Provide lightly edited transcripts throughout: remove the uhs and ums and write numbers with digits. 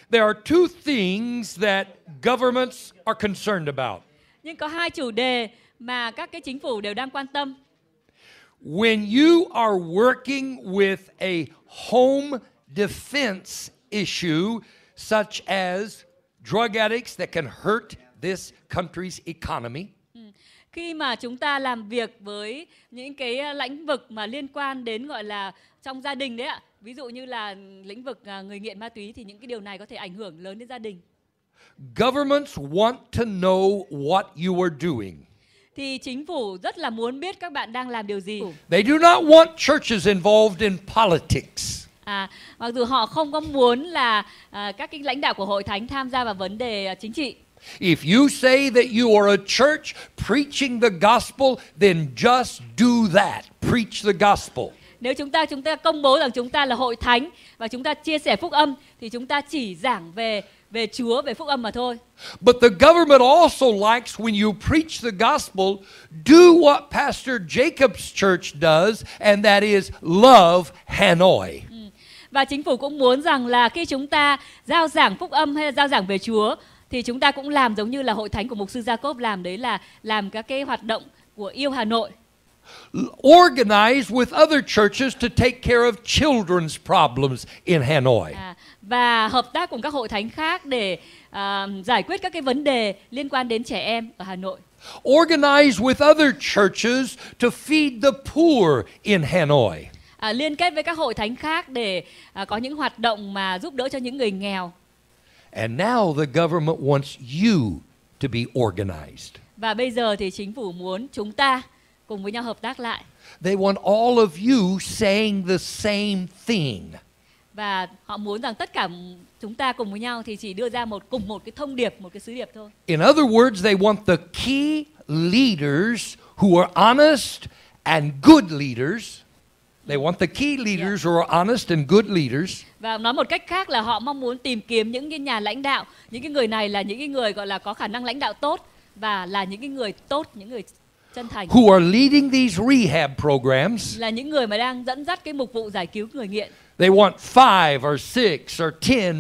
There are two things that governments are concerned about. Nhưng có hai chủ đề mà các cái chính phủ đều đang quan tâm. When you are working with a home defense issue such as drug addicts that can hurt this country's economy, Khi mà chúng ta làm việc với những cái lĩnh vực mà liên quan đến gọi là trong gia đình đấy ạ, ví dụ như là lĩnh vực người nghiện ma túy thì những cái điều này có thể ảnh hưởng lớn đến gia đình. governments want to know what you are doing. Thì chính phủ rất là muốn biết các bạn đang làm điều gì. They do not want churches involved in politics. Mặc dù họ không có muốn là các cái lãnh đạo của hội thánh tham gia vào vấn đề chính trị. If you say that you are a church preaching the gospel, then just do that. Preach the gospel. Nếu chúng ta công bố rằng chúng ta là hội thánh và chúng ta chia sẻ phúc âm thì chúng ta chỉ giảng về Chúa, về phúc âm mà thôi. But the government also likes when you preach the gospel, do what Pastor Jacob's church does, and that is love Hanoi. Và chính phủ cũng muốn rằng là khi chúng ta giao giảng phúc âm hay là giao giảng về Chúa thì chúng ta cũng làm giống như là hội thánh của mục sư Jacob làm, đấy là làm các cái hoạt động của yêu Hà Nội. Organize with other churches to take care of children's problems in Hanoi. Và hợp tác cùng các hội thánh khác để giải quyết các cái vấn đề liên quan đến trẻ em ở Hà Nội. Organize with other churches to feed the poor in Hanoi. Liên kết với các hội thánh khác để có những hoạt động mà giúp đỡ cho những người nghèo. And now the government wants you to be organized. Và bây giờ thì chính phủ muốn chúng ta cùng với nhau hợp tác lại. They want all of you saying the same thing. Và họ muốn rằng tất cả chúng ta cùng với nhau thì chỉ đưa ra cùng một cái thông điệp, một cái sứ điệp thôi. In other words, they want the key leaders who are honest and good leaders. They want the key leaders who are honest and good leaders. Và nói một cách khác là họ mong muốn tìm kiếm những cái nhà lãnh đạo, những cái người này là những cái người gọi là có khả năng lãnh đạo tốt và là những cái người tốt, những người chân thành. Who are leading these rehab programs. Là những người mà đang dẫn dắt cái mục vụ giải cứu người nghiện. They want 5 or 6 or 10,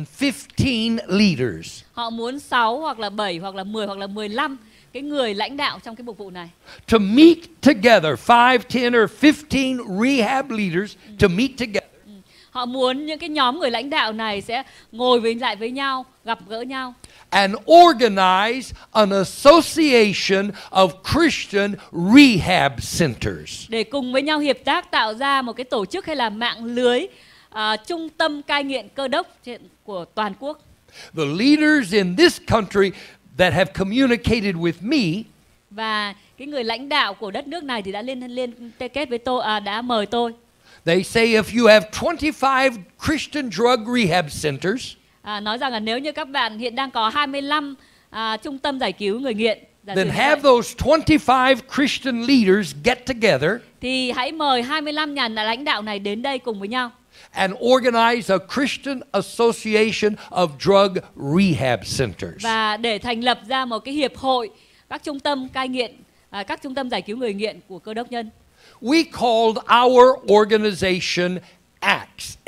15 leaders. Họ muốn 6 hoặc là 7 hoặc là 10 hoặc là 15 cái người lãnh đạo trong cái mục vụ này. To meet together, 5, 10 or 15 rehab leaders to meet together. Họ muốn những cái nhóm người lãnh đạo này sẽ ngồi lại với nhau, gặp gỡ nhau. And organize an association of Christian rehab centers. Để cùng với nhau hiệp tác tạo ra một cái tổ chức hay là mạng lưới trung tâm cai nghiện cơ đốc của toàn quốc. The leaders in this country that have communicated with me. Và cái người lãnh đạo của đất nước này thì đã liên kết với tôi, đã mời tôi. They say if you have 25 Christian drug rehab centers, nói rằng là nếu như các bạn hiện đang có 25 trung tâm giải cứu người nghiện, then have those 25 Christian leaders get together. Thì hãy mời 25 nhà lãnh đạo này đến đây cùng với nhau. And organize a Christian association of drug rehab centers. Và để thành lập ra một cái hiệp hội các trung tâm cai nghiện, các trung tâm giải cứu người nghiện của Cơ đốc nhân. We called our organization ACTS,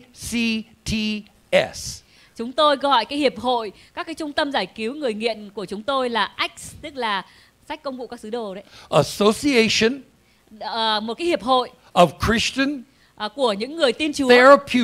A-C-T-S. Chúng tôi gọi cái hiệp hội các cái trung tâm giải cứu người nghiện của chúng tôi là ACTS, tức là sách công vụ các sứ đồ đấy. Association. Một cái hiệp hội of Christian của những người tin Chúa.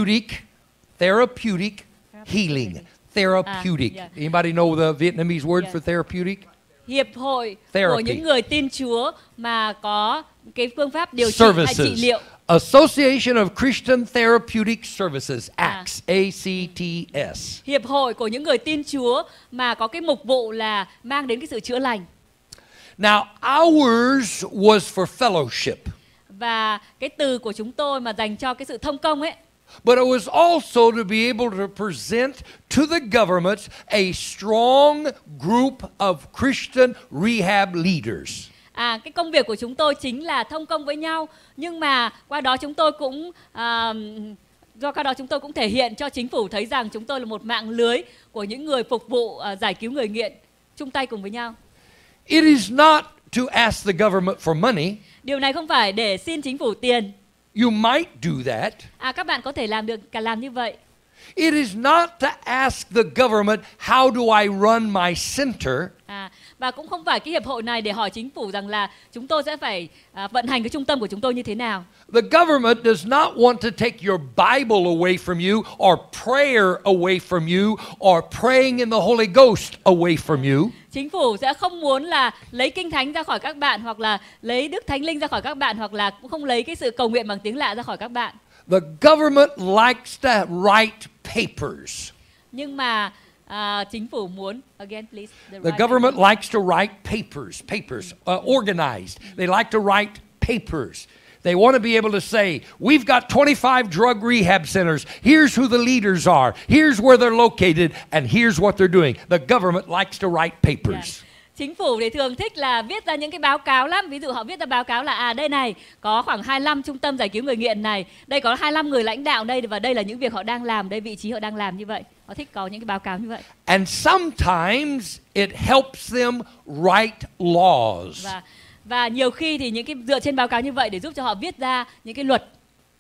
Therapeutic healing. Therapeutic. Anybody know the Vietnamese word for therapeutic? Hiệp hội của những người tin Chúa mà có cái phương pháp điều trị hay trị liệu. Association of Christian Therapeutic Services, ACTS, A-C-T-S. Hiệp hội của những người tin Chúa mà có cái mục vụ là mang đến cái sự chữa lành. Now, ours was for fellowship. Và cái từ của chúng tôi mà dành cho cái sự thông công ấy. But it was also to be able to present to the government a strong group of Christian rehab leaders. Cái công việc của chúng tôi chính là thông công với nhau, nhưng mà qua đó chúng tôi cũng thể hiện cho chính phủ thấy rằng chúng tôi là một mạng lưới của những người phục vụ giải cứu người nghiện, chung tay cùng với nhau. It is not to ask the government for money. Điều này không phải để xin chính phủ tiền. You might do that. Các bạn có thể làm như vậy. It is not to ask the government, how do I run my center? Và cũng không phải cái hiệp hội này để hỏi chính phủ rằng là chúng tôi sẽ phải vận hành cái trung tâm của chúng tôi như thế nào. The government does not want to take your Bible away from you, or prayer away from you, or praying in the Holy Ghost away from you. Chính phủ sẽ không muốn là lấy kinh thánh ra khỏi các bạn, hoặc là lấy Đức Thánh Linh ra khỏi các bạn, hoặc là cũng không lấy cái sự cầu nguyện bằng tiếng lạ ra khỏi các bạn. The government likes to write papers. Nhưng mà chính phủ muốn, again please. The government likes to write papers, organized. They like to write papers. They want to be able to say, we've got 25 drug rehab centers. Here's who the leaders are. Here's where they're located. And here's what they're doing. The government likes to write papers. Chính phủ thì thường thích là viết ra những cái báo cáo lắm. Ví dụ họ viết ra báo cáo là đây này, có khoảng 25 trung tâm giải cứu người nghiện này. Đây có 25 người lãnh đạo đây, và đây là những việc họ đang làm, đây vị trí họ đang làm như vậy. Họ thích có những cái báo cáo như vậy. And sometimes it helps them write laws. Và nhiều khi thì những cái dựa trên báo cáo như vậy để giúp cho họ viết ra những cái luật.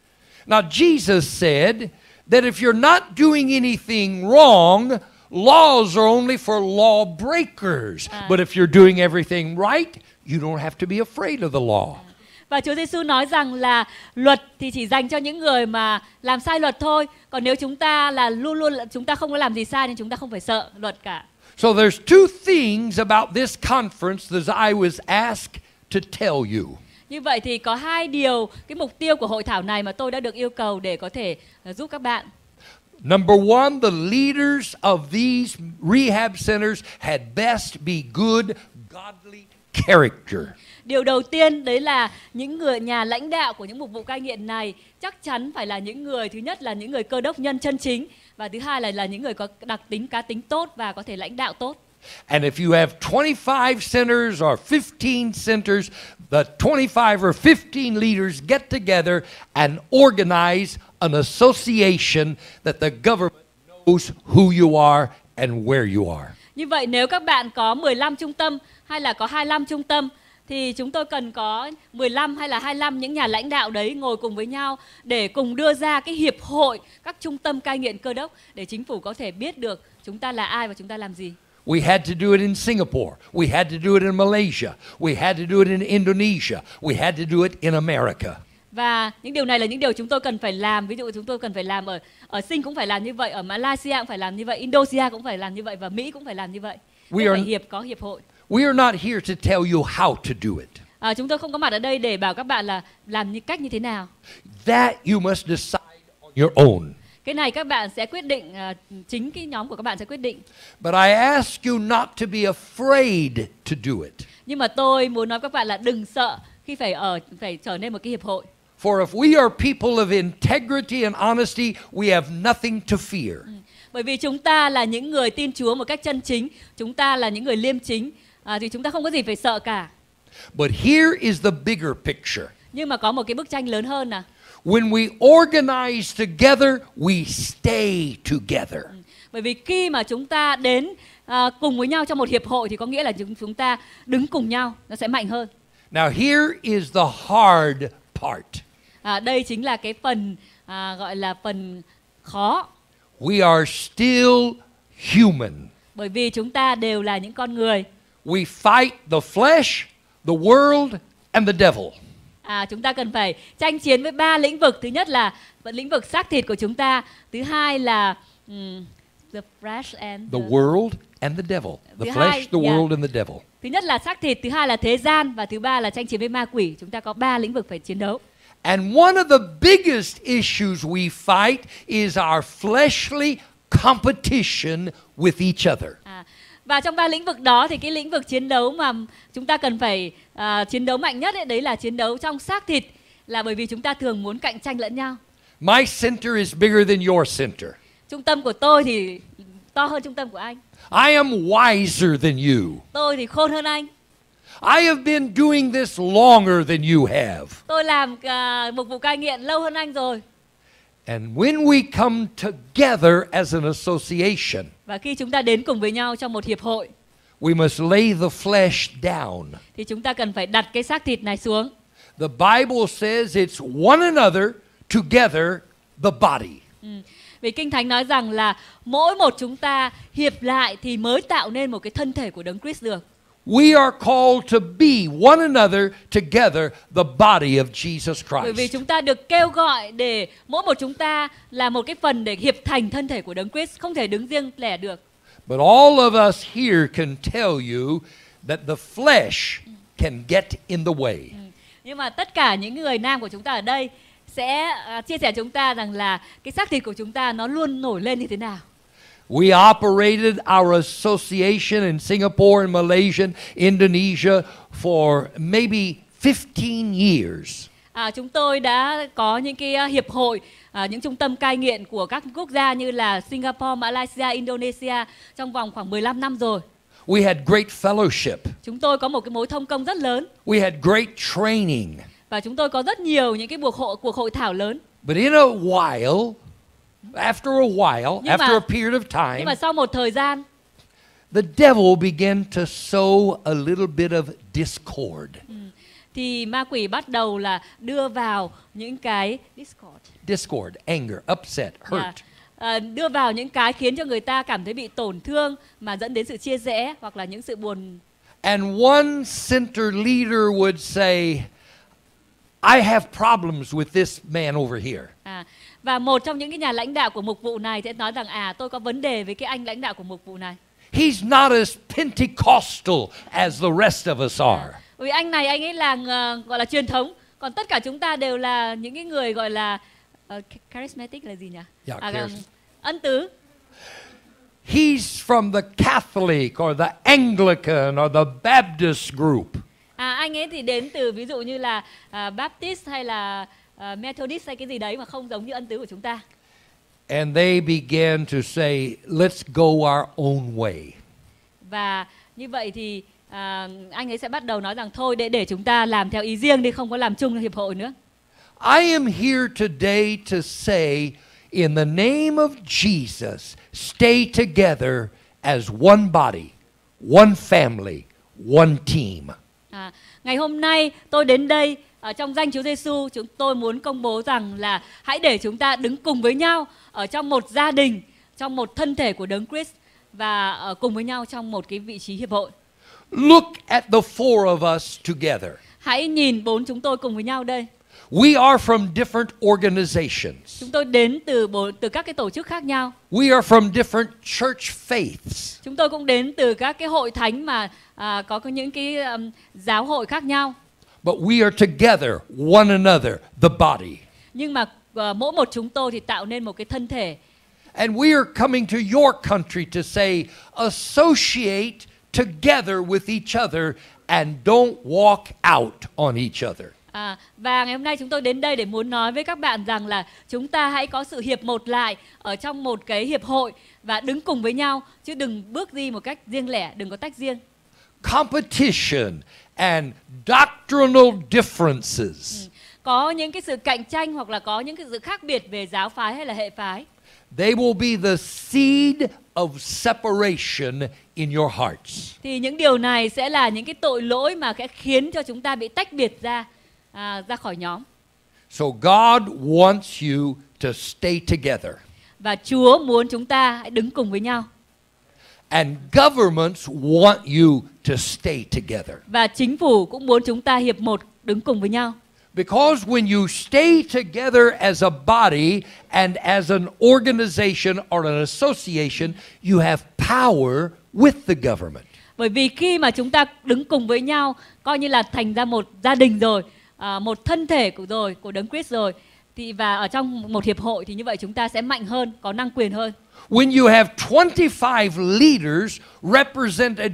Now Jesus said that if you're not doing anything wrong, laws are only for lawbreakers. But if you're doing everything right, you don't have to be afraid of the law. Và Chúa Giêsu nói rằng là luật thì chỉ dành cho những người mà làm sai luật thôi. Còn nếu chúng ta là luôn luôn chúng ta không có làm gì sai nên chúng ta không phải sợ luật cả. So there's two things about this conference that I was asked to tell you. Như vậy thì có hai điều, cái mục tiêu của hội thảo này mà tôi đã được yêu cầu để có thể giúp các bạn. Number one, the leaders of these rehab centers had best be good, godly character. Điều đầu tiên đấy là những người nhà lãnh đạo của những mục vụ cai nghiện này chắc chắn phải là những người, thứ nhất là những người cơ đốc nhân chân chính, và thứ hai là những người có đặc tính cá tính tốt và có thể lãnh đạo tốt. And if you have 25 centers or 15 centers, the 25 or 15 leaders get together and organize an association that the government knows who you are and where you are. Như vậy nếu các bạn có 15 trung tâm hay là có 25 trung tâm thì chúng tôi cần có 15 hay là 25 những nhà lãnh đạo đấy ngồi cùng với nhau để cùng đưa ra cái hiệp hội các trung tâm cai nghiện cơ đốc để chính phủ có thể biết được chúng ta là ai và chúng ta làm gì. We had to do it in Singapore. We had to do it in Malaysia. We had to do it in Indonesia. We had to do it in America. Và những điều này là những điều chúng tôi cần phải làm. Ví dụ chúng tôi cần phải làm ở Sing cũng phải làm như vậy, ở Malaysia cũng phải làm như vậy, Indonesia cũng phải làm như vậy và Mỹ cũng phải làm như vậy. Có hiệp hội. We are not here to tell you how to do it. Chúng tôi không có mặt ở đây để bảo các bạn là làm cách như thế nào. That you must decide on your own. Cái này các bạn sẽ quyết định, chính cái nhóm của các bạn sẽ quyết định. But I ask you not to be afraid to do it. Nhưng mà tôi muốn nói các bạn là đừng sợ khi phải trở nên một cái hiệp hội. For if we are people of integrity and honesty, we have nothing to fear. Bởi vì chúng ta là những người tin Chúa một cách chân chính, chúng ta là những người liêm chính, thì chúng ta không có gì phải sợ cả. But here is the bigger picture. Nhưng mà có một cái bức tranh lớn hơn nè. When we organize together, we stay together. Bởi vì khi mà chúng ta đến cùng với nhau trong một hiệp hội thì có nghĩa là chúng ta đứng cùng nhau, nó sẽ mạnh hơn. Now here is the hard part. Đây chính là cái phần gọi là phần khó. We are still human. Bởi vì chúng ta đều là những con người. We fight the flesh, the world and the devil. Chúng ta cần phải tranh chiến với 3 lĩnh vực. Thứ nhất là lĩnh vực xác thịt của chúng ta. Thứ hai là the flesh and the world and the devil. The flesh, the world and the devil. Thứ nhất là xác thịt, thứ hai là thế gian và thứ ba là tranh chiến với ma quỷ. Chúng ta có 3 lĩnh vực phải chiến đấu. And one of the biggest issues we fight is our fleshly competition with each other. Và trong 3 lĩnh vực đó thì cái lĩnh vực chiến đấu mà chúng ta cần phải chiến đấu mạnh nhất đấy là chiến đấu trong xác thịt, là bởi vì chúng ta thường muốn cạnh tranh lẫn nhau. My center is bigger than your center. Trung tâm của tôi thì to hơn trung tâm của anh. I am wiser than you. Tôi thì khôn hơn anh. I have been doing this longer than you have. Tôi làm mục vụ cai nghiện lâu hơn anh rồi. And when we come together as an association, và khi chúng ta đến cùng với nhau trong một hiệp hội, we must lay the flesh down. Thì chúng ta cần phải đặt cái xác thịt này xuống. The Bible says it's one another together the body. Vì Kinh Thánh nói rằng là mỗi một chúng ta hiệp lại thì mới tạo nên một cái thân thể của Đấng Christ được. We are called to be one another together, the body of Jesus Bởi vì Christ. chúng ta được kêu gọi để mỗi một chúng ta là một cái phần để hiệp thành thân thể của Đấng Christ, không thể đứng riêng lẻ được. But all of us here can tell you that the flesh can get in the way. Nhưng mà tất cả những người nam của chúng ta ở đây sẽ chia sẻ chúng ta rằng là cái xác thịt của chúng ta nó luôn nổi lên như thế nào. We operated our association in Singapore and Malaysia, Indonesia for maybe 15 years. Chúng tôi đã có những cái hiệp hội, những trung tâm cai nghiện của các quốc gia như là Singapore, Malaysia, Indonesia trong vòng khoảng 15 năm rồi. We had great fellowship. Chúng tôi có một cái mối thông công rất lớn We had great training. và chúng tôi có rất nhiều những cái cuộc hội thảo lớn. But in a while, after a while, Nhưng mà- after a period of Nhưng time, mà sau một thời gian the devil began to sow a little bit of discord. thì ma quỷ bắt đầu là đưa vào những cái Discord, anger, upset, hurt. đưa vào những cái khiến cho người ta cảm thấy bị tổn thương mà dẫn đến sự chia rẽ hoặc là những sự buồn. And one center leader would say, I have problems with this man over here. Và một trong những cái nhà lãnh đạo của mục vụ này sẽ nói rằng tôi có vấn đề với cái anh lãnh đạo của mục vụ này. He's not as Pentecostal as the rest of us are. Vì anh ấy là gọi là truyền thống, còn tất cả chúng ta đều là những cái người gọi là charismatic là gì nhỉ? Ân tứ. He's from the Catholic or the Anglican or the Baptist group. Anh ấy thì đến từ ví dụ như là Baptist hay là Methodist hay cái gì đấy mà không giống như ân tứ của chúng ta. And they began to say, let's go our own way. Và như vậy thì anh ấy sẽ bắt đầu nói rằng thôi để chúng ta làm theo ý riêng đi, không có làm chung hiệp hội nữa. I am here today to say, in the name of Jesus, stay together as one body, one family, one team. Ngày hôm nay tôi đến đây trong danh Chúa Giêsu, chúng tôi muốn công bố rằng là hãy để chúng ta đứng cùng với nhau ở trong một gia đình, trong một thân thể của Đấng Christ và cùng với nhau trong một cái vị trí hiệp hội. Look at the four of us together. Hãy nhìn bốn chúng tôi cùng với nhau đây. We are from different organizations. Chúng tôi đến từ các cái tổ chức khác nhau. We are from different church faiths. Chúng tôi cũng đến từ các cái hội thánh mà có những cái giáo hội khác nhau. But we are together, one another, the body. Nhưng mà mỗi một chúng tôi thì tạo nên một cái thân thể. And we are coming to your country to say, associate together with each other and don't walk out on each other. Và ngày hôm nay chúng tôi đến đây để muốn nói với các bạn rằng là chúng ta hãy có sự hiệp một lại ở trong một cái hiệp hội và đứng cùng với nhau, chứ đừng bước đi một cách riêng lẻ, đừng có tách riêng. Competition and doctrinal differences. Có những cái sự cạnh tranh hoặc là có những cái sự khác biệt về giáo phái hay là hệ phái. They will be the seed of separation in your hearts. Thì những điều này sẽ là những cái tội lỗi mà sẽ khiến cho chúng ta bị tách biệt ra khỏi nhóm. So God wants you to stay together. Và Chúa muốn chúng ta hãy đứng cùng với nhau. And governments want you to stay together. Và chính phủ cũng muốn chúng ta hiệp một đứng cùng với nhau. Because when you stay together as a body and as an organization or an association, you have power with the government. Bởi vì khi mà chúng ta đứng cùng với nhau, coi như là thành ra một gia đình rồi, một thân thể của Đấng Christ rồi, thì và ở trong một hiệp hội thì như vậy chúng ta sẽ mạnh hơn, có năng quyền hơn. When you have 25 leaders represented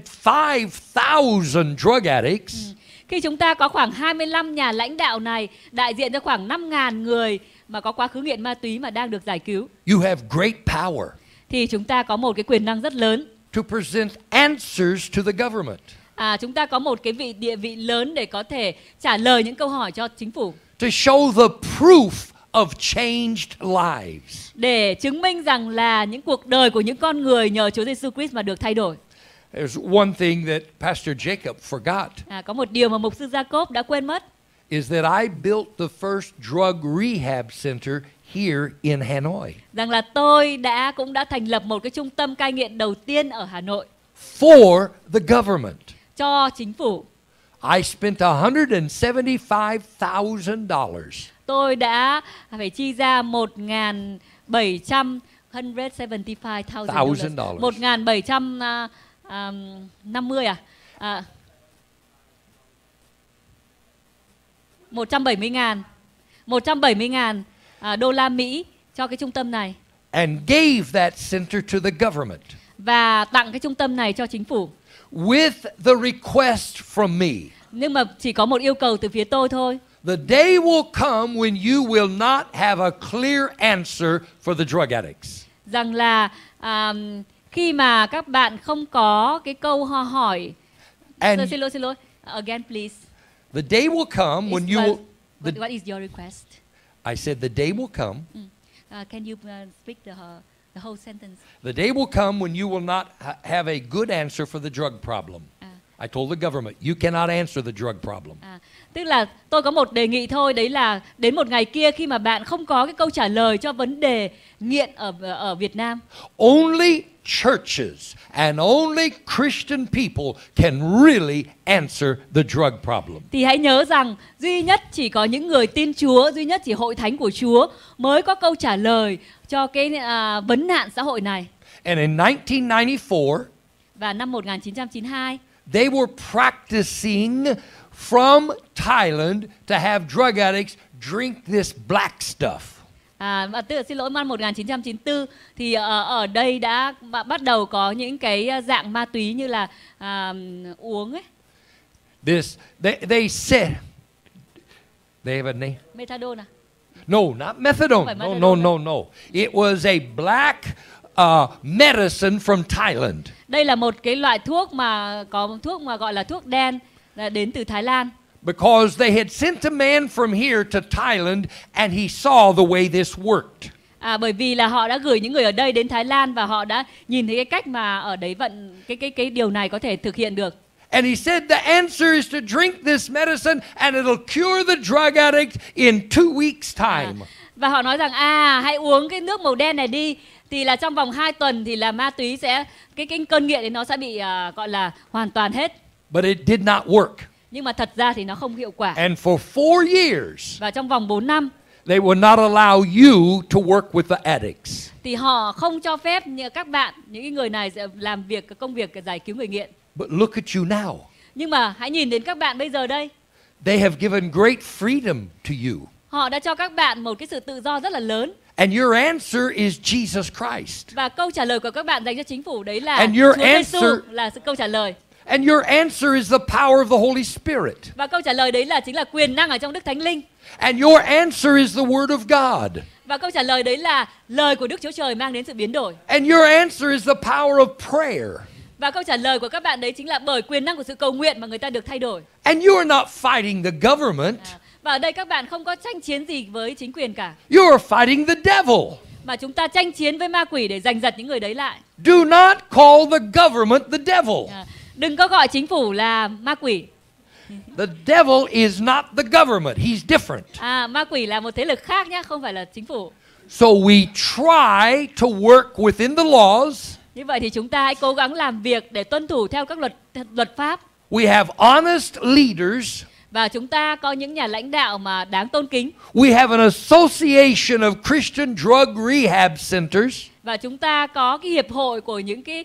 5,000 drug addicts, khi chúng ta có khoảng 25 nhà lãnh đạo này đại diện cho khoảng 5.000 người mà có quá khứ nghiện ma túy mà đang được giải cứu, you have great power thì chúng ta có một cái quyền năng rất lớn. to present answers to the government. Chúng ta có một cái địa vị lớn để có thể trả lời những câu hỏi cho chính phủ. To show the proof of changed lives. Để chứng minh rằng là những cuộc đời của những con người nhờ Chúa Giêsu Christ mà được thay đổi. There's one thing that Pastor Jacob forgot. Có một điều mà mục sư Jacob đã quên mất. Is that I built the first drug rehab center here in Hanoi rằng là tôi cũng đã thành lập một cái trung tâm cai nghiện đầu tiên ở Hà Nội for the government. cho chính phủ. I spent $175,000. Tôi đã phải chi ra 1.750 170.000 đô la Mỹ cho cái trung tâm này And gave that center to the government và tặng cái trung tâm này cho chính phủ. with the request from me. Nhưng mà chỉ có một yêu cầu từ phía tôi thôi. The day will come when you will not have a clear answer for the drug addicts. Rằng là khi mà các bạn không có cái câu hỏi. And Xin lỗi. Again please. the day will come when you will... What is your request? I said the day will come. Can you speak the whole sentence? The day will come when you will not have a good answer for the drug problem. I told the government, you cannot answer the drug problem. Tức là tôi có một đề nghị thôi, đấy là đến một ngày kia khi mà bạn không có cái câu trả lời cho vấn đề nghiện ở Việt Nam. Only churches and only Christian people can really answer the drug problem. Thì hãy nhớ rằng duy nhất chỉ có những người tin Chúa, duy nhất chỉ hội thánh của Chúa mới có câu trả lời cho cái vấn nạn xã hội này. And in 1994, và năm 1992, they were practicing from Thailand to have drug addicts drink this black stuff. Và xin lỗi, năm 1994 thì ở đây đã bắt đầu có những cái dạng ma túy như là uống ấy. They said they have a name. Methadone à? No, not methadone. No. It was a black medicine from Thailand. Đây là một cái loại thuốc mà gọi là thuốc đen đến từ Thái Lan. Because they had sent a man from here to Thailand and he saw the way this worked. Bởi vì là họ đã gửi những người ở đây đến Thái Lan và họ đã nhìn thấy cái cách mà ở đấy cái điều này có thể thực hiện được. And he said the answer is to drink this medicine and it'll cure the drug addict in 2 weeks time. Và họ nói rằng hãy uống cái nước màu đen này đi, thì là trong vòng 2 tuần thì là ma túy sẽ cái cơn nghiện ấy nó sẽ bị gọi là hoàn toàn hết. But it did not work. Nhưng mà thật ra thì nó không hiệu quả. And for 4 years, và trong vòng 4 năm, they would not allow you to work with the addicts. Thì họ không cho phép các bạn, những người này sẽ làm công việc giải cứu người nghiện. But look at you now. Nhưng mà hãy nhìn đến các bạn bây giờ đây. They have given great freedom to you. Họ đã cho các bạn một cái sự tự do rất là lớn. And your answer is Jesus Christ. Và câu trả lời của các bạn dành cho chính phủ đấy là Chúa Giêsu là sự câu trả lời. And your answer is the power of the Holy Spirit. Và câu trả lời đấy chính là quyền năng ở trong Đức Thánh Linh. And your answer is the Word of God. Và câu trả lời đấy là lời của Đức Chúa Trời mang đến sự biến đổi. And your answer is the power of prayer. Và câu trả lời của các bạn đấy chính là bởi quyền năng của sự cầu nguyện mà người ta được thay đổi. And you are not fighting the government. Và ở đây các bạn không có tranh chiến gì với chính quyền cả. You are fighting the devil. Mà chúng ta tranh chiến với ma quỷ để giành giật những người đấy lại. Do not call the government the devil. Đừng có gọi chính phủ là ma quỷ. The devil is not the government. He's different. Ma quỷ là một thế lực khác nhé, không phải là chính phủ. So we try to work within the laws. Như vậy thì chúng ta hãy cố gắng làm việc để tuân thủ theo các luật pháp. We have honest leaders. Và chúng ta có những nhà lãnh đạo mà đáng tôn kính. We have an association of Christian drug rehab centers. Và chúng ta có cái hiệp hội của những cái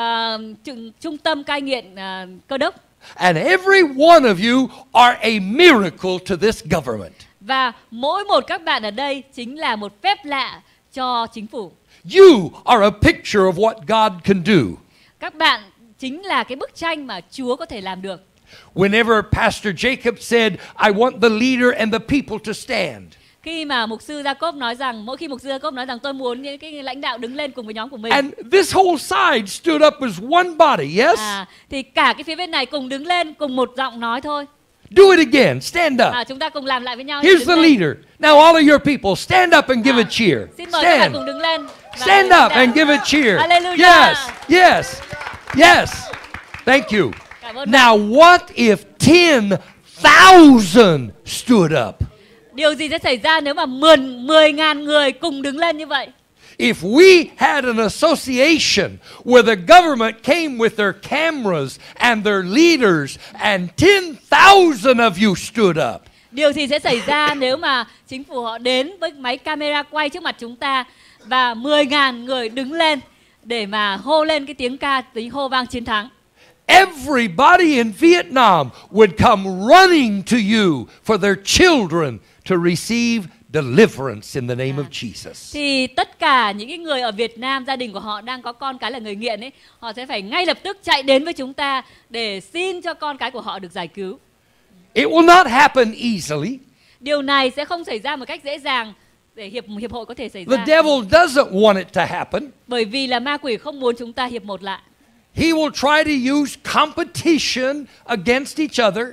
trung tâm cai nghiện cơ đốc. And every one of you are a miracle to this government. Và mỗi một các bạn ở đây chính là một phép lạ cho chính phủ. You are a picture of what God can do. Các bạn chính là cái bức tranh mà Chúa có thể làm được. Whenever Pastor Jacob said, I want the leader and the people to stand. Khi mà mục sư Jacob nói rằng, mỗi khi mục sư Jacob nói rằng tôi muốn những cái lãnh đạo đứng lên cùng với nhóm của mình. And this whole side stood up as one body, yes? Thì cả cái phía bên này cùng đứng lên cùng một giọng nói thôi. Do it again. Stand up. Chúng ta cùng làm lại với nhau. Here's the leader. Now all of your people stand up and give a cheer. Xin mời các bạn cùng đứng lên. Stand up and give a cheer. Hallelujah. Yes. Yes. Yes. Thank you. Now what if 10,000 stood up? Điều gì sẽ xảy ra nếu mà 10.000 người cùng đứng lên như vậy? If we had an association where the government came with their cameras and their leaders and 10,000 of you stood up. Điều gì sẽ xảy ra nếu mà chính phủ họ đến với máy camera quay trước mặt chúng ta và 10.000 người đứng lên để mà hô lên cái tiếng hô vang chiến thắng? Everybody in Vietnam would come running to you for their children to receive deliverance in the name of Jesus. Thì tất cả những cái người ở Việt Nam, gia đình của họ đang có con cái là người nghiện ấy, họ sẽ phải ngay lập tức chạy đến với chúng ta để xin cho con cái của họ được giải cứu. It will not happen easily. Điều này sẽ không xảy ra một cách dễ dàng để hiệp hội có thể xảy The ra. devil doesn't want it to happen. Bởi vì là ma quỷ không muốn chúng ta hiệp một lại. He will try to use competition against each other.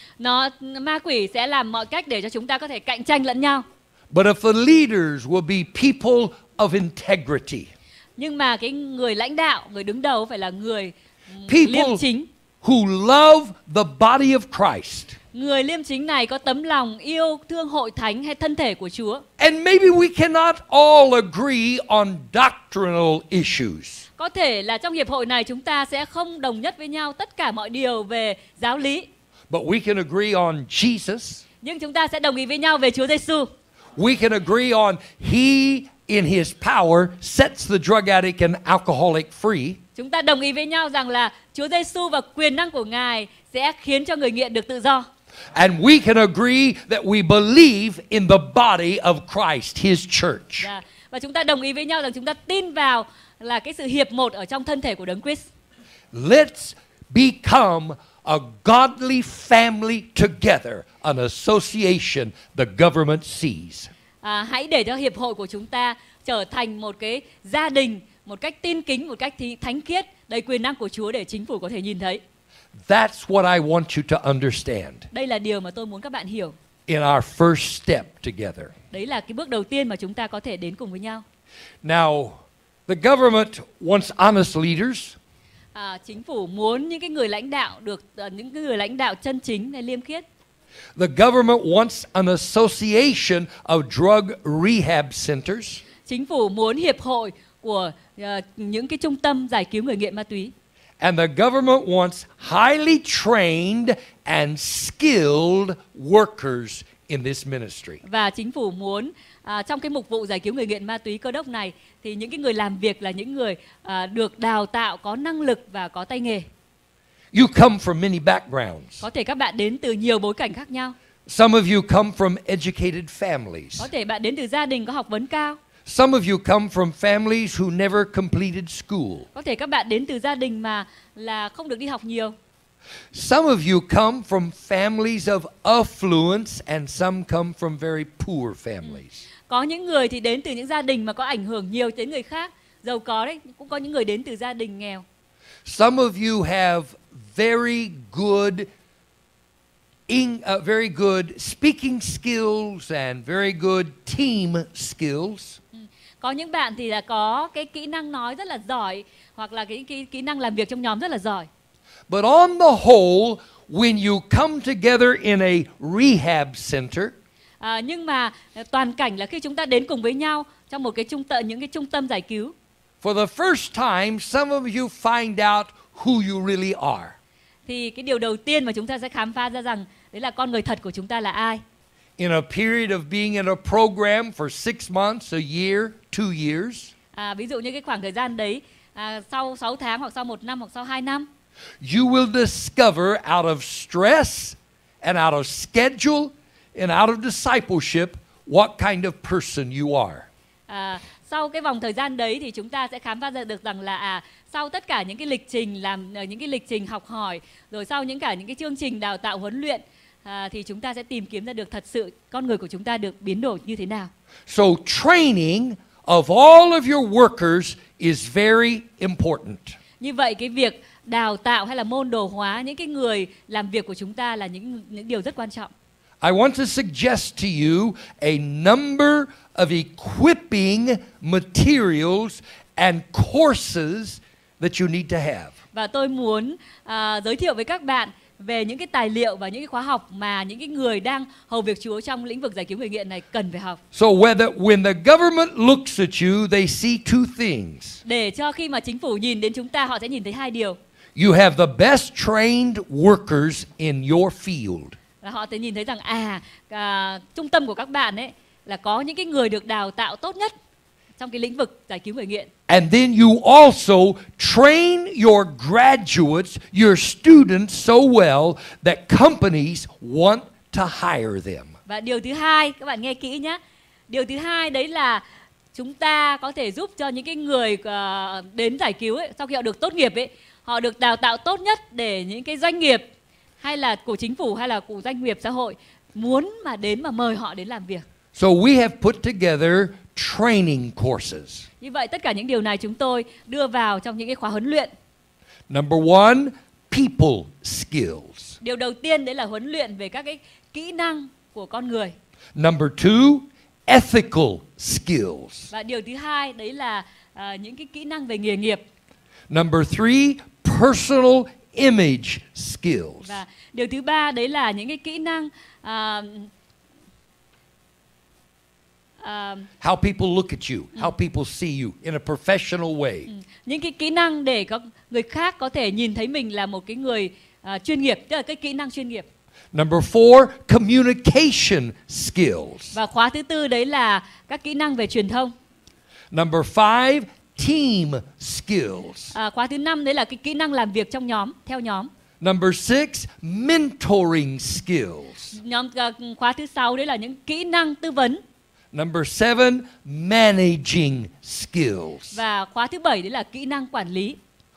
Ma quỷ sẽ làm mọi cách để cho chúng ta có thể cạnh tranh lẫn nhau. But if the leaders will be people of integrity, Nhưng mà cái người lãnh đạo, người đứng đầu phải là người people liêm chính. who love the body of Christ. Người liêm chính này có tấm lòng yêu thương hội thánh hay thân thể của Chúa. And maybe we cannot all agree on doctrinal issues. Có thể là trong hiệp hội này chúng ta sẽ không đồng nhất với nhau tất cả mọi điều về giáo lý. But we can agree on Jesus. Nhưng chúng ta sẽ đồng ý với nhau về Chúa Giêsu. We can agree on He, in His power, sets the drug addict and alcoholic free. Chúng ta đồng ý với nhau rằng là Chúa Giêsu và quyền năng của Ngài sẽ khiến cho người nghiện được tự do. And we can agree that we believe in the body of Christ, His church. Và chúng ta đồng ý với nhau rằng chúng ta tin vào là cái sự hiệp một ở trong thân thể của Đấng Christ. Let's become a godly family together, an association the government sees. Hãy để cho hiệp hội của chúng ta trở thành một cái gia đình, một cách tin kính, một cách thánh khiết, đầy quyền năng của Chúa để chính phủ có thể nhìn thấy. That's what I want you to understand Đây là điều mà tôi muốn các bạn hiểu. in our first step together. Đấy là cái bước đầu tiên mà chúng ta có thể đến cùng với nhau. Now, the government wants honest leaders. Chính phủ muốn những cái người lãnh đạo những cái người lãnh đạo chân chính hay liêm khiết. The government wants an association of drug rehab centers. Chính phủ muốn hiệp hội của những cái trung tâm giải cứu người nghiện ma túy. And the government wants highly trained and skilled workers in this ministry. Và chính phủ muốn trong cái mục vụ giải cứu người nghiện ma túy cơ đốc này thì những cái người làm việc là những người được đào tạo, có năng lực và có tay nghề. You come from many backgrounds. Có thể các bạn đến từ nhiều bối cảnh khác nhau. Some of you come from educated families. Có thể bạn đến từ gia đình có học vấn cao. Some of you come from families who never completed school. Có thể các bạn đến từ gia đình mà là không được đi học nhiều. Some of you come from families of affluence and some come from very poor families. Có những người thì đến từ những gia đình mà có ảnh hưởng nhiều đến người khác, giàu có đấy, cũng có những người đến từ gia đình nghèo. Some of you have very good speaking skills and very good team skills. Có những bạn thì là có cái kỹ năng nói rất là giỏi hoặc là cái kỹ năng làm việc trong nhóm rất là giỏi. But on the whole, when you come together in a rehab center, nhưng mà toàn cảnh là khi chúng ta đến cùng với nhau trong một cái những cái trung tâm giải cứu. for the first time, some of you find out who you really are. Thì cái điều đầu tiên mà chúng ta sẽ khám phá ra rằng đấy là con người thật của chúng ta là ai. In a period of being in a program for 6 months, a year, 2 years, Ví dụ như cái khoảng thời gian đấy sau 6 tháng hoặc sau 1 năm hoặc sau 2 năm, you will discover out of stress and out of schedule and out of discipleship what kind of person you are. Sau cái vòng thời gian đấy thì chúng ta sẽ khám phá ra được rằng là sau tất cả những cái lịch trình những cái lịch trình học hỏi, rồi sau những cái chương trình đào tạo huấn luyện, thì chúng ta sẽ tìm kiếm ra được thật sự con người của chúng ta được biến đổi như thế nào. So training of all of your workers is very important. Như vậy cái việc đào tạo hay là môn đồ hóa những cái người làm việc của chúng ta là những điều rất quan trọng. I want to suggest to you a number of equipping materials and courses that you need to have. Và tôi muốn giới thiệu với các bạn về những cái tài liệu và những cái khóa học mà những cái người đang hầu việc Chúa trong lĩnh vực giải cứu người nghiện này cần phải học. So when the government looks at you, they see two things. Để cho khi mà chính phủ nhìn đến chúng ta, họ sẽ nhìn thấy hai điều. You have the best trained workers in your field. Là họ sẽ nhìn thấy rằng trung tâm của các bạn ấy là có những cái người được đào tạo tốt nhất trong cái lĩnh vực giải cứu người nghiện. And then you also train your graduates, your students so well that companies want to hire them. Và điều thứ hai, các bạn nghe kỹ nhé. Điều thứ hai đấy là chúng ta có thể giúp cho những cái người đến giải cứu ấy, sau khi họ được tốt nghiệp ấy, họ được đào tạo tốt nhất để những cái doanh nghiệp hay là của chính phủ hay là của doanh nghiệp xã hội muốn mà đến mà mời họ đến làm việc. So we have put together training courses. Như vậy tất cả những điều này chúng tôi đưa vào trong những cái khóa huấn luyện. Number one, people skills. Điều đầu tiên đấy là huấn luyện về các cái kỹ năng của con người. Number two, ethical skills. Và điều thứ hai đấy là những cái kỹ năng về nghề nghiệp. Number three, personal image skills. Và điều thứ ba đấy là những cái kỹ năng How people look at you, how people see you in a professional way. Những cái kỹ năng để có người khác có thể nhìn thấy mình là một cái người chuyên nghiệp, tức là cái kỹ năng chuyên nghiệp. Number four, communication skills. Và khóa thứ tư đấy là các kỹ năng về truyền thông. Number five, team skills. Khóa thứ năm đấy là cái kỹ năng làm việc trong nhóm, theo nhóm. Number six, mentoring skills. Khóa thứ sáu đấy là những kỹ năng tư vấn. Number seven, managing skills. Và khóa thứ bảy đấy là kỹ năng quản lý.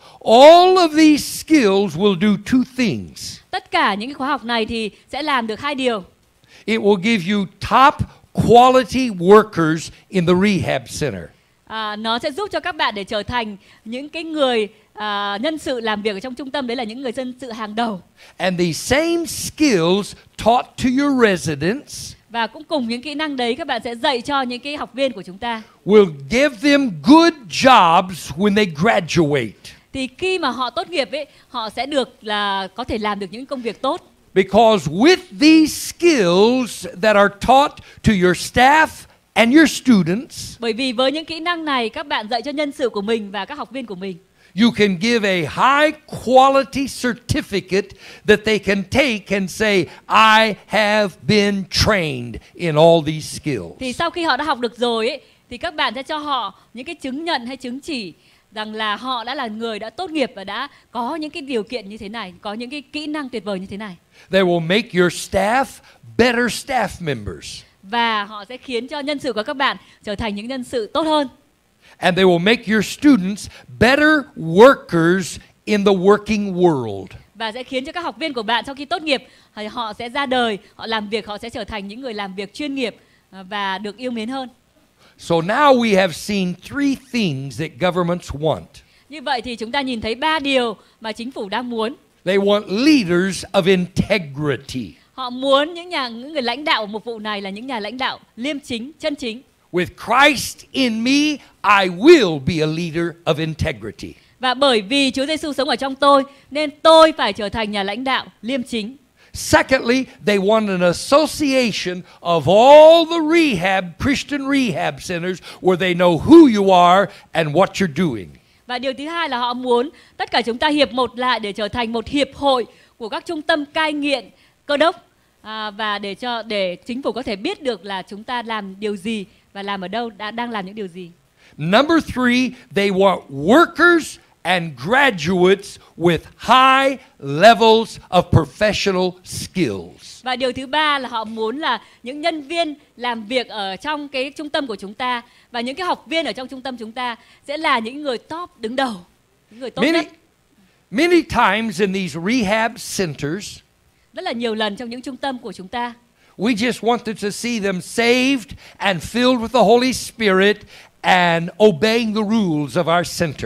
All of these skills will do two things. Tất cả những cái khóa học này thì sẽ làm được hai điều. It will give you top quality workers in the rehab center. Nó sẽ giúp cho các bạn để trở thành những cái người nhân sự làm việc ở trong trung tâm, đấy là những người nhân sự hàng đầu. And the same skills taught to your residents Và cũng cùng những kỹ năng đấy các bạn sẽ dạy cho những cái học viên của chúng ta. will give them good jobs when they graduate. Thì khi mà họ tốt nghiệp ấy, họ sẽ được là có thể làm được những công việc tốt. Because with these skills that are taught to your staff and your students, Bởi vì với những kỹ năng này các bạn dạy cho nhân sự của mình và các học viên của mình, you can give a high quality certificate that they can take and say, I have been trained in all these skills. thì sau khi họ đã học được rồi ấy, thì các bạn sẽ cho họ những cái chứng nhận hay chứng chỉ rằng là họ đã là người đã tốt nghiệp và đã có những cái điều kiện như thế này, có những cái kỹ năng tuyệt vời như thế này. They will make your staff better staff members. Và họ sẽ khiến cho nhân sự của các bạn trở thành những nhân sự tốt hơn. And they will make your students better workers in the working world. Và sẽ khiến cho các học viên của bạn sau khi tốt nghiệp, họ sẽ ra đời, họ làm việc, họ sẽ trở thành những người làm việc chuyên nghiệp và được yêu mến hơn. So now we have seen three things that governments want. Như vậy thì chúng ta nhìn thấy 3 điều mà chính phủ đang muốn. They want leaders of integrity. Họ muốn những người lãnh đạo mục vụ này là những nhà lãnh đạo liêm chính, chân chính. With Christ in me, I will be a leader of integrity. Và bởi vì Chúa Giêsu sống ở trong tôi nên tôi phải trở thành nhà lãnh đạo liêm chính. Secondly, they want an association of all the Christian rehab centers where they know who you are and what you're doing. Và điều thứ hai là họ muốn tất cả chúng ta hiệp một lại để trở thành một hiệp hội của các trung tâm cai nghiện Cơ Đốc, và để chính phủ có thể biết được là chúng ta làm điều gì và làm ở đâu, đang làm những điều gì. Number three, they want workers and graduates with high levels of professional skills. Và điều thứ ba là họ muốn là những nhân viên làm việc ở trong cái trung tâm của chúng ta và những cái học viên ở trong trung tâm chúng ta sẽ là những người top đứng đầu, những người tốt nhất. Many times in these rehab centers, rất là nhiều lần trong những trung tâm của chúng ta, we just wanted to see them saved and filled with the Holy Spirit and obeying the rules of our center.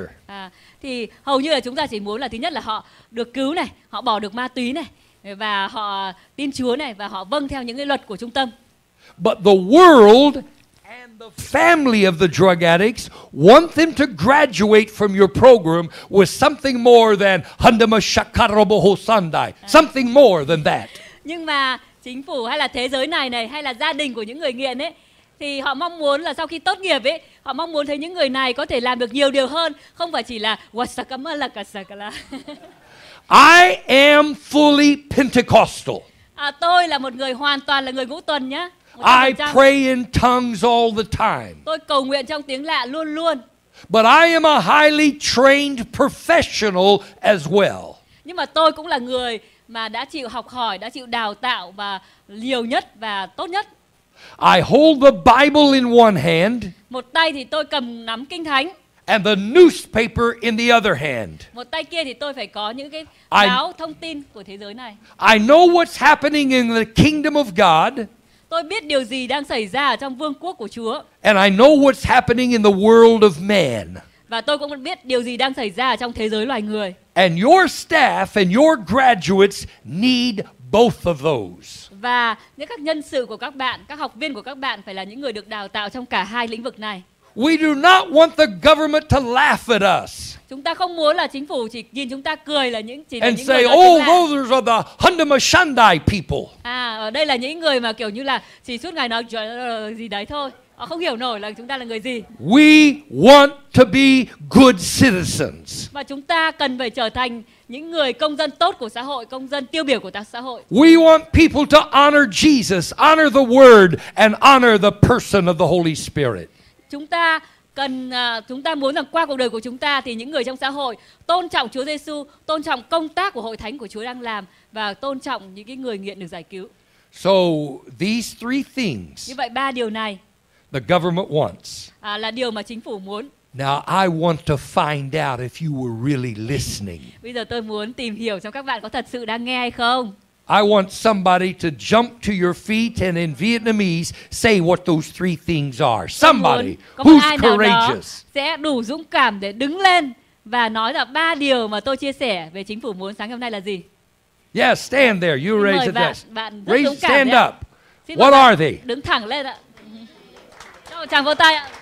Thì hầu như là chúng ta chỉ muốn là thứ nhất là họ được cứu này, họ bỏ được ma túy này, và họ tin Chúa này, và họ vâng theo những cái luật của trung tâm. But the world and family of the drug addicts want them to graduate from your program with something more than Handama Shakaraboho Sandai, something more than that. Nhưng mà chính phủ hay là thế giới này hay là gia đình của những người nghiện ấy thì họ mong muốn là sau khi tốt nghiệp ấy, họ mong muốn thấy những người này có thể làm được nhiều điều hơn, không phải chỉ là wasakamala. I am fully Pentecostal. Tôi là một người hoàn toàn là người ngũ tuần nhá. I pray in tongues all the time. Tôi cầu nguyện trong tiếng lạ luôn luôn. But I am a highly trained professional as well. Nhưng mà tôi cũng là người mà đã chịu học hỏi, đã chịu đào tạo và nhiều nhất và tốt nhất. I hold the Bible in one hand. Một tay thì tôi cầm nắm kinh thánh. And the newspaper in the other hand. Một tay kia thì tôi phải có những cái báo thông tin của thế giới này. I know what's happening in the kingdom of God. Tôi biết điều gì đang xảy ra ở trong vương quốc của Chúa. And I know what's happening in the world of man. Và tôi cũng biết điều gì đang xảy ra ở trong thế giới loài người. And your staff and your graduates need both of those. Và những các nhân sự của các bạn, các học viên của các bạn phải là những người được đào tạo trong cả hai lĩnh vực này. We do not want the government to laugh at us. Chúng ta không muốn là chính phủ chỉ nhìn chúng ta cười là chỉ là And những say, người oh, those are the Handama Shandai people. ở đây là những người mà kiểu như là chỉ suốt ngày nói gì đấy thôi. Họ không hiểu nổi là chúng ta là người gì. We want to be good citizens. Và chúng ta cần phải trở thành những người công dân tốt của xã hội, công dân tiêu biểu của xã hội. We want people to honor Jesus, honor the Word, and honor the person of the Holy Spirit. Chúng ta muốn rằng qua cuộc đời của chúng ta thì những người trong xã hội tôn trọng Chúa Giêsu, tôn trọng công tác của hội thánh của Chúa đang làm và tôn trọng những cái người nghiện được giải cứu. So these three things Như vậy ba điều này the government wants. Là điều mà chính phủ muốn. Now I want to find out if you were really listening. Bây giờ tôi muốn tìm hiểu xem các bạn có thật sự đang nghe hay không. I want somebody to jump to your feet and in Vietnamese say what those three things are. Somebody who's courageous. Sẽ đủ dũng cảm để đứng lên và nói là ba điều mà tôi chia sẻ về chính phủ muốn sáng hôm nay là gì. Yes, stand there. You raise it. Bạn rất dũng cảm stand đấy up. What are they? Đứng thẳng lên ạ. Cho một tràng vỗ tay ạ.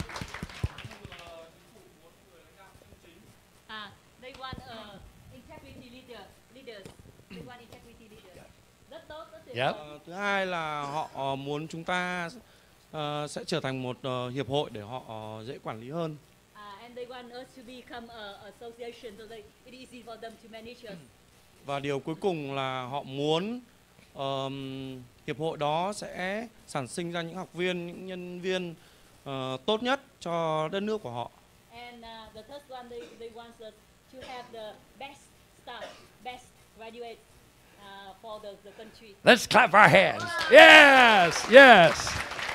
They want integrity leaders. They want integrity leaders. Rất tốt, rất tuyệt vời. Thứ hai là họ muốn chúng ta sẽ trở thành một hiệp hội để họ dễ quản lý hơn. And they want us to become an association so that it is easy for them to manage us. Và điều cuối cùng là họ muốn hiệp hội đó sẽ sản sinh ra những học viên, những nhân viên tốt nhất cho đất nước của họ. And the third one, they want us to have the best staff, best graduates for the country. Let's clap our hands. Yes, yes.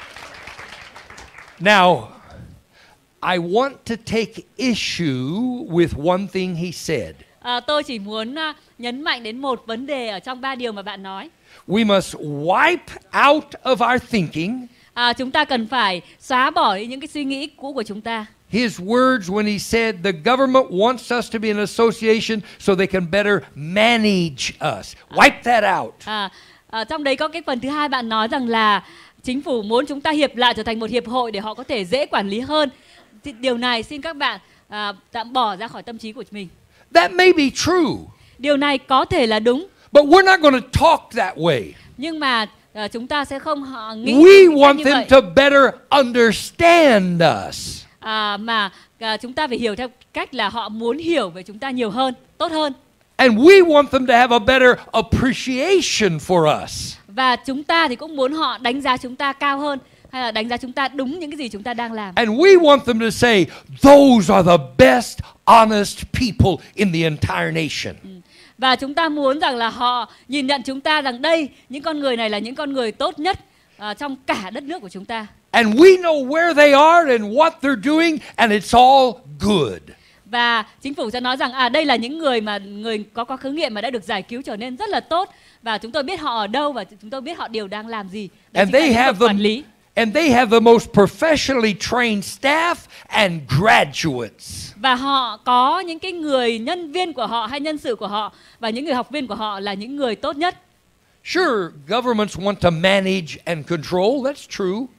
Now, I want to take issue with one thing he said. Tôi chỉ muốn nhấn mạnh đến một vấn đề ở trong ba điều mà bạn nói. We must wipe out of our thinking. Chúng ta cần phải xóa bỏ đi những cái suy nghĩ cũ của chúng ta. His words when he said the government wants us to be an association so they can better manage us. Wipe that out. Trong đấy có cái phần thứ hai bạn nói rằng là chính phủ muốn chúng ta hiệp lại trở thành một hiệp hội để họ có thể dễ quản lý hơn. Thì điều này xin các bạn tạm bỏ ra khỏi tâm trí của mình. That may be true. Điều này có thể là đúng. But we're not going to talk that way. Nhưng mà chúng ta sẽ không nghĩ We want như them vậy. to better understand us. Mà chúng ta phải hiểu theo cách là họ muốn hiểu về chúng ta nhiều hơn, tốt hơn. And we want them to have a better appreciation for us. Và chúng ta thì cũng muốn họ đánh giá chúng ta cao hơn, hay là đánh giá chúng ta đúng những cái gì chúng ta đang làm. And we want them to say, those are the best, honest people in the entire nation. Và chúng ta muốn rằng là họ nhìn nhận chúng ta rằng đây, những con người này là những con người tốt nhất trong cả đất nước của chúng ta. And we know where they are and what they're doing, and it's all good. Và chính phủ sẽ nói rằng đây là những người có quá khứ nghiện mà đã được giải cứu trở nên rất là tốt, và chúng tôi biết họ ở đâu và chúng tôi biết họ đều đang làm gì. Đấy And they have quản lý. And they have the most professionally trained staff and graduates. Và họ có những cái người nhân viên của họ hay nhân sự của họ và những người học viên của họ là những người tốt nhất. Sure, governments want to manage and control, that's true.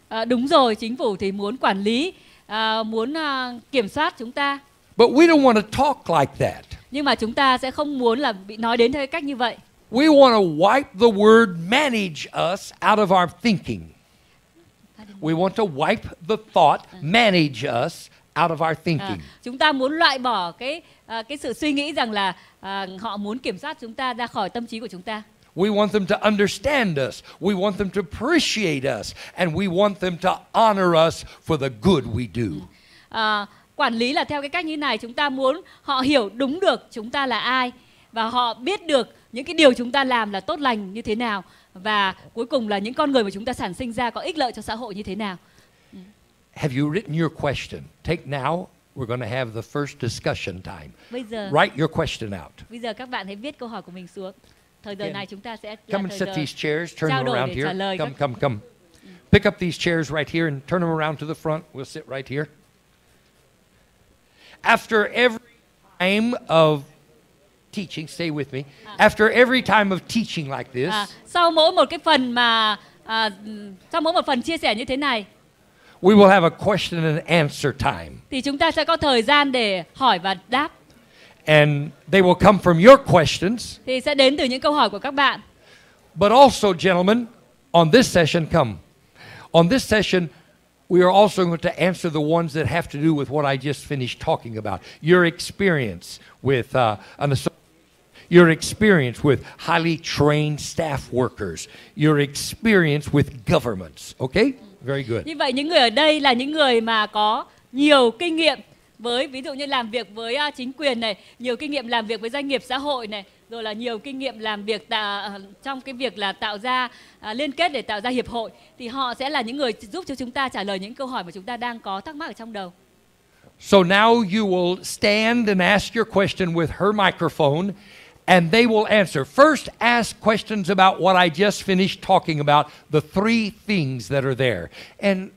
Đúng rồi, chính phủ thì muốn quản lý, muốn kiểm soát chúng ta. But we don't want to talk like that. Nhưng mà chúng ta sẽ không muốn là bị nói đến theo cách như vậy. We want to wipe the word manage us out of our thinking. We want to wipe the thought manage us out of our thinking. Chúng ta muốn loại bỏ cái sự suy nghĩ rằng là họ muốn kiểm soát chúng ta ra khỏi tâm trí của chúng ta. We want them to understand us. We want them to appreciate us. And we want them to honor us for the good we do. Quản lý là theo cái cách như này, chúng ta muốn họ hiểu đúng được chúng ta là ai và họ biết được những cái điều chúng ta làm là tốt lành như thế nào, và cuối cùng là những con người mà chúng ta sản sinh ra có ích lợi cho xã hội như thế nào. Have you written your question? Take now. We're going to have the first discussion time. Bây giờ Write your question out. các bạn hãy viết câu hỏi của mình xuống. Thời giờ này chúng ta sẽ Come and sit these chairs, turn trao them đổi around để trả here. lời Come. Pick up these chairs right here and turn them around to the front. We'll sit right here. After every time of teaching, stay with me. After every time of teaching like this, sau mỗi một phần chia sẻ như thế này, we will have a question and answer time. thì chúng ta sẽ có thời gian để hỏi và đáp. And they will come from your questions. Thì sẽ đến từ những câu hỏi của các bạn. But also, gentlemen, on this session, on this session, we are also going to answer the ones that have to do with what I just finished talking about. Your experience with your experience with highly trained staff workers, your experience with governments. Okay? Very good. Như vậy những người ở đây là những người mà có nhiều kinh nghiệm với, ví dụ như làm việc với chính quyền này, nhiều kinh nghiệm làm việc với doanh nghiệp xã hội này, rồi là nhiều kinh nghiệm làm việc trong cái việc là tạo ra liên kết để tạo ra hiệp hội, thì họ sẽ là những người giúp cho chúng ta trả lời những câu hỏi mà chúng ta đang có thắc mắc ở trong đầu. So now you will stand and ask your question with her microphone, and they will answer. First, ask questions about what I just finished talking about, the three things that are there. And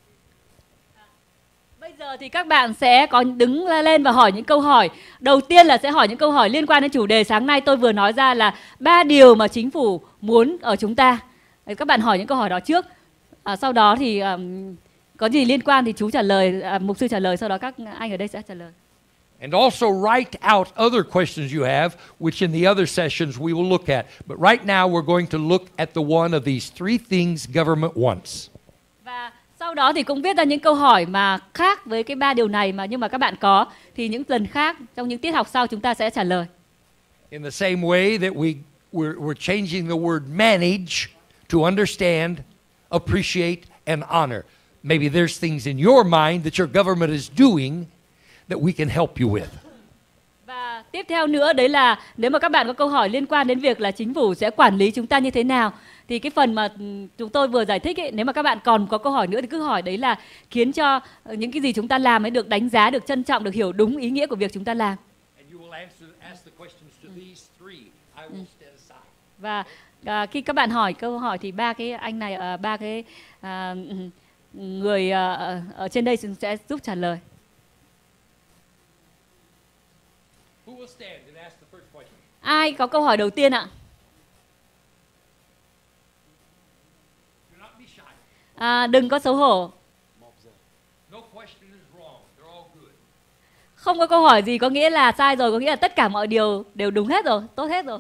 bây giờ thì các bạn sẽ có đứng lên và hỏi những câu hỏi. Đầu tiên là sẽ hỏi những câu hỏi liên quan đến chủ đề sáng nay tôi vừa nói ra là 3 điều mà chính phủ muốn ở chúng ta. Các bạn hỏi những câu hỏi đó trước. Sau đó thì có gì liên quan thì chú trả lời, mục sư trả lời, sau đó các anh ở đây sẽ trả lời. And also write out other questions you have, which in the other sessions we will look at. But right now we're going to look at the one of these three things government wants. Và sau đó thì cũng viết ra những câu hỏi mà khác với cái 3 điều này mà nhưng mà các bạn có, thì những lần khác trong những tiết học sau chúng ta sẽ trả lời. In the same way that we're changing the word manage to understand, appreciate and honor. Maybe there's things in your mind that your government is doing that we can help you with. Và tiếp theo nữa đấy là nếu mà các bạn có câu hỏi liên quan đến việc là chính phủ sẽ quản lý chúng ta như thế nào, thì cái phần mà chúng tôi vừa giải thích ấy, nếu mà các bạn còn có câu hỏi nữa thì cứ hỏi, đấy là khiến cho những cái gì chúng ta làm ấy được đánh giá, được trân trọng, được hiểu đúng ý nghĩa của việc chúng ta làm. Và khi các bạn hỏi câu hỏi thì ba cái anh này, ba cái người ở trên đây sẽ giúp trả lời. Ai có câu hỏi đầu tiên ạ? Đừng có xấu hổ. Không có câu hỏi gì có nghĩa là sai rồi, có nghĩa là tất cả mọi điều đều đúng hết rồi, tốt hết rồi.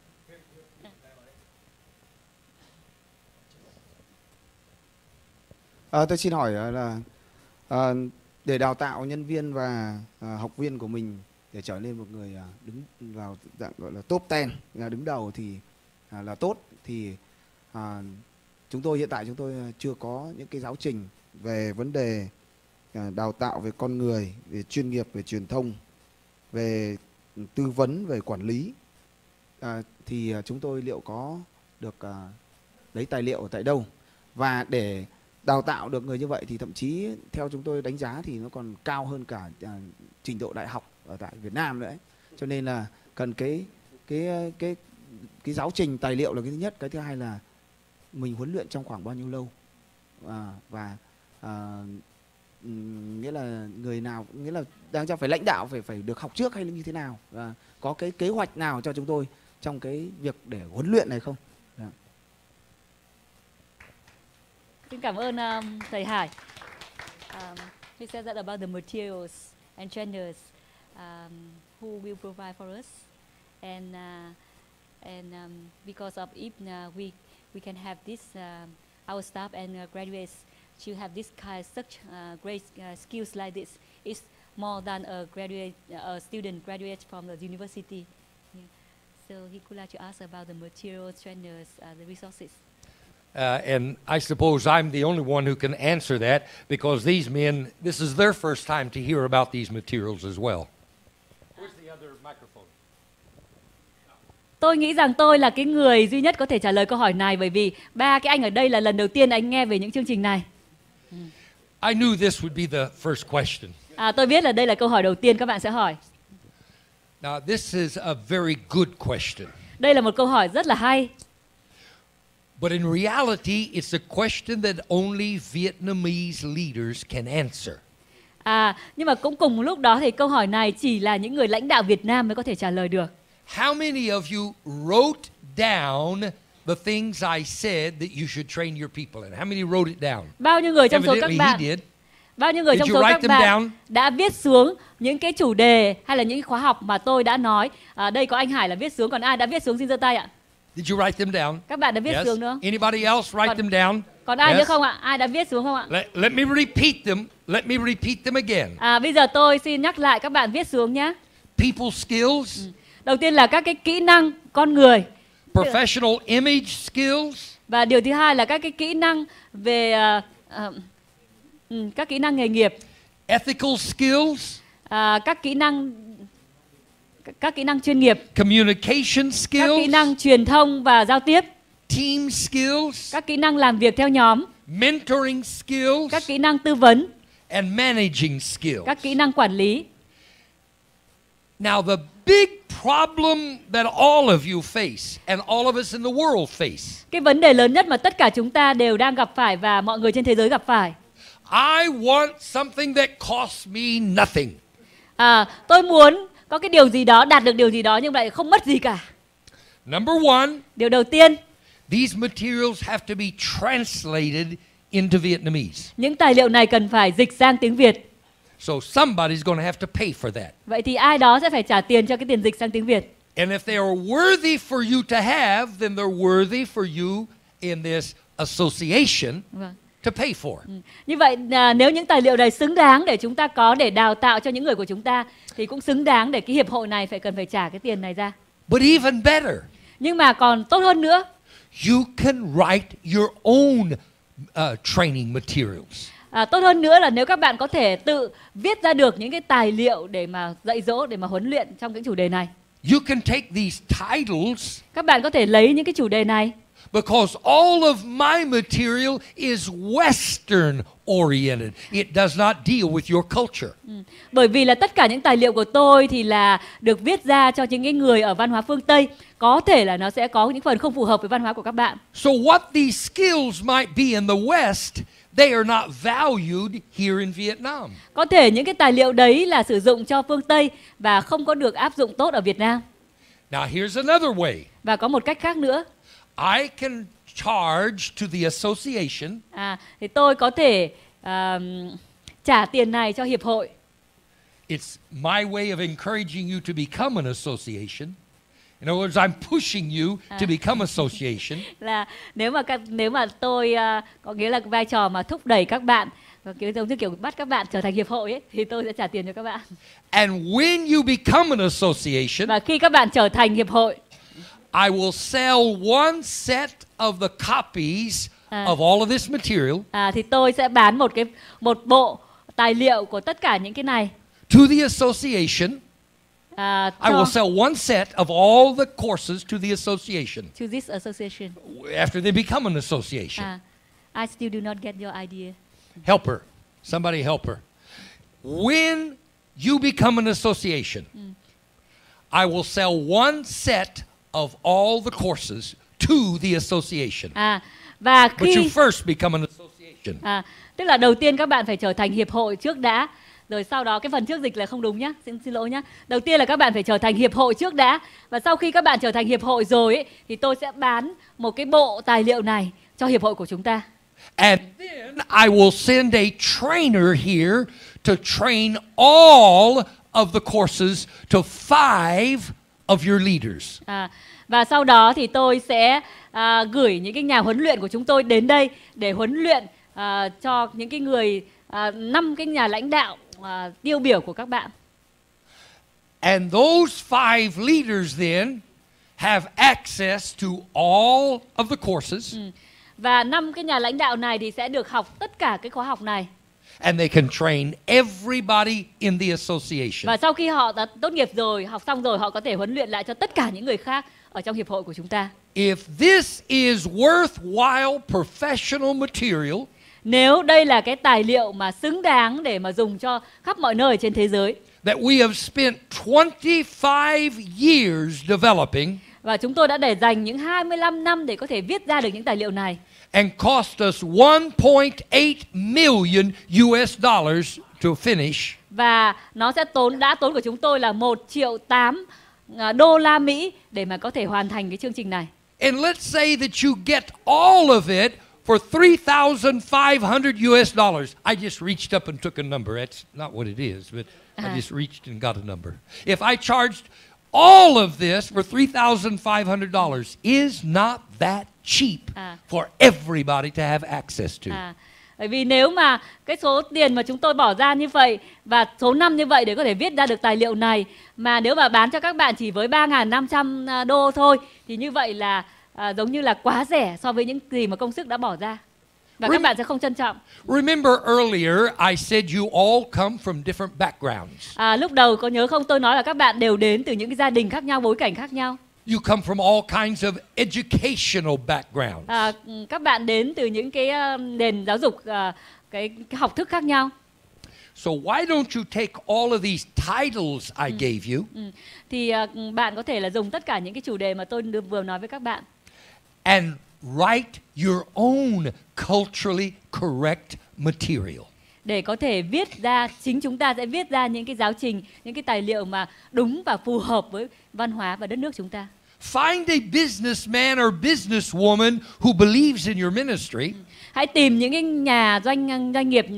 Tôi xin hỏi là để đào tạo nhân viên và học viên của mình để trở nên một người đứng vào dạng gọi là top 10, là đứng đầu thì là tốt, thì hiện tại chúng tôi chưa có những cái giáo trình về vấn đề đào tạo về con người, về chuyên nghiệp, về truyền thông, về tư vấn, về quản lý, thì chúng tôi liệu có được lấy tài liệu ở tại đâu? Và để đào tạo được người như vậy thì thậm chí theo chúng tôi đánh giá thì nó còn cao hơn cả trình độ đại học ở tại Việt Nam nữa ấy. Cho nên là cần cái giáo trình tài liệu là cái thứ nhất. Cái thứ hai là mình huấn luyện trong khoảng bao nhiêu lâu, và nghĩa là người nào, nghĩa là đang cho phải lãnh đạo phải được học trước hay là như thế nào, và có cái kế hoạch nào cho chúng tôi trong cái việc để huấn luyện này không? Xin cảm ơn thầy Hải. He said that about the materials and trainers who will provide for us, and because of if we can have this our staff and graduates to have this such great skills like this. It's more than a student graduate from the university. Yeah. So he could like to ask about the materials, trainers, the resources. And I suppose I'm the only one who can answer that, because these men, this is their first time to hear about these materials as well. Where's the other microphone? Tôi nghĩ rằng tôi là cái người duy nhất có thể trả lời câu hỏi này, bởi vì ba cái anh ở đây là lần đầu tiên anh nghe về những chương trình này. I knew this would be the first question. Tôi biết là đây là câu hỏi đầu tiên các bạn sẽ hỏi. Now, this is a very good question. Đây là một câu hỏi rất là hay. But in reality, it's a question that only Vietnamese leaders can answer. Nhưng mà cũng cùng lúc đó thì câu hỏi này chỉ là những người lãnh đạo Việt Nam mới có thể trả lời được. How many of you wrote down the things I said that you should train your people in? How many wrote it down? Bao nhiêu người trong số các Evidently bạn? he did. Bao nhiêu người Did trong you số write các them bạn down? đã viết xuống những cái chủ đề hay là những khóa học mà tôi đã nói? Đây có anh Hải là viết xuống, còn ai đã viết xuống xin giơ tay ạ? Did you write them down? Các bạn đã viết Yes. xuống nữa. Anybody else write them down? Còn ai nữa Yes. không ạ? Ai đã viết xuống không ạ? Let me repeat them. Let me repeat them again. Bây giờ tôi xin nhắc lại, các bạn viết xuống nhé. People skills, Đầu tiên là các cái kỹ năng con người. professional image skills, Và điều thứ hai là các cái kỹ năng về các kỹ năng nghề nghiệp, ethical skills, các kỹ năng chuyên nghiệp, communication các kỹ skills, năng truyền thông và giao tiếp, team skills, các kỹ năng làm việc theo nhóm, mentoring skills, các kỹ năng tư vấn, and managing skills. các kỹ năng quản lý. Now, the big problem that all of you face, and all of us in the world face, Cái vấn đề lớn nhất mà tất cả chúng ta đều đang gặp phải và mọi người trên thế giới gặp phải. I want something that costs me nothing. Tôi muốn có cái điều gì đó, đạt được điều gì đó nhưng lại không mất gì cả. Number one, Điều đầu tiên, these materials have to be translated into Vietnamese. những tài liệu này cần phải dịch sang tiếng Việt. So somebody's going to have to pay for that. Vậy thì ai đó sẽ phải trả tiền cho cái tiền dịch sang tiếng Việt. And if they are worthy for you to have, then they're worthy for you in this association Vâng. to pay for. Như vậy nếu những tài liệu này xứng đáng để chúng ta có để đào tạo cho những người của chúng ta, thì cũng xứng đáng để cái hiệp hội này cần phải trả cái tiền này ra. But even better, Nhưng mà còn tốt hơn nữa, you can write your own training materials. tốt hơn nữa là nếu các bạn có thể tự viết ra được những cái tài liệu để mà dạy dỗ, để mà huấn luyện trong cái chủ đề này. You can take these titles, Các bạn có thể lấy những cái chủ đề này, because all of my material is Western oriented. It does not deal with your culture. bởi vì là tất cả những tài liệu của tôi thì là được viết ra cho những cái người ở văn hóa phương Tây. Có thể là nó sẽ có những phần không phù hợp với văn hóa của các bạn. So what these skills might be in the West, they are not valued here in Vietnam. Có thể những cái tài liệu đấy là sử dụng cho phương Tây và không có được áp dụng tốt ở Việt Nam. Now here's another way. Và có một cách khác nữa. I can charge to the association Thì tôi có thể trả tiền này cho hiệp hội. It's my way of encouraging you to become an association. In other words, I'm pushing you to become association. Là nếu mà tôi có nghĩa là vai trò mà thúc đẩy các bạn, và giống như kiểu bắt các bạn trở thành hiệp hội ấy, thì tôi sẽ trả tiền cho các bạn. And when you become an association, Và khi các bạn trở thành hiệp hội, I will sell one set of the copies of all of this material thì tôi sẽ bán một bộ tài liệu của tất cả những cái này to the association. I will sell one set of all the courses to the association to this association. after they become an association. I still do not get your idea. Help her. Somebody help her. When you become an association, I will sell one set of all the courses to the association. Và But you khi first become an association. tức là đầu tiên các bạn phải trở thành hiệp hội trước đã, rồi sau đó cái phần trước dịch là không đúng nhá, xin lỗi nhá. Đầu tiên là các bạn phải trở thành hiệp hội trước đã, và sau khi các bạn trở thành hiệp hội rồi ấy, thì tôi sẽ bán một cái bộ tài liệu này cho hiệp hội của chúng ta. And then I will send a trainer here to train all of the courses to 5 of your leaders. Và sau đó thì tôi sẽ gửi những cái nhà huấn luyện của chúng tôi đến đây để huấn luyện cho những cái người 5 cái nhà lãnh đạo tiêu biểu của các bạn. And those 5 leaders then have access to all of the courses. Và 5 cái nhà lãnh đạo này thì sẽ được học tất cả cái khóa học này. And they can train everybody in the association. Và sau khi họ đã tốt nghiệp rồi, học xong rồi, họ có thể huấn luyện lại cho tất cả những người khác ở trong hiệp hội của chúng ta. If this is worthwhile professional material, nếu đây là cái tài liệu mà xứng đáng để mà dùng cho khắp mọi nơi trên thế giới, that we have spent 25 years developing, và chúng tôi đã để dành những 25 năm để có thể viết ra được những tài liệu này, and cost us 1.8 million US dollars to finish, và nó sẽ đã tốn của chúng tôi là 1,8 triệu đô la Mỹ để mà có thể hoàn thành cái chương trình này. And let's say that you get all of it for $3,500 US dollars. I just reached up and took a number. That's not what it is, but I just reached and got a number. If I charged all of this for $3,500, is not that cheap for everybody to have access to. Bởi vì nếu mà cái số tiền mà chúng tôi bỏ ra như vậy và số năm như vậy để có thể viết ra được tài liệu này, mà nếu mà bán cho các bạn chỉ với 3.500 đô thôi thì như vậy là giống như là quá rẻ so với những gì mà công sức đã bỏ ra. Và các bạn sẽ không trân trọng. Remember earlier I said you all come from different backgrounds. Lúc đầu có nhớ không, tôi nói là các bạn đều đến từ những cái gia đình khác nhau, bối cảnh khác nhau. You come from all kinds of educational backgrounds. Các bạn đến từ những cái nền giáo dục, cái học thức khác nhau. So why don't you take all of these titles I gave you? Thì bạn có thể là dùng tất cả những cái chủ đề mà tôi vừa nói với các bạn. And write your own culturally correct material. Để có thể viết ra, chính chúng ta sẽ viết ra những cái giáo trình, những cái tài liệu mà đúng và phù hợp với văn hóa và đất nước chúng ta. Find a businessman or businesswoman who believes in your ministry. Hãy tìm những cái nhà doanh nghiệp,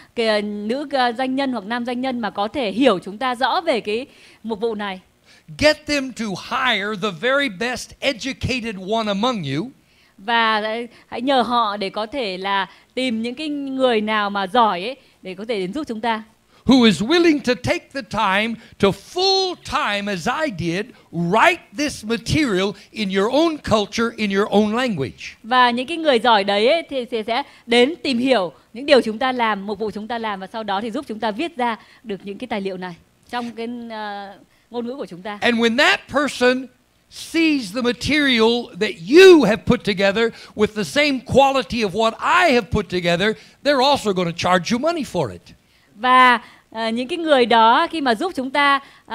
nữ doanh nhân hoặc nam doanh nhân mà có thể hiểu chúng ta rõ về cái mục vụ này. Get them to hire the very best educated one among you. Và hãy nhờ họ để có thể là tìm những cái người nào mà giỏi ấy để có thể đến giúp chúng ta. Who is willing to take the time to full time as I did write this material in your own culture, in your own language. Và những cái người giỏi đấy ấy, thì sẽ đến tìm hiểu những điều chúng ta làm, mục vụ chúng ta làm, và sau đó thì giúp chúng ta viết ra được những cái tài liệu này trong cái ngôn ngữ của chúng ta. And when that person sees the material that you have put together with the same quality of what I have put together, they're also going to charge you money for it. Và những cái người đó khi mà giúp chúng ta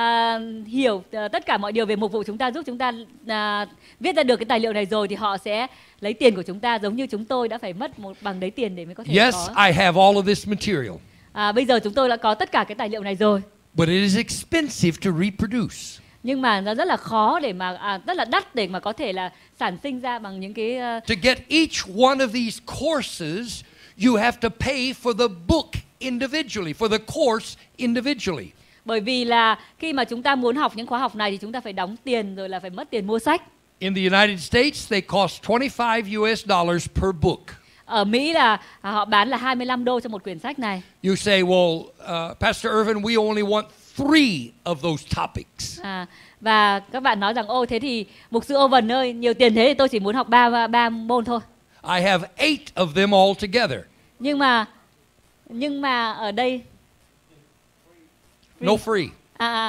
hiểu tất cả mọi điều về mục vụ chúng ta, giúp chúng ta viết ra được cái tài liệu này rồi, thì họ sẽ lấy tiền của chúng ta, giống như chúng tôi đã phải mất một bằng đấy tiền để mới có thể Yes, có. I have all of this material. Bây giờ chúng tôi đã có tất cả cái tài liệu này rồi. But it is expensive to reproduce. Nhưng mà nó rất là khó để mà rất là đắt để mà có thể là sản sinh ra bằng những cái To get each one of these courses, you have to pay for the book individually, for the course individually. Bởi vì là khi mà chúng ta muốn học những khóa học này thì chúng ta phải đóng tiền, rồi là phải mất tiền mua sách. In the United States, they cost 25 US dollars per book. Ở Mỹ là họ bán là 25 đô cho một quyển sách này. You say, well, Pastor Irvin, we only want 3 of those topics. Và các bạn nói rằng, ô thế thì mục sư Owen ơi, nhiều tiền thế thì tôi chỉ muốn học 3 môn thôi. I have 8 of them all together. Nhưng mà ở đây No free. No.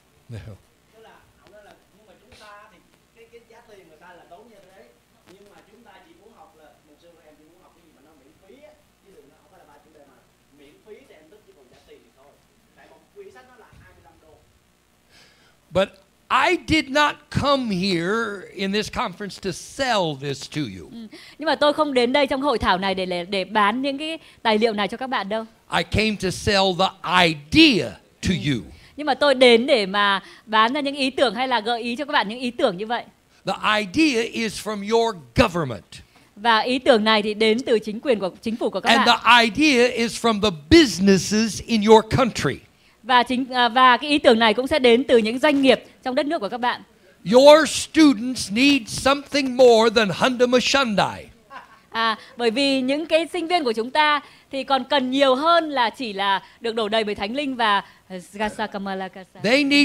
But I did not come here in this conference to sell this to you. Nhưng mà tôi không đến đây trong hội thảo này để bán những cái tài liệu này cho các bạn đâu. I came to sell the idea to you. Nhưng mà tôi đến để mà bán ra những ý tưởng hay là gợi ý cho các bạn những ý tưởng như vậy. The idea is from your government. Và ý tưởng này thì đến từ chính phủ của các And bạn. the idea is from the businesses in your country. Và cái ý tưởng này cũng sẽ đến từ những doanh nghiệp trong đất nước của các bạn. Your students need something more than Hyundai Hyundai. Bởi vì những cái sinh viên của chúng ta thì còn cần nhiều hơn là chỉ là được đổ đầy bởi Thánh Linh và Gasa Kamala Gasa.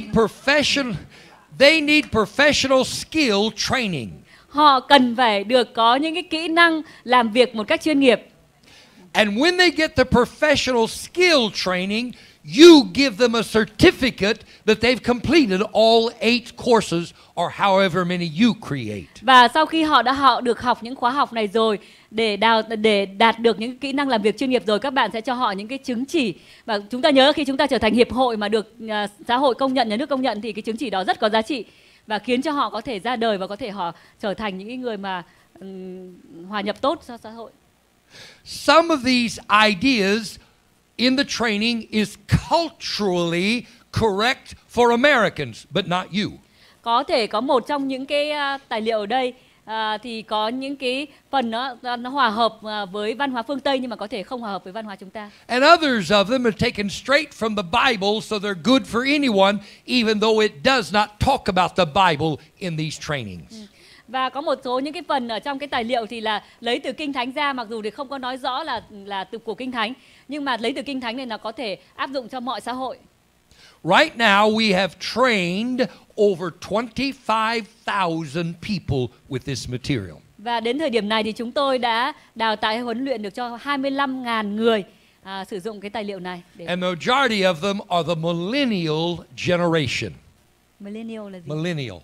They need professional skill training. Họ cần phải được có những cái kỹ năng làm việc một cách chuyên nghiệp. And when they get the professional skill training, you give them a certificate that they've completed all 8 courses or however many you create. Và sau khi họ được học những khóa học này rồi, để đạt được những kỹ năng làm việc chuyên nghiệp rồi, các bạn sẽ cho họ những cái chứng chỉ. Và chúng ta nhớ khi chúng ta trở thành hiệp hội mà được xã hội công nhận, nhà nước công nhận thì cái chứng chỉ đó rất có giá trị và khiến cho họ có thể ra đời và có thể họ trở thành những người mà hòa nhập tốt cho xã hội. Some of these ideas in the training is culturally correct for Americans, but not you. Có thể có một trong những cái tài liệu ở đây thì có những cái phần nó hòa hợp với văn hóa phương Tây nhưng mà có thể không hòa hợp với văn hóa chúng ta. And others of them are taken straight from the Bible, so they're good for anyone, even though it does not talk about the Bible in these trainings. Và có một số những cái phần ở trong cái tài liệu thì là lấy từ Kinh Thánh ra, mặc dù thì không có nói rõ là từ của Kinh Thánh, nhưng mà lấy từ Kinh Thánh này nó có thể áp dụng cho mọi xã hội. Right now we have trained over 25,000 people with this material. Và đến thời điểm này thì chúng tôi đã đào tạo hay huấn luyện được cho 25.000 người sử dụng cái tài liệu này. And the majority of them are the millennial generation. Millennial là gì? Millennial.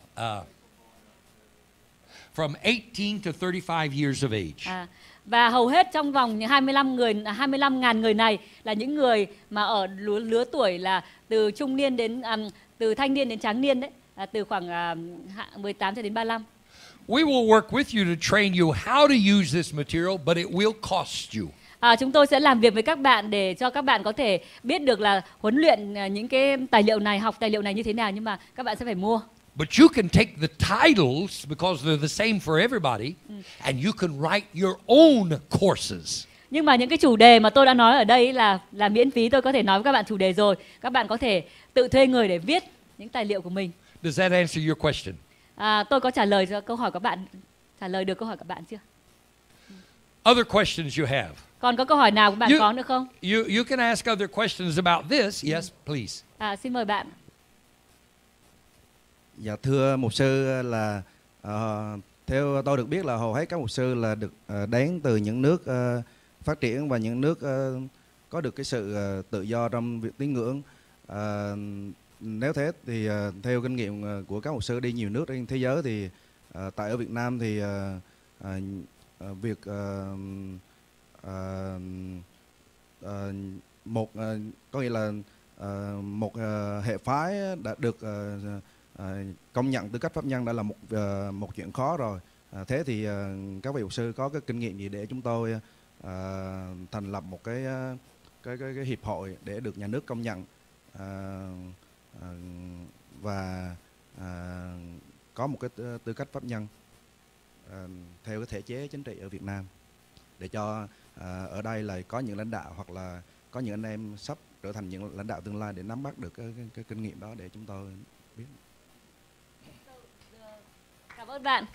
From 18 to 35 years of age. Và hầu hết trong vòng 25.000 người này là những người mà ở lứa tuổi là từ trung niên đến từ thanh niên đến tráng niên đấy, từ khoảng 18 cho đến 35. We will work with you to train you how to use this material, but it will cost you. Chúng tôi sẽ làm việc với các bạn để cho các bạn có thể biết được là huấn luyện những cái tài liệu này, học tài liệu này như thế nào, nhưng mà các bạn sẽ phải mua. But you can take the titles because they're the same for everybody, and you can write your own courses. Nhưng mà những cái chủ đề mà tôi đã nói ở đây là miễn phí, tôi có thể nói với các bạn chủ đề rồi. Các bạn có thể tự thuê người để viết những tài liệu của mình. Does that answer your question? Tôi có trả lời cho câu hỏi các bạn, trả lời được câu hỏi các bạn chưa? Other questions you have? Còn có câu hỏi nào các bạn có nữa không? You can ask other questions about this. Yes, please. Xin mời bạn. Dạ thưa mục sư, là theo tôi được biết là hầu hết các mục sư là được đến từ những nước phát triển và những nước có được cái sự tự do trong việc tín ngưỡng. Nếu thế thì theo kinh nghiệm của các mục sư đi nhiều nước trên thế giới thì tại ở Việt Nam thì việc có nghĩa là một hệ phái đã được công nhận tư cách pháp nhân đã là một chuyện khó rồi. Thế thì các vị mục sư có cái kinh nghiệm gì để chúng tôi thành lập một cái hiệp hội để được nhà nước công nhận và có một cái tư cách pháp nhân theo cái thể chế chính trị ở Việt Nam, để cho ở đây là có những lãnh đạo hoặc là có những anh em sắp trở thành những lãnh đạo tương lai để nắm bắt được cái kinh nghiệm đó để chúng tôi biết. Cảm ơn bạn.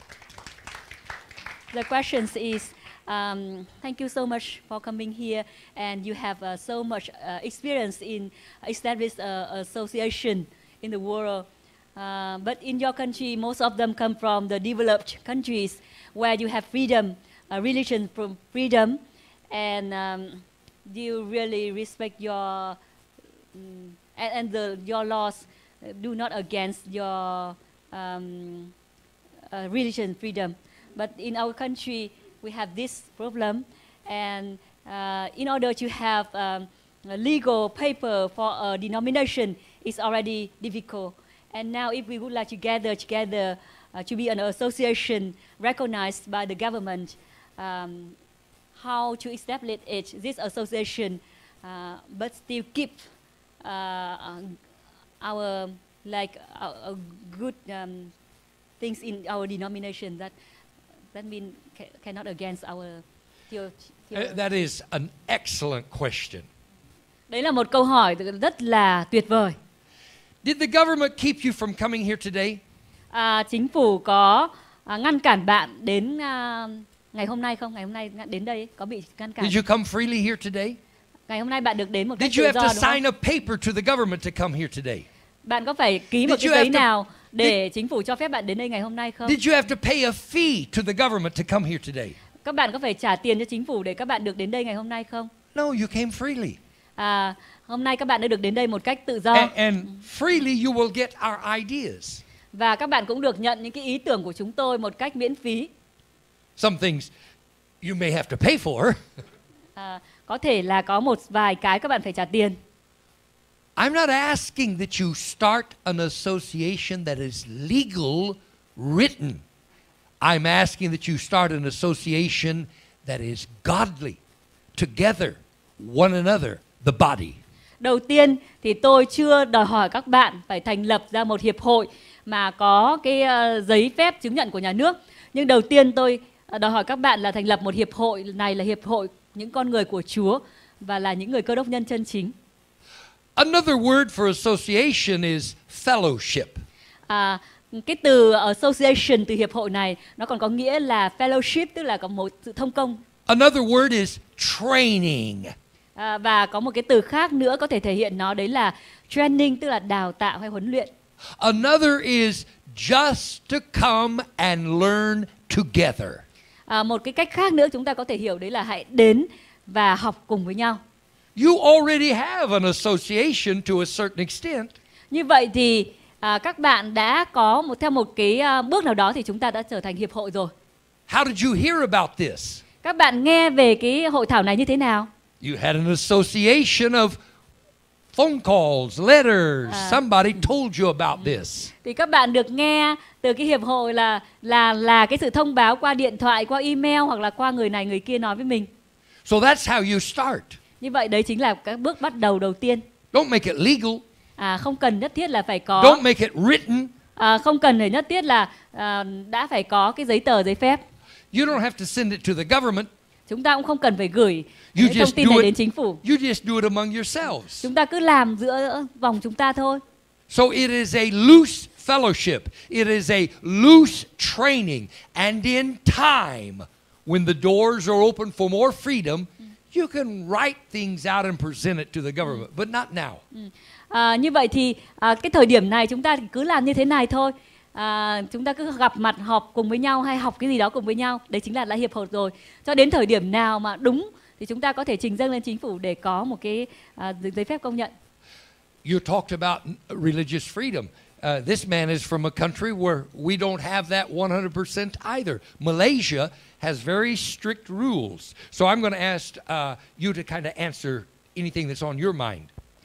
The question is, thank you so much for coming here, and you have so much experience in establish association in the world. But in your country, most of them come from the developed countries where you have freedom, religion freedom, and you really respect your your laws do not against your religion freedom. But in our country, we have this problem, and in order to have a legal paper for a denomination is already difficult. And now if we would like to gather together to be an association recognized by the government, how to establish this association, but still keep our good things in our denomination, that that mean cannot against our That is an excellent question. Đấy là một câu hỏi rất là tuyệt vời. Did the government keep you from coming here today? Chính phủ có ngăn cản bạn đến ngày hôm nay không? Ngày hôm nay đến đây có bị ngăn cản? Did you come freely here today? Ngày hôm nay bạn được đến một cách Did you tự have do to đúng sign không? a paper to the government to come here today? Bạn có phải ký một Did cái you have giấy to- nào để chính phủ cho phép bạn đến đây ngày hôm nay không? Did you have to pay a fee to the government to come here today? Các bạn có phải trả tiền cho chính phủ để các bạn được đến đây ngày hôm nay không? No, you came freely. Hôm nay các bạn đã được đến đây một cách tự do. And freely you will get our ideas. Và các bạn cũng được nhận những cái ý tưởng của chúng tôi một cách miễn phí. Some things you may have to pay for. Có thể là có một vài cái các bạn phải trả tiền. I'm not asking that you start an association that is legal, written. I'm asking that you start an association that is godly, together, one another, the body. Đầu tiên thì tôi chưa đòi hỏi các bạn phải thành lập ra một hiệp hội mà có cái giấy phép chứng nhận của nhà nước. Nhưng đầu tiên tôi đòi hỏi các bạn là thành lập một hiệp hội này là hiệp hội những con người của Chúa và là những người Cơ Đốc nhân chân chính. Another word for association is fellowship. Cái từ association, từ hiệp hội này nó còn có nghĩa là fellowship, tức là có một sự thông công. Another word is training. Và có một cái từ khác nữa có thể thể hiện nó, đấy là training, tức là đào tạo hay huấn luyện. Another is just to come and learn together. Một cái cách khác nữa chúng ta có thể hiểu đấy là hãy đến và học cùng với nhau. You already have an association to a certain extent. Như vậy thì các bạn đã có theo một cái bước nào đó thì chúng ta đã trở thành hiệp hội rồi. How did you hear about this? Các bạn nghe về cái hội thảo này như thế nào? You had an association of phone calls, letters. Somebody told you about this. Thì các bạn được nghe từ cái hiệp hội là cái sự thông báo qua điện thoại, qua email hoặc là qua người này người kia nói với mình. So that's how you start. Như vậy đấy chính là các bước bắt đầu đầu tiên. Don't make it legal. Không cần nhất thiết là phải có. Don't make it written. Không cần phải nhất thiết là đã phải có cái giấy tờ, giấy phép. You don't have to send it to the government. Chúng ta cũng không cần phải gửi You cái thông just tin do này it. đến chính phủ. You just do it among yourselves. Chúng ta cứ làm giữa vòng chúng ta thôi. So it is a loose fellowship. It is a loose training. And in time, when the doors are open for more freedom, you can write things out and present it to the government, but not now. Như vậy thì cái thời điểm này chúng ta thì cứ làm như thế này thôi. Chúng ta cứ gặp mặt họp cùng với nhau hay học cái gì đó cùng với nhau. Đấy chính là hiệp hội rồi. Cho đến thời điểm nào mà đúng thì chúng ta có thể trình dâng lên chính phủ để có một cái giấy phép công nhận. You talked about religious freedom. This man is from a country where we don't have that 100% either. Malaysia has very strict rules. So I'm going to ask you to kind of answer anything that's on your mind.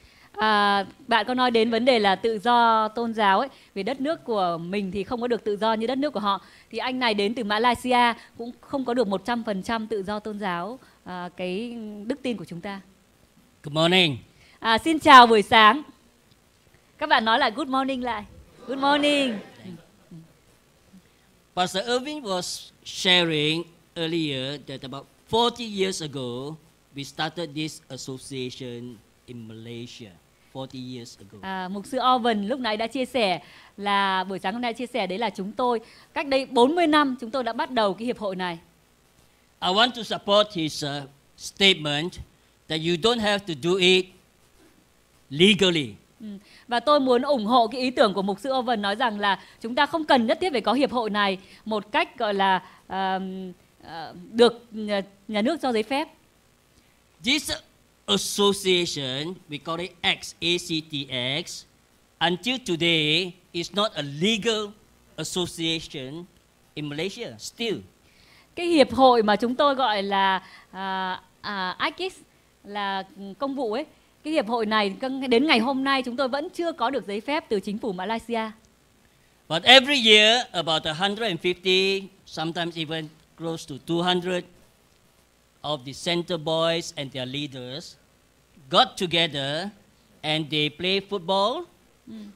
Bạn có nói đến vấn đề là tự do tôn giáo ấy, vì đất nước của mình thì không có được tự do như đất nước của họ. Thì anh này đến từ Malaysia cũng không có được 100% tự do tôn giáo, cái đức tin của chúng ta. Good morning. Xin chào buổi sáng. Các bạn nói lại good morning lại. Good morning. Pastor Irving was sharing earlier that about 40 years ago we started this association in Malaysia. 40 years ago. Mục sư Owen lúc nãy đã chia sẻ là buổi sáng hôm nay chia sẻ đấy là chúng tôi cách đây 40 năm chúng tôi đã bắt đầu cái hiệp hội này. I want to support his statement that you don't have to do it legally. Và tôi muốn ủng hộ cái ý tưởng của mục sư Owen nói rằng là chúng ta không cần nhất thiết phải có hiệp hội này một cách gọi là được nhà nước cho giấy phép. This association, we call it ACTX, until today is not a legal association in Malaysia still. Cái hiệp hội mà chúng tôi gọi là ACTX là công vụ ấy, cái hiệp hội này đến ngày hôm nay chúng tôi vẫn chưa có được giấy phép từ chính phủ Malaysia. But every year about 150, sometimes even close to 200 of the center boys and their leaders got together and they play football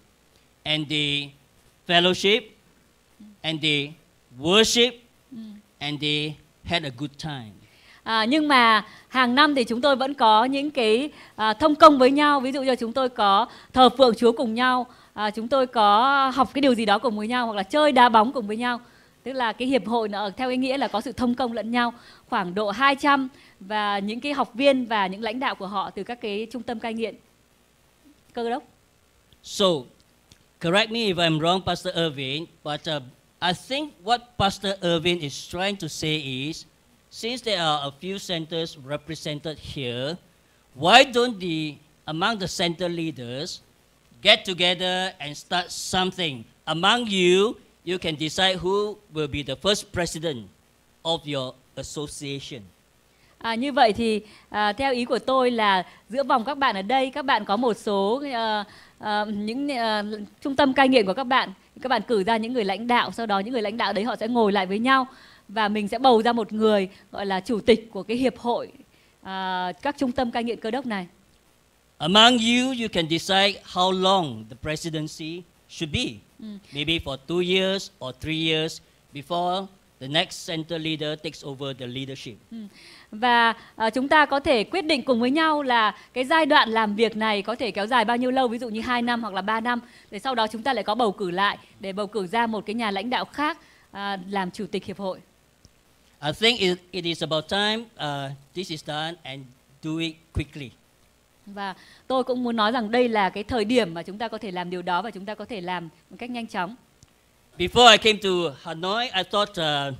and they fellowship and they worship and they had a good time. Nhưng mà hàng năm thì chúng tôi vẫn có những cái thông công với nhau. Ví dụ như chúng tôi có thờ phượng Chúa cùng nhau, chúng tôi có học cái điều gì đó cùng với nhau, hoặc là chơi đá bóng cùng với nhau. Tức là cái hiệp hội nó theo cái nghĩa là có sự thông công lẫn nhau. Khoảng độ 200 và những cái học viên và những lãnh đạo của họ từ các cái trung tâm cai nghiện Cơ Đốc. So, correct me if I'm wrong, Pastor Irvin, but I think what Pastor Irvin is trying to say is, since there are a few centers represented here, why don't among the center leaders get together and start something? Among you, you can decide who will be the first president of your association. Như vậy thì theo ý của tôi là giữa vòng các bạn ở đây, các bạn có một số những trung tâm cai nghiện của các bạn cử ra những người lãnh đạo, sau đó những người lãnh đạo đấy họ sẽ ngồi lại với nhau và mình sẽ bầu ra một người gọi là chủ tịch của cái hiệp hội các trung tâm cai nghiện Cơ Đốc này. Among you, you can decide how long the presidency should be. Maybe for 2 years or 3 years before the next center leader takes over the leadership. Và chúng ta có thể quyết định cùng với nhau là cái giai đoạn làm việc này có thể kéo dài bao nhiêu lâu, ví dụ như 2 năm hoặc là 3 năm. Để sau đó chúng ta lại có bầu cử lại để bầu cử ra một cái nhà lãnh đạo khác làm chủ tịch hiệp hội. I think it is about time this is done and do it quickly. Và tôi cũng muốn nói rằng đây là cái thời điểm mà chúng ta có thể làm điều đó và chúng ta có thể làm một cách nhanh chóng. Before I came to Hanoi, I thought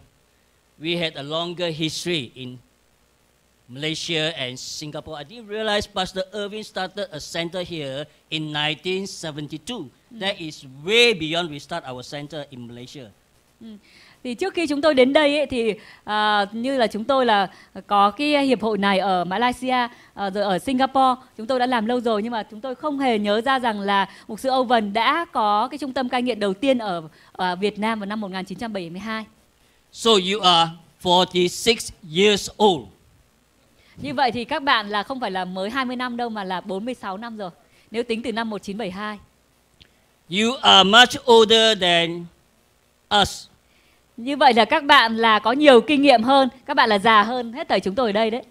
we had a longer history in Malaysia and Singapore. I didn't realize Pastor Irvin started a center here in 1972. That is way beyond we start our center in Malaysia. Thì trước khi chúng tôi đến đây ấy, thì như là chúng tôi là có cái hiệp hội này ở Malaysia, rồi ở Singapore chúng tôi đã làm lâu rồi, nhưng mà chúng tôi không hề nhớ ra rằng là mục sư Owen đã có cái trung tâm cai nghiện đầu tiên ở Việt Nam vào năm 1972. So you are 46 years old. Như vậy thì các bạn là không phải là mới 20 năm đâu mà là 46 năm rồi, nếu tính từ năm 1972. You are much older than us. Như vậy là các bạn là có nhiều kinh nghiệm hơn, các bạn là già hơn hết thảy chúng tôi ở đây đấy.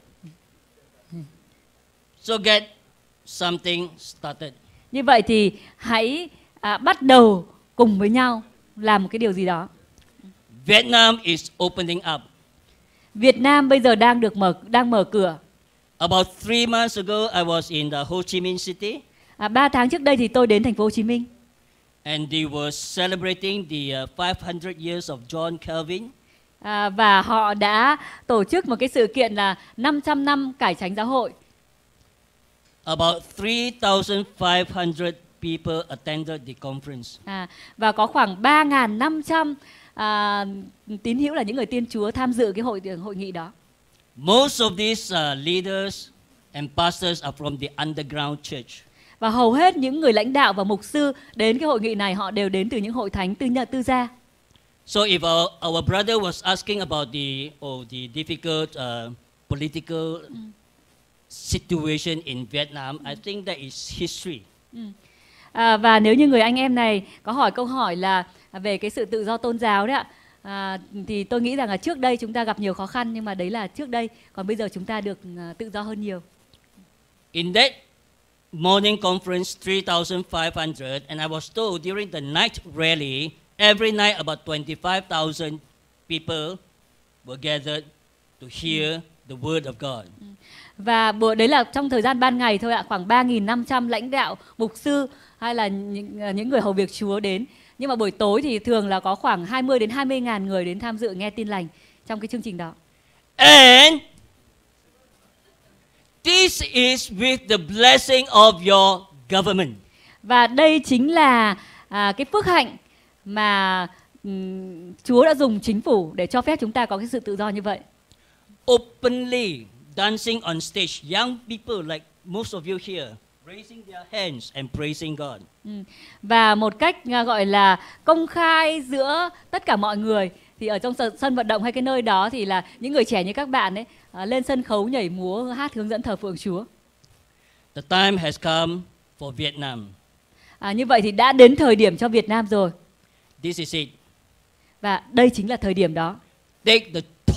So get something started. Như vậy thì hãy bắt đầu cùng với nhau làm một cái điều gì đó. Vietnam is opening up. Việt Nam bây giờ đang mở cửa. About 3 months ago, I was in the Ho Chi Minh City. 3 tháng trước đây thì tôi đến thành phố Hồ Chí Minh. And they were celebrating the 500 years of John Calvin. Và họ đã tổ chức một cái sự kiện là 500 năm cải chánh giáo hội. About 3,500 people attended the conference. Và có khoảng 3.500 tín hữu là những người Thiên Chúa tham dự cái hội nghị đó. Most of these leaders and pastors are from the underground church. Và hầu hết những người lãnh đạo và mục sư đến cái hội nghị này họ đều đến từ những hội thánh tư gia. So if our brother was asking about the difficult political situation in Vietnam, I think that is history. Và nếu như người anh em này có hỏi câu hỏi là về cái sự tự do tôn giáo đấy ạ, thì tôi nghĩ rằng là trước đây chúng ta gặp nhiều khó khăn, nhưng mà đấy là trước đây, còn bây giờ chúng ta được tự do hơn nhiều. In that morning conference, 3,500, and I was told during the night rally, every night about 25,000 people were gathered to hear the word of God. Và đấy là trong thời gian ban ngày thôi ạ, khoảng 3.500 lãnh đạo, mục sư hay là những người hầu việc Chúa đến. Nhưng mà buổi tối thì thường là có khoảng 20 đến 20.000 người đến tham dự nghe tin lành trong cái chương trình đó. And this is with the blessing of your government. Và đây chính là cái phước hạnh mà Chúa đã dùng chính phủ để cho phép chúng ta có cái sự tự do như vậy. Openly dancing on stage, young people like most of you here, raising their hands and praising God. Và một cách gọi là công khai giữa tất cả mọi người, thì ở trong sân vận động hay cái nơi đó thì là những người trẻ như các bạn ấy lên sân khấu nhảy múa, hát hướng dẫn thờ phượng Chúa. The time has come for Vietnam. Như vậy thì đã đến thời điểm cho Việt Nam rồi. This is it. Và đây chính là thời điểm đó. Take the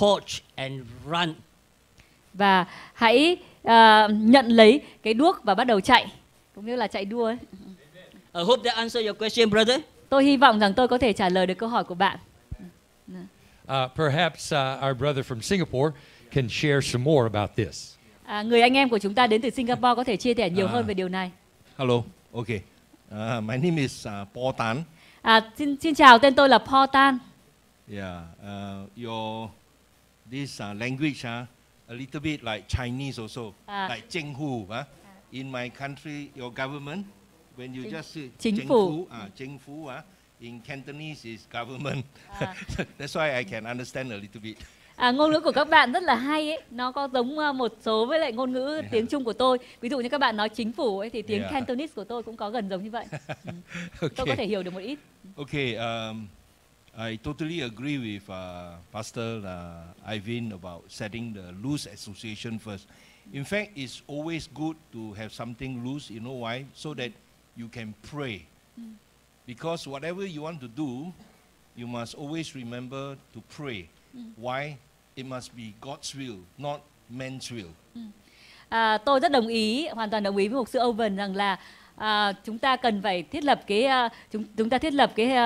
torch and run. Và hãy nhận lấy cái đuốc và bắt đầu chạy, cũng như là chạy đua ấy. I hope that answer your question, brother. Tôi hy vọng rằng tôi có thể trả lời được câu hỏi của bạn. Perhaps our brother from Singapore can share some more about this. Người anh em của chúng ta đến từ Singapore có thể chia sẻ nhiều hơn về điều này. Hello. Okay. My name is Paul Tan. Xin chào, tên tôi là Paul Tan. Yeah. Your this language a little bit like Chinese also, like Cheng Hu. In my country, your government, when you just say Cheng Fu, in Cantonese is government. That's why I can understand a little bit. Ngôn ngữ của các bạn rất là hay ấy, nó có giống một số với lại ngôn ngữ tiếng Trung của tôi. Ví dụ như các bạn nói chính phủ ấy thì tiếng Cantonese của tôi cũng có gần giống như vậy. Tôi có thể hiểu được một ít. Okay, I totally agree with Pastor Ivan about setting the loose association first. In fact, it's always good to have something loose, you know why? So that you can pray. Because whatever you want to do, you must always remember to pray. Why? It must be God's will, not man's will. Tôi rất đồng ý, hoàn toàn đồng ý với mục sư Owen rằng là chúng ta cần phải thiết lập cái chúng ta thiết lập cái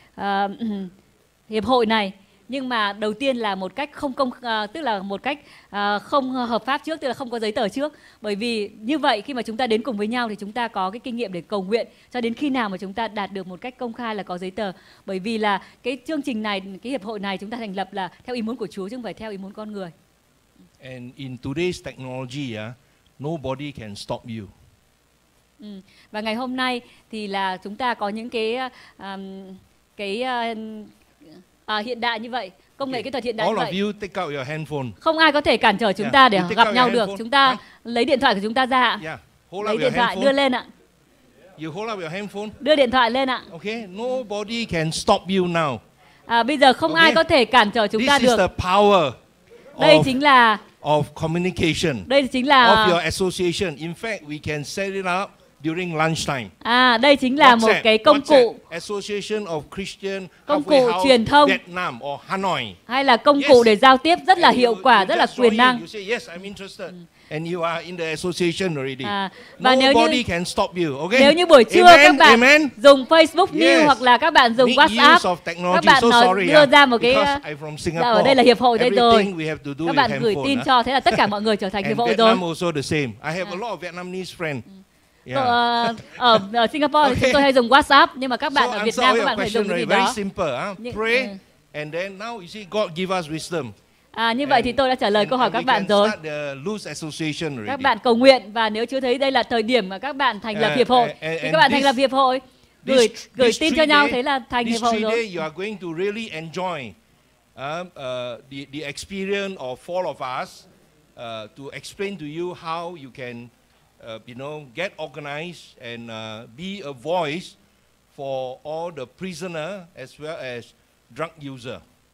hiệp hội này, nhưng mà đầu tiên là một cách tức là một cách không hợp pháp trước, tức là không có giấy tờ trước. Bởi vì như vậy khi mà chúng ta đến cùng với nhau thì chúng ta có cái kinh nghiệm để cầu nguyện cho đến khi nào mà chúng ta đạt được một cách công khai là có giấy tờ. Bởi vì là cái chương trình này, cái hiệp hội này chúng ta thành lập là theo ý muốn của Chúa chứ không phải theo ý muốn con người. And in today's technology, nobody can stop you. Và ngày hôm nay thì là chúng ta có những cái hiện đại như vậy, công nghệ kỹ thuật hiện đại như vậy. All of you take out your handphone. Không ai có thể cản trở chúng ta để gặp nhau được. Chúng ta lấy điện thoại của chúng ta ra. Lấy điện thoại đưa lên ạ. You hold up your handphone. Đưa điện thoại lên ạ. Okay, nobody can stop you now. Bây giờ không ai có thể cản trở chúng ta được. This is the power. Đây chính là of communication. Đây chính là of your association. In fact, we can set it up during lunchtime. Đây chính là một cái công cụ Association of Christian công cụ truyền thông Vietnam or Hanoi. Hay là công cụ để giao tiếp rất là hiệu quả, rất là quyền năng. You say yes, I'm interested. And you are in the association already. Và Nobody can stop you, okay? Nếu như buổi trưa các bạn dùng Facebook News hoặc là các bạn dùng WhatsApp, các bạn nói đưa ra một cái ở đây là hiệp hội đây rồi. Các bạn gửi tin cho, thế là tất cả mọi người trở thành hiệp hội rồi. Also the same. I have a lot of Vietnamese friends. Ở Singapore thì chúng tôi hay dùng WhatsApp, nhưng mà các bạn ở Việt Nam các bạn phải dùng cái gì đó. Very simple, pray, and then now you see God give us wisdom. Như vậy thì tôi đã trả lời câu hỏi các bạn rồi. Các bạn cầu nguyện, và nếu chưa thấy đây là thời điểm mà các bạn thành lập hiệp hội thì các bạn thành lập hiệp hội, gửi tin cho nhau, thế là thành hiệp hội rồi. You are going to really enjoy the experience of all of us to explain to you how you can get organized and be a voice for all the prisoner as well as drug user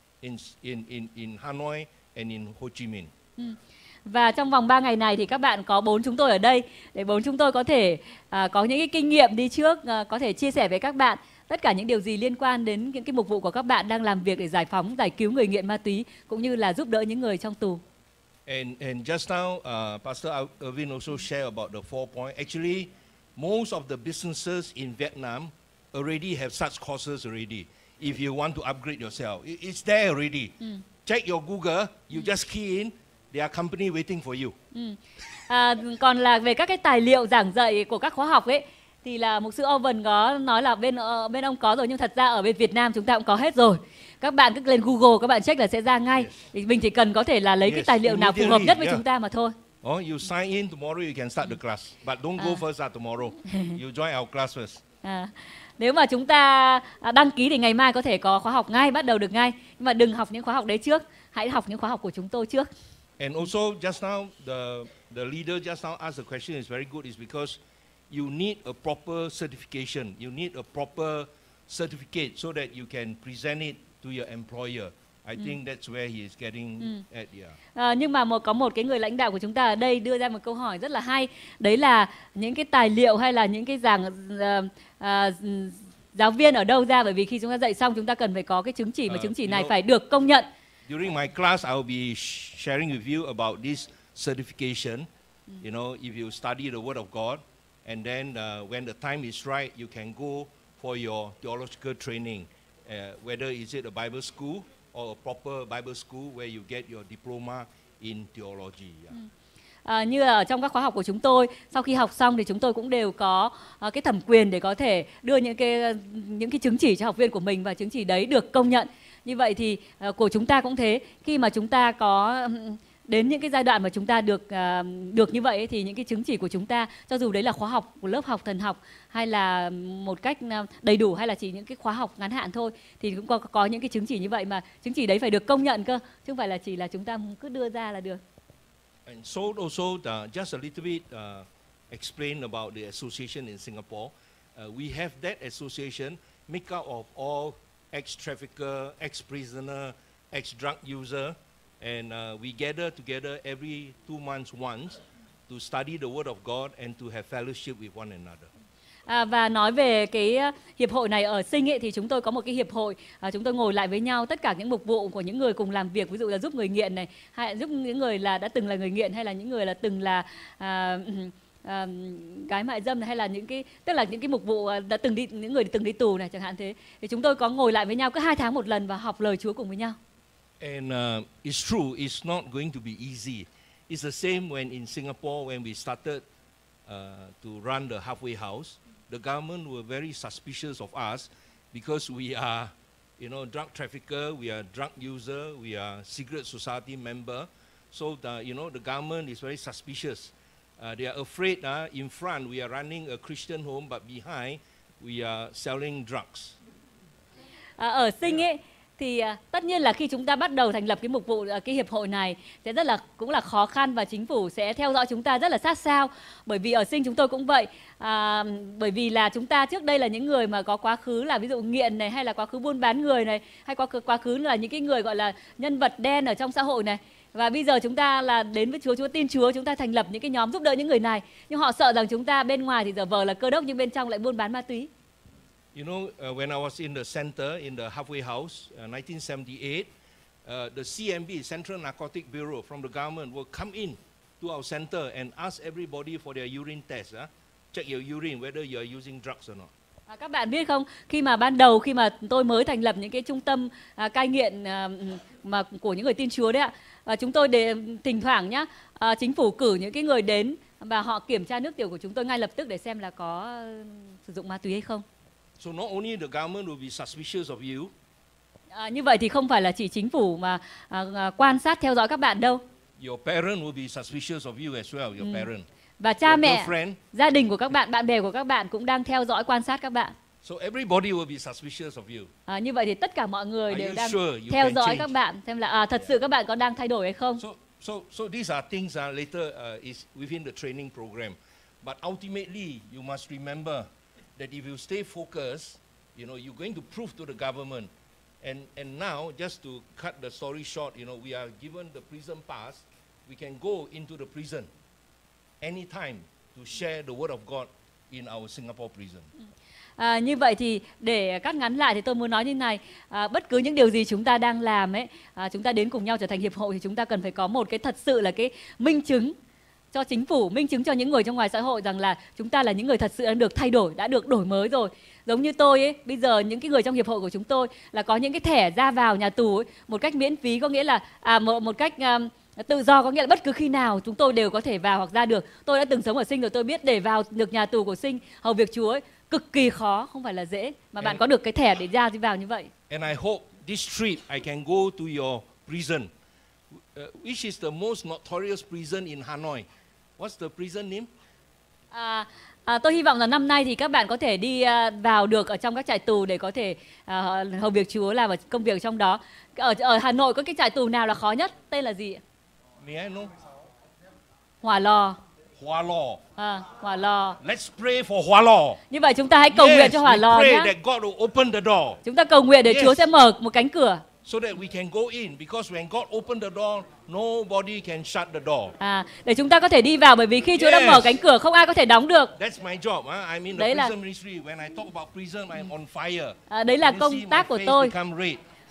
in Hanoi and in Ho Chi Minh. Và trong vòng 3 ngày này thì các bạn có 4 chúng tôi ở đây để 4 chúng tôi có thể có những cái kinh nghiệm đi trước, có thể chia sẻ với các bạn tất cả những điều gì liên quan đến những cái mục vụ của các bạn đang làm việc để giải phóng, giải cứu người nghiện ma túy cũng như là giúp đỡ những người trong tù. And just now, Pastor Irvin also shared about the 4 points. Actually, most of the businesses in Vietnam already have such courses already. If you want to upgrade yourself, it's there already. Check your Google, you just key in, there are company waiting for you. Còn là về các cái tài liệu giảng dạy của các khóa học ấy, thì là mục sư Owen có nói là bên ông có rồi, nhưng thật ra ở bên Việt Nam chúng ta cũng có hết rồi. Các bạn cứ lên Google, các bạn check là sẽ ra ngay. Thì mình chỉ cần có thể là lấy cái tài liệu nào phù hợp nhất với chúng ta mà thôi. Oh, you sign in tomorrow, you can start the class, but don't go first tomorrow. You join our class first. Nếu mà chúng ta đăng ký thì ngày mai có thể có khóa học ngay, bắt đầu được ngay. Nhưng mà đừng học những khóa học đấy trước, hãy học những khóa học của chúng tôi trước. And also just now the leader just now asked the question is very good, is because you need a proper certification. You need a proper certificate so that you can present it to your employer. I think that's where he is getting at. Nhưng mà có một cái người lãnh đạo của chúng ta ở đây đưa ra một câu hỏi rất là hay. Đấy là những cái tài liệu hay là những cái giáo viên ở đâu ra, bởi vì khi chúng ta dạy xong chúng ta cần phải có cái chứng chỉ, mà chứng chỉ này phải được công nhận. During my class, I'll be sharing with you about this certification. You know, if you study the Word of God, and then when the time is right, you can go for your theological training, whether is it a Bible school or a proper Bible school where you get your diploma in theology. Như là ở trong các khóa học của chúng tôi, sau khi học xong thì chúng tôi cũng đều có cái thẩm quyền để có thể đưa những cái chứng chỉ cho học viên của mình, và chứng chỉ đấy được công nhận. Như vậy thì của chúng ta cũng thế, khi mà chúng ta có đến những cái giai đoạn mà chúng ta được như vậy ấy, thì những cái chứng chỉ của chúng ta, cho dù đấy là khóa học của lớp học thần học hay là một cách đầy đủ, hay là chỉ những cái khóa học ngắn hạn thôi, thì cũng có những cái chứng chỉ như vậy, mà chứng chỉ đấy phải được công nhận cơ, chứ không phải là chỉ là chúng ta cứ đưa ra là được. And so also just a little bit explain about the association in Singapore. We have that association make up of all ex-trafficker, ex-prisoner, ex-drug user, and we gather together every 2 months once to study the Word of God and to have fellowship with one another. Và nói về cái hiệp hội này ở Sinh ấy, thì chúng tôi có một cái hiệp hội, chúng tôi ngồi lại với nhau, tất cả những mục vụ của những người cùng làm việc, ví dụ là giúp người nghiện này, hay giúp những người là đã từng là người nghiện, hay là những người là từng là gái mại dâm này, hay là những cái, tức là những cái mục vụ đã từng đi, những người từng đi tù này chẳng hạn thế, thì chúng tôi có ngồi lại với nhau cứ 2 tháng một lần và học lời Chúa cùng với nhau. And it's true, it's not going to be easy. It's the same when in Singapore when we started to run the halfway house. The government were very suspicious of us because we are, you know, drug trafficker, we are drug user, we are secret society member. So the government is very suspicious. They are afraid in front we are running a Christian home, but behind we are selling drugs. Ở Sinh ấy thì tất nhiên là khi chúng ta bắt đầu thành lập cái mục vụ, cái hiệp hội này sẽ cũng là khó khăn, và chính phủ sẽ theo dõi chúng ta rất là sát sao. Bởi vì ở Sinh chúng tôi cũng vậy, bởi vì là chúng ta trước đây là những người mà có quá khứ là ví dụ nghiện này, hay là quá khứ buôn bán người này, hay quá khứ là những cái người gọi là nhân vật đen ở trong xã hội này. Và bây giờ chúng ta là đến với Chúa, tin Chúa, chúng ta thành lập những cái nhóm giúp đỡ những người này. Nhưng họ sợ rằng chúng ta bên ngoài thì giờ vờ là cơ đốc nhưng bên trong lại buôn bán ma túy. You know, when I was in the center, in the halfway house, 1978, the CNB, Central Narcotic Bureau, from the government will come in to our center and ask everybody for their urine test, check your urine whether you are using drugs or not. Các bạn biết không, khi mà ban đầu, khi mà tôi mới thành lập những cái trung tâm cai nghiện mà của những người tin Chúa đấy ạ, chúng tôi thỉnh thoảng nhá, chính phủ cử những cái người đến và họ kiểm tra nước tiểu của chúng tôi ngay lập tức để xem là có sử dụng ma túy hay không. So not only the government will be suspicious of you. Như vậy thì không phải là chỉ chính phủ mà quan sát theo dõi các bạn đâu. Your parent will be suspicious of you as well, your parent. Và cha mẹ, gia đình của các bạn, bạn bè của các bạn cũng đang theo dõi, quan sát các bạn. So everybody will be suspicious of you. Như vậy thì tất cả mọi người đều đang theo dõi các bạn, xem là thật sự các bạn có đang thay đổi hay không. So these are things later is within the training program. But ultimately, you must remember that if you stay focused, you know, you're going to prove to the government. And now, just to cut the story short, you know, we are given the prison pass. We can go into the prison anytime to share the word of God in our Singapore prison. Như vậy thì để cắt ngắn lại thì tôi muốn nói như này, bất cứ những điều gì chúng ta đang làm ấy, chúng ta đến cùng nhau trở thành hiệp hội thì chúng ta cần phải có một cái thật sự là cái minh chứng cho chính phủ, minh chứng cho những người trong ngoài xã hội rằng là chúng ta là những người thật sự đã được thay đổi, đã được đổi mới rồi. Giống như tôi ấy, bây giờ những cái người trong hiệp hội của chúng tôi là có những cái thẻ ra vào nhà tù ấy, một cách miễn phí, có nghĩa là một cách tự do, có nghĩa là bất cứ khi nào chúng tôi đều có thể vào hoặc ra được. Tôi đã từng sống ở Sinh rồi, tôi biết để vào được nhà tù của Sinh hầu việc Chúa ấy, cực kỳ khó, không phải là dễ, mà bạn có được cái thẻ để ra đi vào như vậy. And I hope this trip I can go to your prison, which is the most notorious prison in Hanoi. What's the prison name? Tôi hy vọng là năm nay thì các bạn có thể đi vào được ở trong các trại tù để có thể hầu việc Chúa, làm công việc trong đó. Ở Hà Nội có cái trại tù nào là khó nhất? Tên là gì ạ? May I know? Hỏa Lò. Hỏa Lò. Hỏa Lò. Let's pray for Hỏa Lò. Như vậy chúng ta hãy cầu nguyện cho Hỏa Lò nhé. That God will open the door. Chúng ta cầu nguyện để Chúa sẽ mở một cánh cửa. So that we can go in, because when God opened the door, nobody can shut the door. Để chúng ta có thể đi vào, bởi vì khi Chúa đã mở cánh cửa, không ai có thể đóng được. That's my job. I'm in the prison ministry. When I talk about prison, I'm on fire. Đấy là công tác của tôi.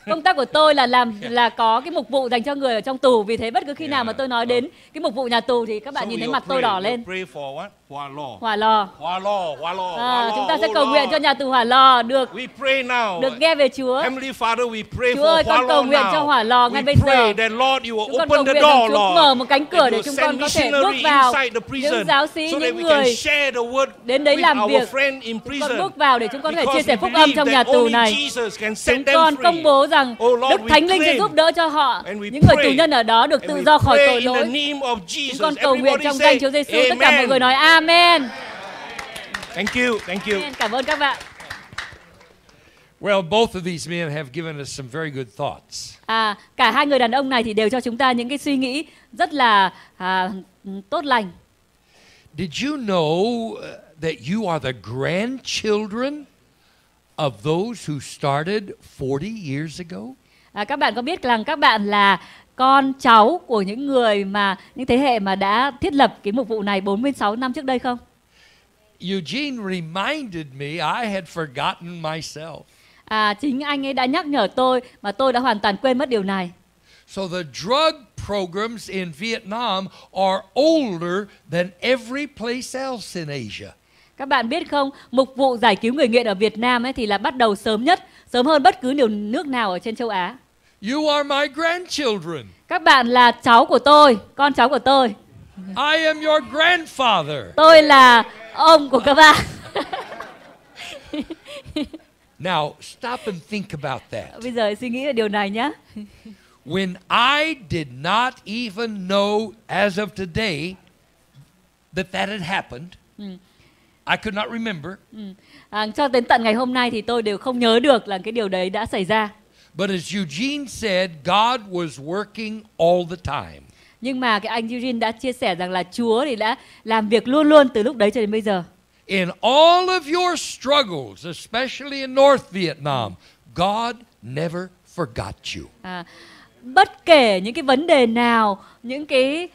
Công tác của tôi là có cái mục vụ dành cho người ở trong tù. Vì thế bất cứ khi nào mà tôi nói đến cái mục vụ nhà tù thì các bạn nhìn thấy mặt tôi đỏ lên. Pray for what? Hỏa lò. Hỏa lò. Hỏa lò, hỏa lò, hỏa lò. Chúng ta sẽ Oh cầu nguyện Lord. cho nhà tù Hỏa Lò được We pray now. nghe về Chúa. Heavenly Father, we pray Chúa for ơi, hỏa con lò cầu nguyện cho now. Hỏa Lò ngay We bây pray giờ. that Lord, you will Chúng con open cầu the nguyện door, rằng Chúa Lord. mở một cánh cửa And để you chúng send con có thể missionary bước vào. inside the prison Những giáo sĩ, so that những we can người share the word đến đấy with làm our việc. friend in Chúng prison. con bước vào để chúng con có thể chia Because sẻ we phúc âm believe trong that nhà tù only này. Jesus can set Chúng them con free. công bố rằng Oh Lord, Đức we Thánh Linh sẽ claim giúp đỡ cho họ, and we những người pray tù nhân ở đó được and tự we do khỏi pray tội in the lỗi. name of Chúng Jesus. con cầu nguyện Everybody trong say danh Chúa Giêsu. Tất cả mọi amen. người nói Amen. Thank you, thank you. Amen. Cảm ơn các bạn. Well, both of these men have given us some very good thoughts. Cả hai người đàn ông này thì đều cho chúng ta những cái suy nghĩ rất là tốt lành. Did you know that you are the grandchildren of those who started 40 years ago? Các bạn có biết rằng các bạn là con cháu của những người mà những thế hệ mà đã thiết lập cái mục vụ này 46 năm trước đây không? Eugene reminded me I had forgotten myself. Chính anh ấy đã nhắc nhở tôi mà tôi đã hoàn toàn quên mất điều này. So the drug programs in Vietnam are older than every place else in Asia. Các bạn biết không, mục vụ giải cứu người nghiện ở Việt Nam ấy thì là bắt đầu sớm nhất, sớm hơn bất cứ điều nước nào ở trên châu Á. You are my grandchildren. Các bạn là cháu của tôi, con cháu của tôi. I am your grandfather. Tôi là ông của các bạn. Now, stop and think about that. Bây giờ suy nghĩ về điều này nhé. When I did not even know as of today that had happened, I could not remember. Cho đến tận ngày hôm nay thì tôi đều không nhớ được là cái điều đấy đã xảy ra. But as Eugene said, God was working all the time. Nhưng mà cái anh Eugene đã chia sẻ rằng là Chúa thì đã làm việc luôn luôn từ lúc đấy cho đến bây giờ. In all of your struggles, especially in North Vietnam, God never forgot you. Bất kể những cái vấn đề nào, những cái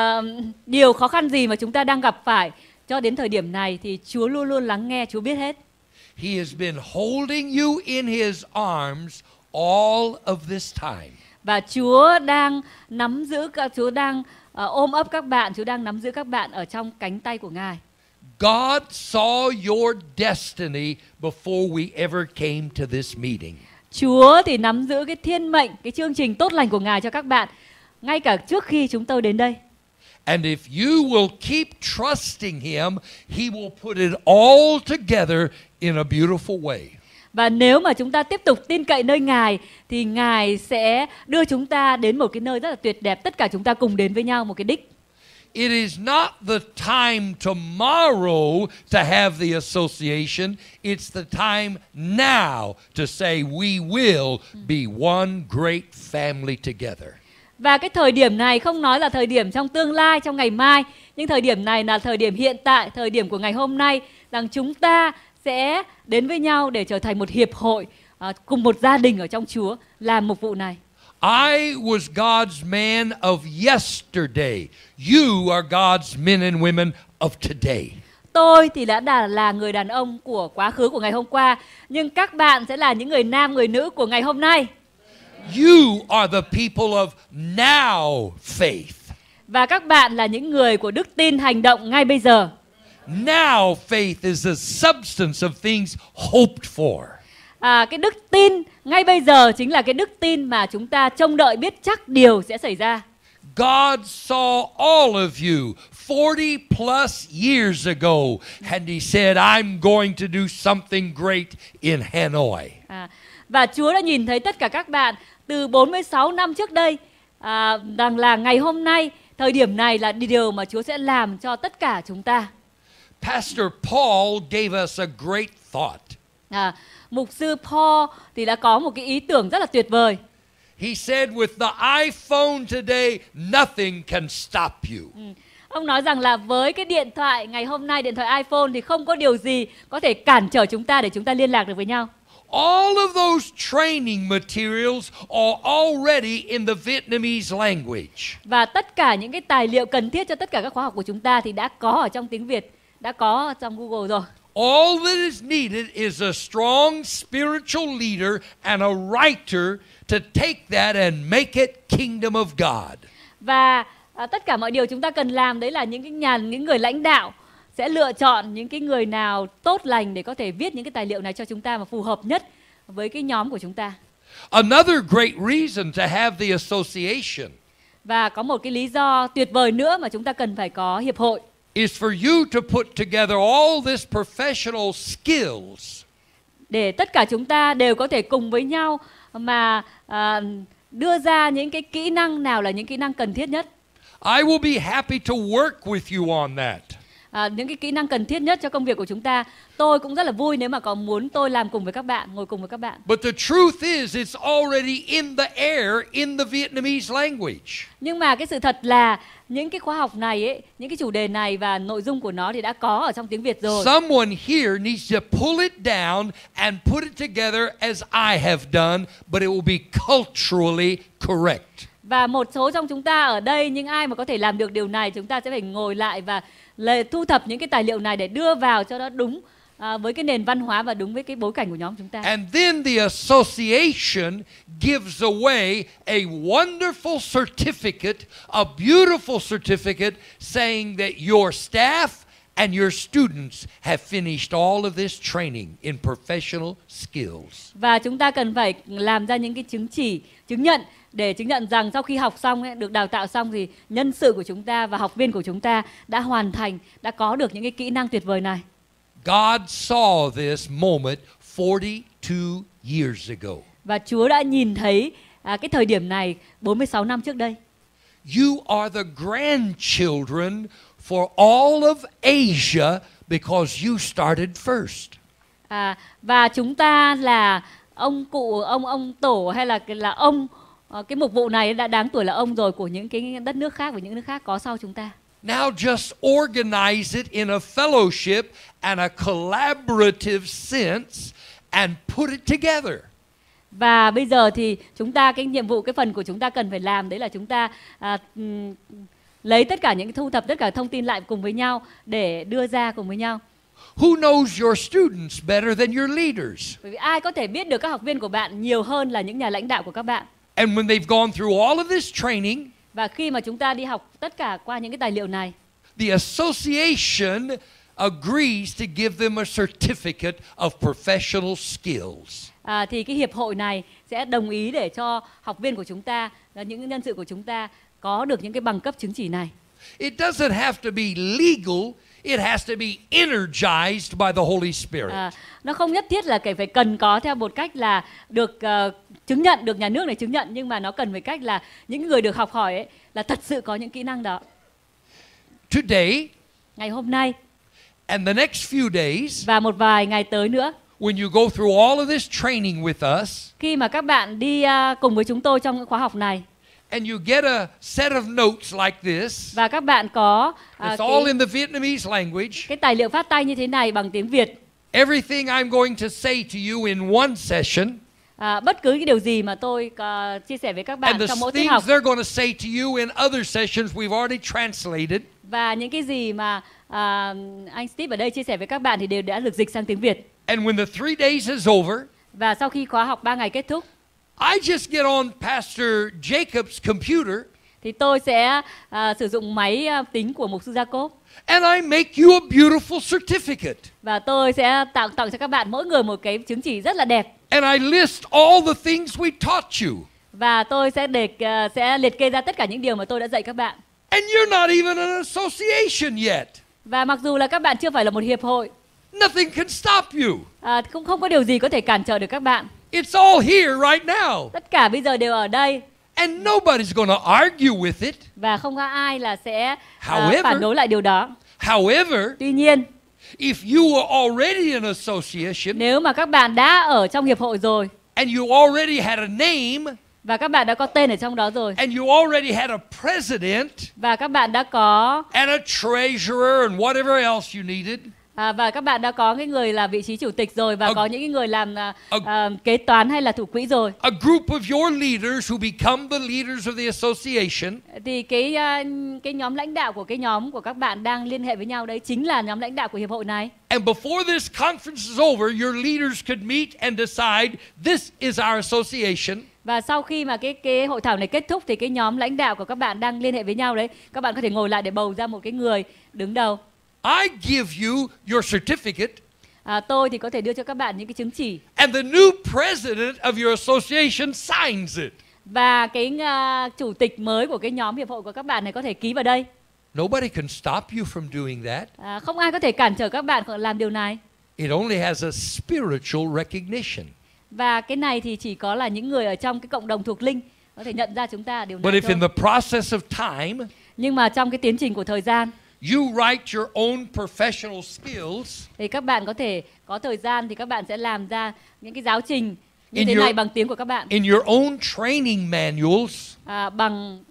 điều khó khăn gì mà chúng ta đang gặp phải cho đến thời điểm này thì Chúa luôn luôn lắng nghe, Chúa biết hết. He has been holding you in His arms all of this time. Và Chúa đang nắm giữ Chúa đang ôm ấp các bạn, Chúa đang nắm giữ các bạn ở trong cánh tay của Ngài. God saw your destiny before we ever came to this meeting. Chúa thì nắm giữ cái thiên mệnh, cái chương trình tốt lành của Ngài cho các bạn ngay cả trước khi chúng tôi đến đây. And if you will keep trusting Him, He will put it all together in a beautiful way. Và nếu mà chúng ta tiếp tục tin cậy nơi Ngài thì Ngài sẽ đưa chúng ta đến một cái nơi rất là tuyệt đẹp, tất cả chúng ta cùng đến với nhau một cái đích. It is not the time tomorrow to have the association. It's the time now to say we will be one great family together. Và cái thời điểm này không nói là thời điểm trong tương lai, trong ngày mai, nhưng thời điểm này là thời điểm hiện tại, thời điểm của ngày hôm nay, rằng chúng ta sẽ đến với nhau để trở thành một hiệp hội, cùng một gia đình ở trong Chúa làm mục vụ này. I was God's man of yesterday. You are God's men and women of today. Tôi thì đã là người đàn ông của quá khứ của ngày hôm qua, nhưng các bạn sẽ là những người nam, người nữ của ngày hôm nay. You are the people of now faith. Và các bạn là những người của đức tin hành động ngay bây giờ. Now faith is the substance of things hoped for. Cái đức tin ngay bây giờ chính là cái đức tin mà chúng ta trông đợi biết chắc điều sẽ xảy ra. God saw all of you 40 plus years ago and He said, I'm going to do something great in Hanoi. Và Chúa đã nhìn thấy tất cả các bạn từ 46 năm trước đây, rằng là ngày hôm nay, thời điểm này là điều mà Chúa sẽ làm cho tất cả chúng ta. Pastor Paul gave us a great thought. Mục sư Paul thì đã có một cái ý tưởng rất là tuyệt vời. He said, with the iPhone today, nothing can stop you. Ông nói rằng là với cái điện thoại ngày hôm nay, điện thoại iPhone thì không có điều gì có thể cản trở chúng ta để chúng ta liên lạc được với nhau. All of those training materials are already in the Vietnamese language. Và tất cả những cái tài liệu cần thiết cho tất cả các khóa học của chúng ta thì đã có ở trong tiếng Việt, đã có trong Google rồi. All that is needed is a strong spiritual leader and a writer to take that and make it kingdom of God. Và tất cả mọi điều chúng ta cần làm đấy là những người lãnh đạo sẽ lựa chọn những cái người nào tốt lành để có thể viết những cái tài liệu này cho chúng ta mà phù hợp nhất với cái nhóm của chúng ta. Another great reason to have the association Và có một cái lý do tuyệt vời nữa mà chúng ta cần phải có hiệp hội is for you to put together all this professional skills để tất cả chúng ta đều có thể cùng với nhau mà đưa ra những cái kỹ năng nào là những kỹ năng cần thiết nhất. I will be happy to work with you on that. Những cái kỹ năng cần thiết nhất cho công việc của chúng ta. Tôi cũng rất là vui nếu mà có muốn tôi làm cùng với các bạn, ngồi cùng với các bạn. But the truth is it's already in the air in the Vietnamese language. Nhưng mà cái sự thật là những cái khóa học này ấy, những cái chủ đề này và nội dung của nó thì đã có ở trong tiếng Việt rồi. Someone here needs to pull it down and put it together as I have done, but it will be culturally correct. Và một số trong chúng ta ở đây, những ai mà có thể làm được điều này, chúng ta sẽ phải ngồi lại và thu thập những cái tài liệu này để đưa vào cho nó đúng với cái nền văn hóa và đúng với cái bối cảnh của nhóm chúng ta. And then the association gives away a wonderful certificate, a beautiful certificate saying that your staff and your students have finished all of this training in professional skills. Và chúng ta cần phải làm ra những cái chứng nhận để chứng nhận rằng sau khi học xong, được đào tạo xong thì nhân sự của chúng ta và học viên của chúng ta đã hoàn thành, đã có được những cái kỹ năng tuyệt vời này. God saw this moment 42 years ago. Và Chúa đã nhìn thấy cái thời điểm này 46 năm trước đây. You are the grandchildren for all of Asia because you started first. Và chúng ta là ông cụ, ông tổ hay là ông, cái mục vụ này đã đáng tuổi là ông rồi của những cái đất nước khác và những nước khác có sau chúng ta. Now just organize it in a fellowship and a collaborative sense and put it together. Và bây giờ thì chúng ta, cái nhiệm vụ, cái phần của chúng ta cần phải làm đấy là chúng ta lấy tất cả thu thập tất cả thông tin lại cùng với nhau để đưa ra cùng với nhau. Who knows your students better than your leaders? Bởi vì ai có thể biết được các học viên của bạn nhiều hơn là những nhà lãnh đạo của các bạn. And when they've gone through all of this training, và khi mà chúng ta đi học tất cả qua những cái tài liệu này, the association agrees to give them a certificate of professional skills. Thì cái hiệp hội này sẽ đồng ý để cho học viên của chúng ta, những nhân sự của chúng ta có được những cái bằng cấp chứng chỉ này. It doesn't have to be legal, it has to be energized by the Holy Spirit. Nó không nhất thiết là phải cần có theo một cách là được chứng nhận, được nhà nước này chứng nhận, nhưng mà nó cần phải cách là những người được học hỏi ấy là thật sự có những kỹ năng đó. Today, ngày hôm nay, and the next few days, và một vài ngày tới nữa, when you go through all of this training with us, khi mà các bạn đi cùng với chúng tôi trong những khóa học này, and you get a set of notes like this, và các bạn có it's all in the Vietnamese language, cái tài liệu phát tay như thế này bằng tiếng Việt. Everything I'm going to say to you in one session, bất cứ cái điều gì mà tôi chia sẻ với các bạn trong mỗi tiết học, they're going to say to you in other sessions we've already translated. Và những cái gì mà anh Steve ở đây chia sẻ với các bạn thì đều đã được dịch sang tiếng Việt. And when the 3 days is over, và sau khi khóa học 3 ngày kết thúc, I just get on Pastor Jacob's computer, thì tôi sẽ sử dụng máy tính của mục sư Jacob, and I make you a beautiful certificate. Và tôi sẽ tặng cho các bạn mỗi người một cái chứng chỉ rất là đẹp. And I list all the things we taught you. Và tôi sẽ liệt kê ra tất cả những điều mà tôi đã dạy các bạn. And you're not even an association yet. Và mặc dù là các bạn chưa phải là một hiệp hội, nothing can stop you. Cũng không có điều gì có thể cản trở được các bạn. It's all here right now. Tất cả bây giờ đều ở đây. And nobody's going to argue with it. Và không có ai là sẽ phản đối lại điều đó. However, tuy nhiên, if you were already an association, nếu mà các bạn đã ở trong hiệp hội rồi, and you already had a name, và các bạn đã có tên ở trong đó rồi, and you already had a president, và các bạn đã có and a treasurer and whatever else you needed, Và các bạn đã có cái người là vị trí chủ tịch rồi và A- có những cái người làm kế toán hay là thủ quỹ rồi. A group of your leaders who become the leaders of the association Thì cái nhóm lãnh đạo của cái nhóm của các bạn đang liên hệ với nhau đấy chính là nhóm lãnh đạo của hiệp hội này. and before this conference is over, your leaders could meet and decide this is our association. Và sau khi mà cái hội thảo này kết thúc thì cái nhóm lãnh đạo của các bạn đang liên hệ với nhau đấy, các bạn có thể ngồi lại để bầu ra một cái người đứng đầu. I give you your certificate, Tôi thì có thể đưa cho các bạn những cái chứng chỉ and the new president of your association signs it. và cái chủ tịch mới của cái nhóm hiệp hội của các bạn này có thể ký vào đây. Nobody can stop you from doing that. Không ai có thể cản trở các bạn làm điều này. It only has a spiritual recognition. Và cái này thì chỉ có là những người ở trong cái cộng đồng thuộc linh có thể nhận ra chúng ta điều But này if in thôi. the process of time Nhưng mà trong cái tiến trình của thời gian you write your own professional skills thì các bạn có thể có thời gian thì các bạn sẽ làm ra những cái giáo trình như In thế your- này bằng tiếng của các bạn, in your own training manuals, bằng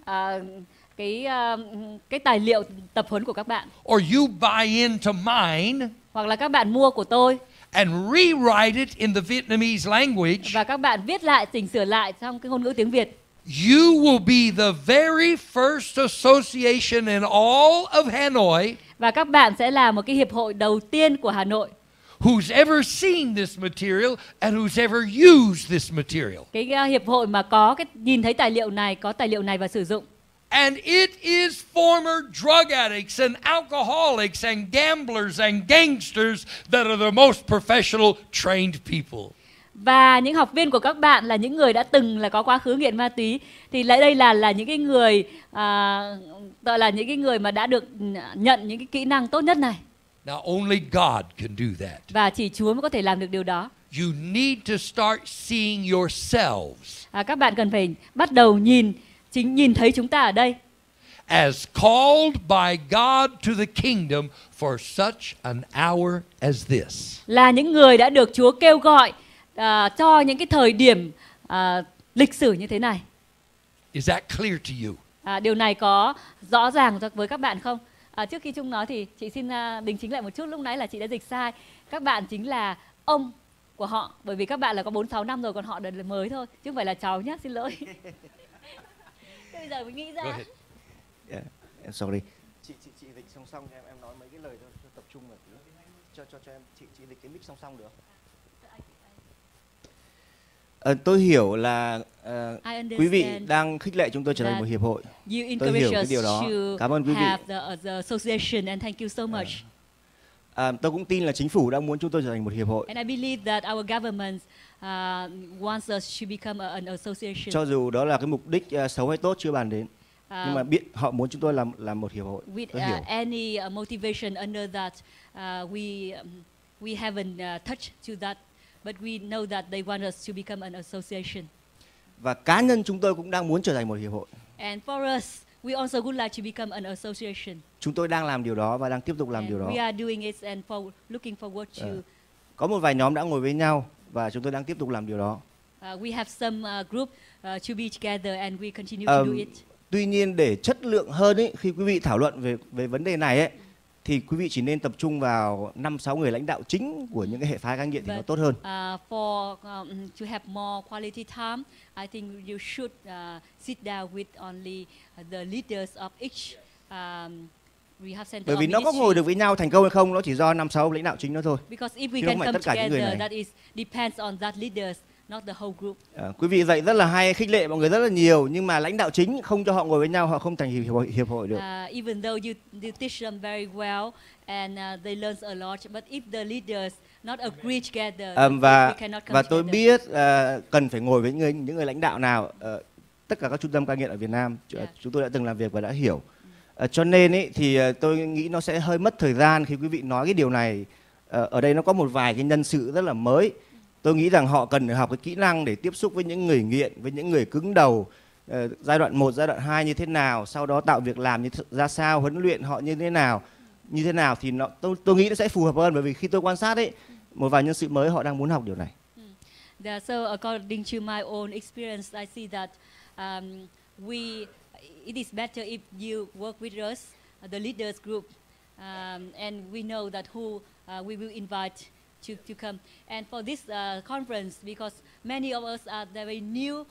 cái tài liệu tập huấn của các bạn, or you buy into mine hoặc là các bạn mua của tôi and rewrite it in the Vietnamese language, và các bạn viết lại, chỉnh sửa lại trong cái ngôn ngữ tiếng Việt. you will be the very first association in all of Hanoi Và các bạn sẽ là một cái hiệp hội đầu tiên của Hà Nội, who's ever seen this material and who's ever used this material. cái hiệp hội mà có cái nhìn thấy tài liệu này, có tài liệu này và sử dụng. And it is former drug addicts and alcoholics and gamblers and gangsters that are the most professional trained people. Và những học viên của các bạn là những người đã từng là có quá khứ nghiện ma túy, thì lại đây là những cái người gọi là những cái người mà đã được nhận những cái kỹ năng tốt nhất này. Now only God can do that. Và chỉ Chúa mới có thể làm được điều đó. You need to start seeing yourselves Các bạn cần phải bắt đầu nhìn thấy chúng ta ở đây as called by God to the kingdom for such an hour as this. là những người đã được Chúa kêu gọi cho những cái thời điểm lịch sử như thế này. Is that clear to you? Điều này có rõ ràng với các bạn không? Trước khi Trung nói thì chị xin đính chính lại một chút, lúc nãy là chị đã dịch sai. Các bạn chính là ông của họ, bởi vì các bạn là có 4-6 năm rồi, còn họ là mới thôi, chứ không phải là cháu nhé, xin lỗi. Thế bây giờ mới nghĩ ra. Go ahead. Yeah, sorry. Chị dịch song song cho em nói mấy cái lời cho tập trung một tí. Cho em chị dịch cái mic song song được. Tôi hiểu là quý vị đang khích lệ chúng tôi trở thành một hiệp hội. You Tôi hiểu encourage cái us điều đó. to Cảm ơn quý vị. have the association and thank you so much. Tôi cũng tin là chính phủ đang muốn chúng tôi trở thành một hiệp hội. And I believe that our government wants us to become an association. Cho dù đó là cái mục đích xấu hay tốt chưa bàn đến, nhưng mà biết họ muốn chúng tôi làm một hiệp hội. Tôi hiểu. With any motivation under that, we haven't touched to that, but we know that they want us to become an association. Và cá nhân chúng tôi cũng đang muốn trở thành một hiệp hội. And for us, we also would like to become an association. Chúng tôi đang làm điều đó và đang tiếp tục làm And điều đó. we are doing it and looking forward to. Có một vài nhóm đã ngồi với nhau và chúng tôi đang tiếp tục làm điều đó. We have some group to be together and we continue to do it. Tuy nhiên để chất lượng hơn ấy, khi quý vị thảo luận về vấn đề này ấy, thì quý vị chỉ nên tập trung vào 5-6 người lãnh đạo chính của những cái hệ phái cai nghiện thì nó tốt hơn. For to have more quality time, I think you should sit down with only the leaders of each rehab center. Bởi vì or nó có ministry. ngồi được với nhau thành công hay không, nó chỉ do 5-6 lãnh đạo chính đó thôi. Because if Chứ we không can phải come tất cả những người together, này. that is depends on that leaders, not the whole group. Quý vị dạy rất là hay, khích lệ mọi người rất là nhiều, nhưng mà lãnh đạo chính không cho họ ngồi với nhau, họ không thành hiệp hội được. Even though you teach them very well and they learn a lot, but if the leaders not agree together, we cannot come Và tôi together. biết cần phải ngồi với những người lãnh đạo nào. Tất cả các trung tâm cai nghiện ở Việt Nam, chúng tôi đã từng làm việc và đã hiểu. Cho nên ấy, thì tôi nghĩ nó sẽ hơi mất thời gian khi quý vị nói cái điều này. Ở đây nó có một vài cái nhân sự rất là mới. Tôi nghĩ rằng họ cần phải học cái kỹ năng để tiếp xúc với những người nghiện, với những người cứng đầu. Giai đoạn 1, giai đoạn 2 như thế nào, sau đó tạo việc làm ra sao, huấn luyện họ như thế nào thì tôi nghĩ nó sẽ phù hợp hơn, bởi vì khi tôi quan sát ấy, một vài nhân sự mới họ đang muốn học điều này. So according to my own experience, I see that it is better if you work with us, the leaders group, and we know that who we will invite to come. And for this conference, because many of us are very new,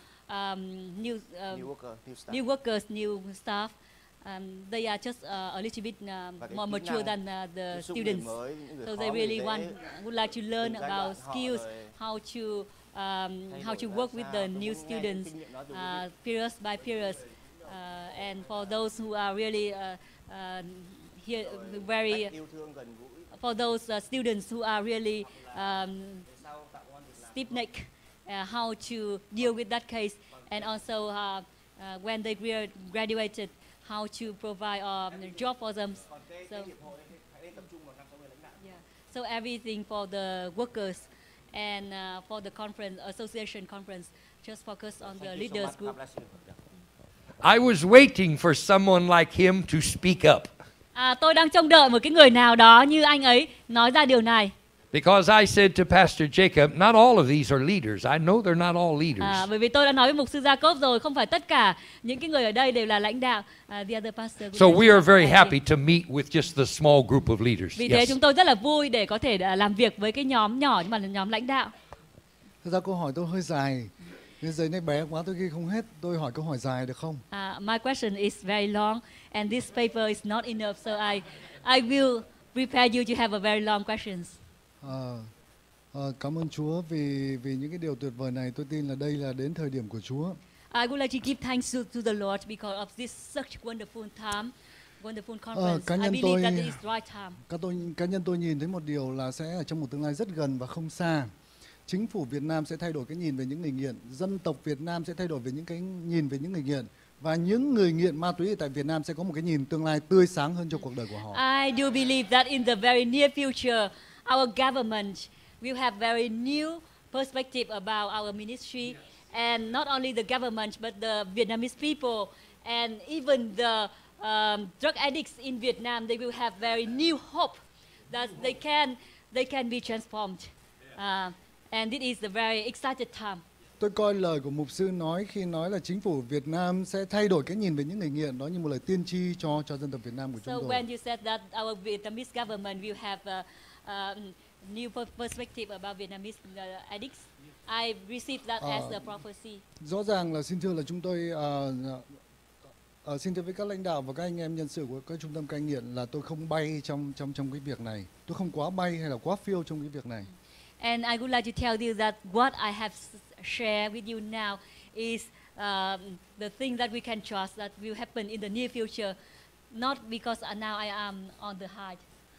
new workers, new staff. They are just a little bit more mature than the students, so they really would like to learn about skills, how to work with the new students, periods by periods. And for those who are really here, very for those students who are really stiff-necked, how to deal with that case, and also when they graduated, how to provide a job for them. So everything for the workers and for the conference, association conference, just focus on the leaders group. I was waiting for someone like him to speak up. Tôi đang trông đợi một cái người nào đó như anh ấy nói ra điều này. Because I said to Pastor Jacob, not all of these are leaders. I know they're not all leaders. Bởi vì tôi đã nói với mục sư Jacob rồi, không phải tất cả những cái người ở đây đều là lãnh đạo. The other pastor. So we are very happy to meet with just the small group of leaders. Vì thế chúng tôi rất là vui để có thể làm việc với cái nhóm nhỏ nhưng mà là nhóm lãnh đạo. Thực ra câu hỏi tôi hơi dài. Cái giấy này bé quá tôi ghi không hết. Tôi hỏi câu hỏi dài được không? My question is very long and this paper is not enough, so I will prepare you to have a very long questions. Cảm ơn Chúa vì những cái điều tuyệt vời này. Tôi tin là đây là đến thời điểm của Chúa. I would like to give thanks to the Lord because of this such wonderful time, wonderful conference. I believe that it is right time. Cá nhân tôi nhìn thấy một điều là sẽ ở trong một tương lai rất gần và không xa. Chính phủ Việt Nam sẽ thay đổi cái nhìn về những người nghiện, dân tộc Việt Nam sẽ thay đổi về những cái nhìn về những người nghiện, và những người nghiện ma túy tại Việt Nam sẽ có một cái nhìn tương lai tươi sáng hơn cho cuộc đời của họ. I do believe that in the very near future, our government will have very new perspective about our ministry, and not only the government but the Vietnamese people and even the drug addicts in Vietnam, they will have very new hope that they can be transformed. And it is a very excited time. Tôi coi lời của mục sư nói khi nói là chính phủ Việt Nam sẽ thay đổi cái nhìn về những người nghiện, đó như một lời tiên tri cho dân tộc Việt Nam của chúng tôi. So when you said that our Vietnamese government will have a new perspective about Vietnamese addicts, I received that as a prophecy. Rõ ràng là xin thưa là chúng tôi xin thưa với các lãnh đạo và các anh em nhân sự của các trung tâm cai nghiện là tôi không bay trong cái việc này, tôi không quá bay hay là quá phiêu trong cái việc này. And I would like to tell you that what I have shared with you now is the thing that we can trust that will happen in the near future, not because now I am on the high.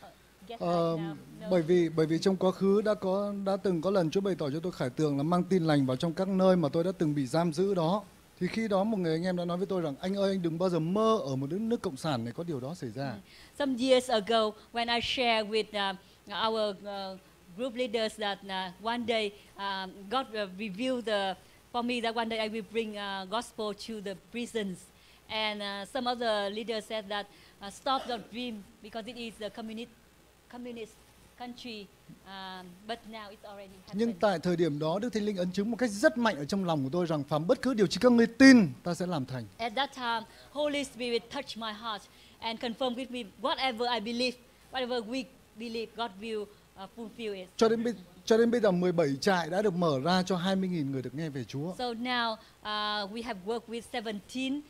Bởi vì trong quá khứ đã từng có lần Chúa bày tỏ cho tôi khải tượng là mang tin lành vào trong các nơi mà tôi đã từng bị giam giữ đó. Thì khi đó một người anh em đã nói với tôi rằng anh ơi, anh đừng bao giờ mơ ở một đất nước cộng sản này có điều đó xảy ra. Some years ago when I shared with our group leaders that one day God revealed for me that one day I will bring gospel to the prisons, and some other leaders said that stop your dream because it is a communist country, but now it's already happened. Nhưng tại thời điểm đó Đức Thánh Linh ấn chứng một cách rất mạnh ở trong lòng của tôi rằng phàm bất cứ điều chỉ các ngươi tin ta sẽ làm thành. At that time, Holy Spirit touched my heart and confirmed with me whatever I believe, whatever we believe, God will fulfill it. Cho đến bây giờ 17 trại đã được mở ra cho 20.000 người được nghe về Chúa. So now we have worked with 17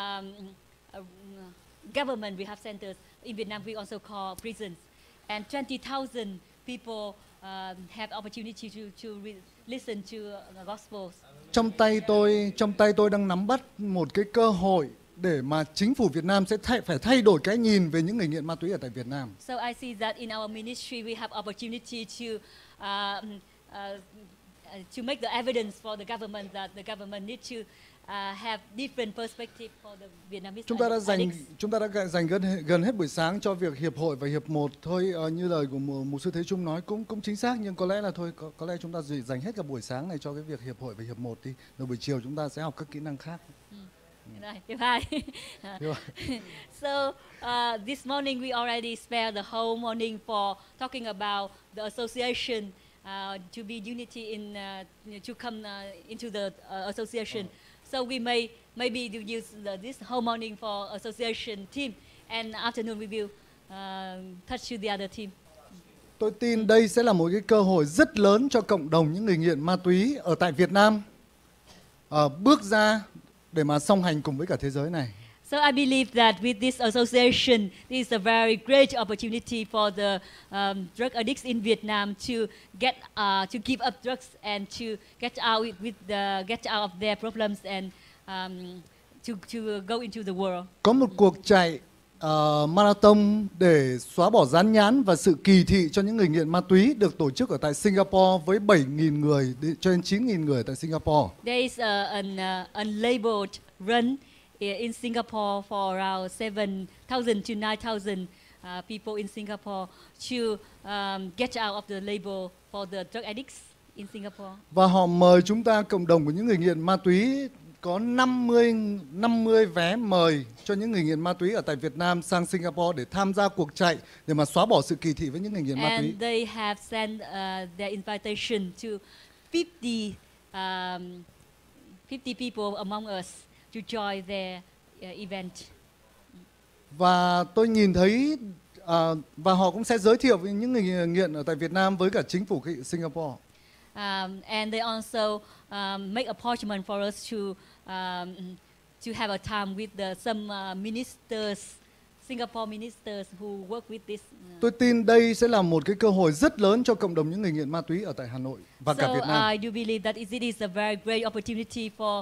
government rehab centers in Vietnam. We also call prisons, and 20,000 people have opportunity to listen to the gospels. Trong tay tôi đang nắm bắt một cái cơ hội để mà chính phủ Việt Nam sẽ phải thay đổi cái nhìn về những người nghiện ma túy ở tại Việt Nam. So I see that in our ministry we have opportunity to make the evidence for the government that the government needs to have different perspective for the Vietnamese. Chúng ta đã dành gần hết buổi sáng cho việc hiệp hội và hiệp một thôi, như lời của mục sư Thế Trung nói cũng chính xác, nhưng có lẽ là có lẽ chúng ta dành hết cả buổi sáng này cho cái việc hiệp hội và hiệp một đi, rồi buổi chiều chúng ta sẽ học các kỹ năng khác. So this morning we already spent the whole morning for talking about the association, to be unity in to come into the association. So we maybe use this whole morning for association team, and afternoon we will touch to the other team. Tôi tin đây sẽ là một cái cơ hội rất lớn cho cộng đồng những người nghiện ma túy ở tại Việt Nam bước ra để mà song hành cùng với cả thế giới này. So I believe that with this association, this is a very great opportunity for the drug addicts in Vietnam to give up drugs and to get out get out of their problems and to go into the world. Có một cuộc chạy marathon để xóa bỏ dán nhãn và sự kỳ thị cho những người nghiện ma túy được tổ chức ở tại Singapore với 7.000 người cho đến 9.000 người tại Singapore. There is an unlabeled run in Singapore for around 7,000 to 9,000 people in Singapore to get out of the label for the drug addicts in Singapore. Và họ mời chúng ta, cộng đồng của những người nghiện ma túy, có 50 vé mời cho những người nghiện ma túy ở tại Việt Nam sang Singapore để tham gia cuộc chạy để mà xóa bỏ sự kỳ thị với những người nghiện ma túy. And they have sent their invitation to 50 people among us to join their event. Và tôi nhìn thấy và họ cũng sẽ giới thiệu với những người nghiện ở tại Việt Nam với cả chính phủ Singapore. And they also make appointment for us to have a time with some ministers, Singapore ministers who work with this. Tôi tin đây sẽ là một cái cơ hội rất lớn cho cộng đồng những người nghiện ma túy ở tại Hà Nội và cả Việt Nam. So I do believe that it is a very great opportunity for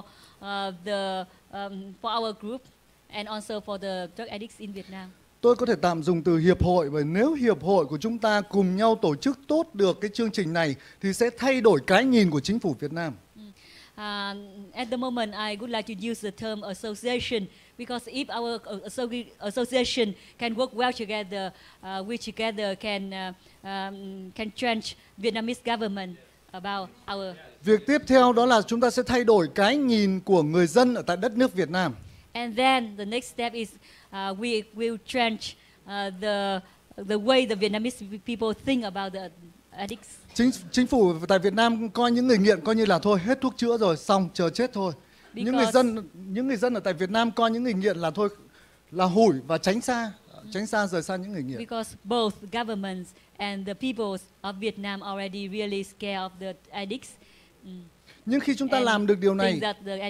for our group and also for the drug addicts in Vietnam. Tôi có thể tạm dùng từ hiệp hội, bởi nếu hiệp hội của chúng ta cùng nhau tổ chức tốt được cái chương trình này thì sẽ thay đổi cái nhìn của chính phủ Việt Nam. At the moment, I would like to use the term association because if our association can work well together, we together can change Vietnamese government about our. Việc tiếp theo đó là chúng ta sẽ thay đổi cái nhìn của người dân ở tại đất nước Việt Nam. And then the next step is we will change the way the Vietnamese people think about the addicts. Chính phủ tại Việt Nam coi những người nghiện coi như là thôi, hết thuốc chữa rồi, xong chờ chết thôi. Những người dân ở tại Việt Nam coi những người nghiện là thôi, là hủi và tránh xa rời xa những người nghiện. Because both governments and the peoples of Vietnam already really scared of the addicts. Nhưng khi chúng ta làm được điều này,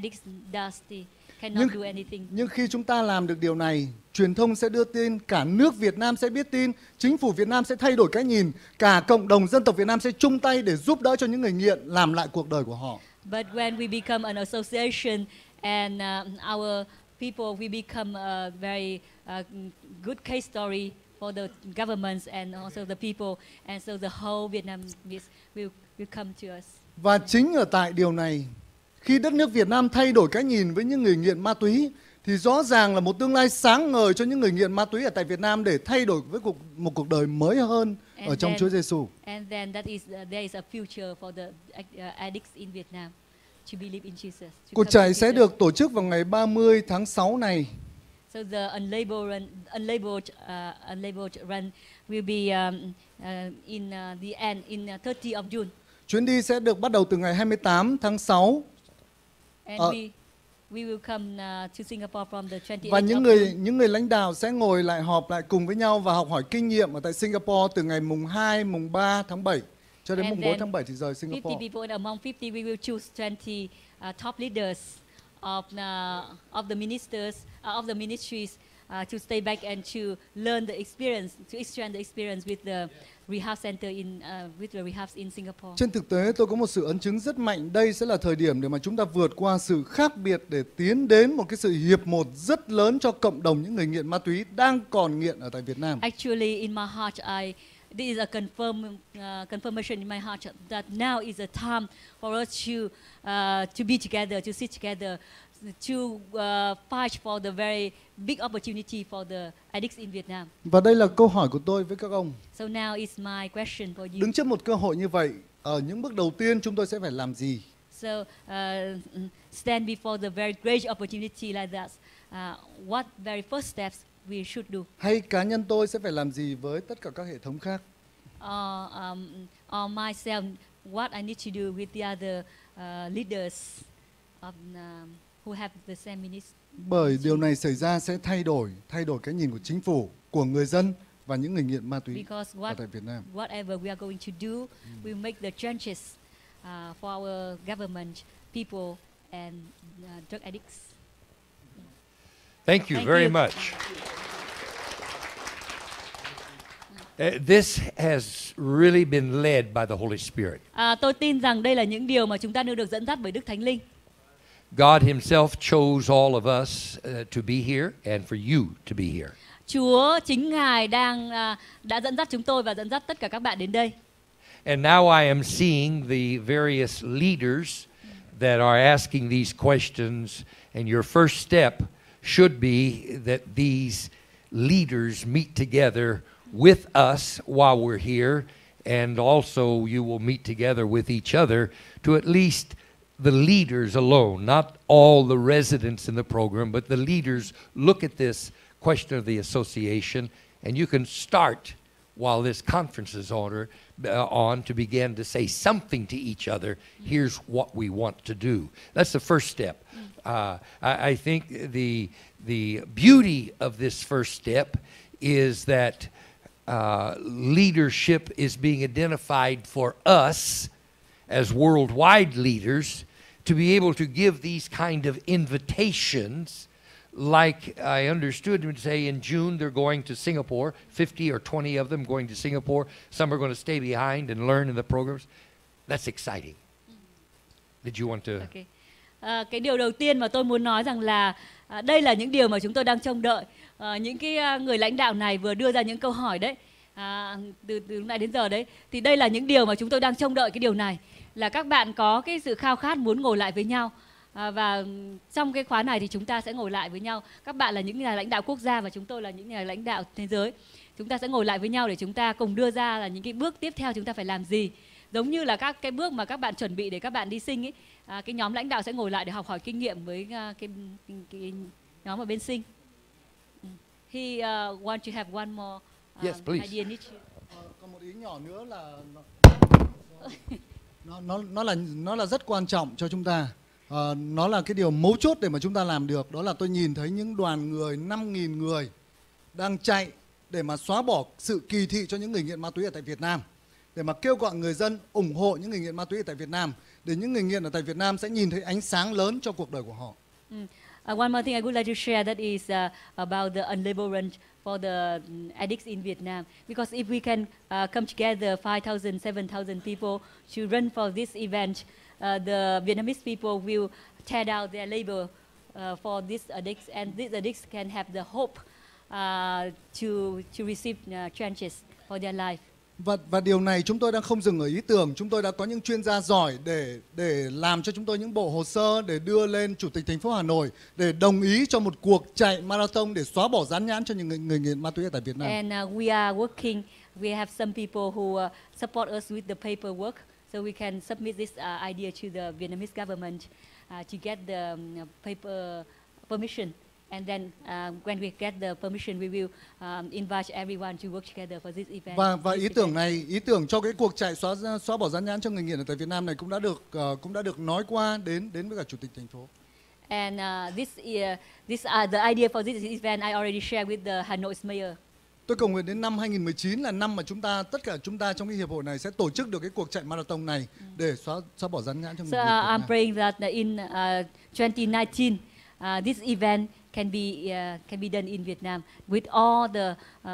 nhưng khi chúng ta làm được điều này, truyền thông sẽ đưa tin, cả nước Việt Nam sẽ biết tin, chính phủ Việt Nam sẽ thay đổi cái nhìn, cả cộng đồng dân tộc Việt Nam sẽ chung tay để giúp đỡ cho những người nghiện làm lại cuộc đời của họ. But when we become an association and our people, we become a very good case story for the governments and also the people, and so the whole Vietnam will come to us. Và chính ở tại điều này, khi đất nước Việt Nam thay đổi cái nhìn với những người nghiện ma túy, thì rõ ràng là một tương lai sáng ngời cho những người nghiện ma túy ở tại Việt Nam để thay đổi với một cuộc đời mới hơn ở trong Chúa Giêsu. And then there is a future for the addicts in Vietnam to believe in Jesus. Cuộc chạy sẽ được tổ chức vào ngày 30 tháng 6 này. So the unlabeled run will be in the end in 30 of June. Chuyến đi sẽ được bắt đầu từ ngày 28 tháng 6. And we will come to Singapore from the 28th. Và những người lãnh đạo sẽ ngồi lại họp lại cùng với nhau và học hỏi kinh nghiệm ở tại Singapore từ ngày mùng 2, mùng 3 tháng 7 cho đến mùng 4 tháng 7 thì rời Singapore. 50 people, and among 50 we will choose 20 top leaders of the ministers of the ministries to stay back and to learn the experience, to exchange the experience with the rehab center with the rehabs in Singapore. Trên thực tế, tôi có một sự ấn chứng rất mạnh. Đây sẽ là thời điểm để mà chúng ta vượt qua sự khác biệt để tiến đến một cái sự hiệp một rất lớn cho cộng đồng những người nghiện ma túy đang còn nghiện ở tại Việt Nam. Actually, in my heart, this is a confirmation in my heart that now is a time for us to be together, to sit together, to fight for the very big opportunity for the addicts in Vietnam. Và đây là câu hỏi của tôi với các ông. So now is my question for you. Đứng trước một cơ hội như vậy, ở những bước đầu tiên chúng tôi sẽ phải làm gì? So stand before the very great opportunity like that. What very first steps we should do? Hay cá nhân tôi sẽ phải làm gì với tất cả các hệ thống khác? Or myself, what I need to do with the other leaders of who have the same ministry. Bởi điều này xảy ra sẽ thay đổi cái nhìn của chính phủ, của người dân và những người nghiện ma túy Because ở tại Việt Nam. whatever we are going to do, we make the changes for our government, people, and drug addicts. Thank you Thank very you. much. This has really been led by the Holy Spirit. Tôi tin rằng đây là những điều mà chúng ta được dẫn dắt bởi Đức Thánh Linh. God Himself chose all of us to be here and for you to be here. Chúa chính Ngài đã dẫn dắt chúng tôi và dẫn dắt tất cả các bạn đến đây. And now I am seeing the various leaders that are asking these questions, and your first step should be that these leaders meet together with us while we're here, and also you will meet together with each other to at least the leaders alone, not all the residents in the program, but the leaders look at this question of the association, and you can start while this conference is on to begin to say something to each other. Here's what we want to do. That's the first step. I think the beauty of this first step is that leadership is being identified for us as worldwide leaders to be able to give these kind of invitations. Like I understood him to say in June they're going to Singapore, 50 or 20 of them going to Singapore. Some are going to stay behind and learn in the programs. That's exciting. Did you want to? Okay. Cái điều đầu tiên mà tôi muốn nói rằng là đây là những điều mà chúng tôi đang trông đợi. Những cái người lãnh đạo này vừa đưa ra những câu hỏi đấy, từ lúc này đến giờ đấy, thì đây là những điều mà chúng tôi đang trông đợi. Cái điều này là các bạn có cái sự khao khát muốn ngồi lại với nhau. Và trong cái khóa này thì chúng ta sẽ ngồi lại với nhau. Các bạn là những nhà lãnh đạo quốc gia và chúng tôi là những nhà lãnh đạo thế giới. Chúng ta sẽ ngồi lại với nhau để chúng ta cùng đưa ra là những cái bước tiếp theo chúng ta phải làm gì. Giống như là các cái bước mà các bạn chuẩn bị để các bạn đi sinh ấy. Cái nhóm lãnh đạo sẽ ngồi lại để học hỏi kinh nghiệm với cái nhóm ở bên sinh. He want to have one more Yes, please. idea niche. Còn một ý nhỏ nữa là nó là rất quan trọng cho chúng ta. Nó là cái điều mấu chốt để mà chúng ta làm được. Đó là tôi nhìn thấy những đoàn người 5.000 người đang chạy để mà xóa bỏ sự kỳ thị cho những người nghiện ma túy ở tại Việt Nam, để mà kêu gọi người dân ủng hộ những người nghiện ma túy ở tại Việt Nam, để những người nghiện ở tại Việt Nam sẽ nhìn thấy ánh sáng lớn cho cuộc đời của họ. One more thing I would like to share that is about the unlabeled for the addicts in Vietnam. Because if we can come together 5,000, 7,000 people to run for this event, the Vietnamese people will tear down their label for these addicts, and these addicts can have the hope to receive changes for their life. Và điều này chúng tôi đang không dừng ở ý tưởng. Chúng tôi đã có những chuyên gia giỏi để làm cho chúng tôi những bộ hồ sơ để đưa lên Chủ tịch thành phố Hà Nội để đồng ý cho một cuộc chạy marathon để xóa bỏ dán nhãn cho những người nghiện ma túy ở tại Việt Nam. And we are working. We have some people who support us with the paperwork, so we can submit this idea to the Vietnamese government to get the paper permission. And then when we get the permission, we will invite everyone to work together for this event. Và ý tưởng cho cái cuộc chạy xóa bỏ dán nhãn cho người nghiện ở tại Việt Nam này cũng đã được nói qua đến với cả Chủ tịch thành phố. And this the idea for this event I already shared with the Hanoi's mayor. Tôi cầu nguyện đến năm 2019 là năm mà tất cả chúng ta trong cái hiệp hội này sẽ tổ chức được cái cuộc chạy marathon này để xóa bỏ dán nhãn cho người nghiện. So I'm praying that in 2019 this event can be done in Vietnam with all the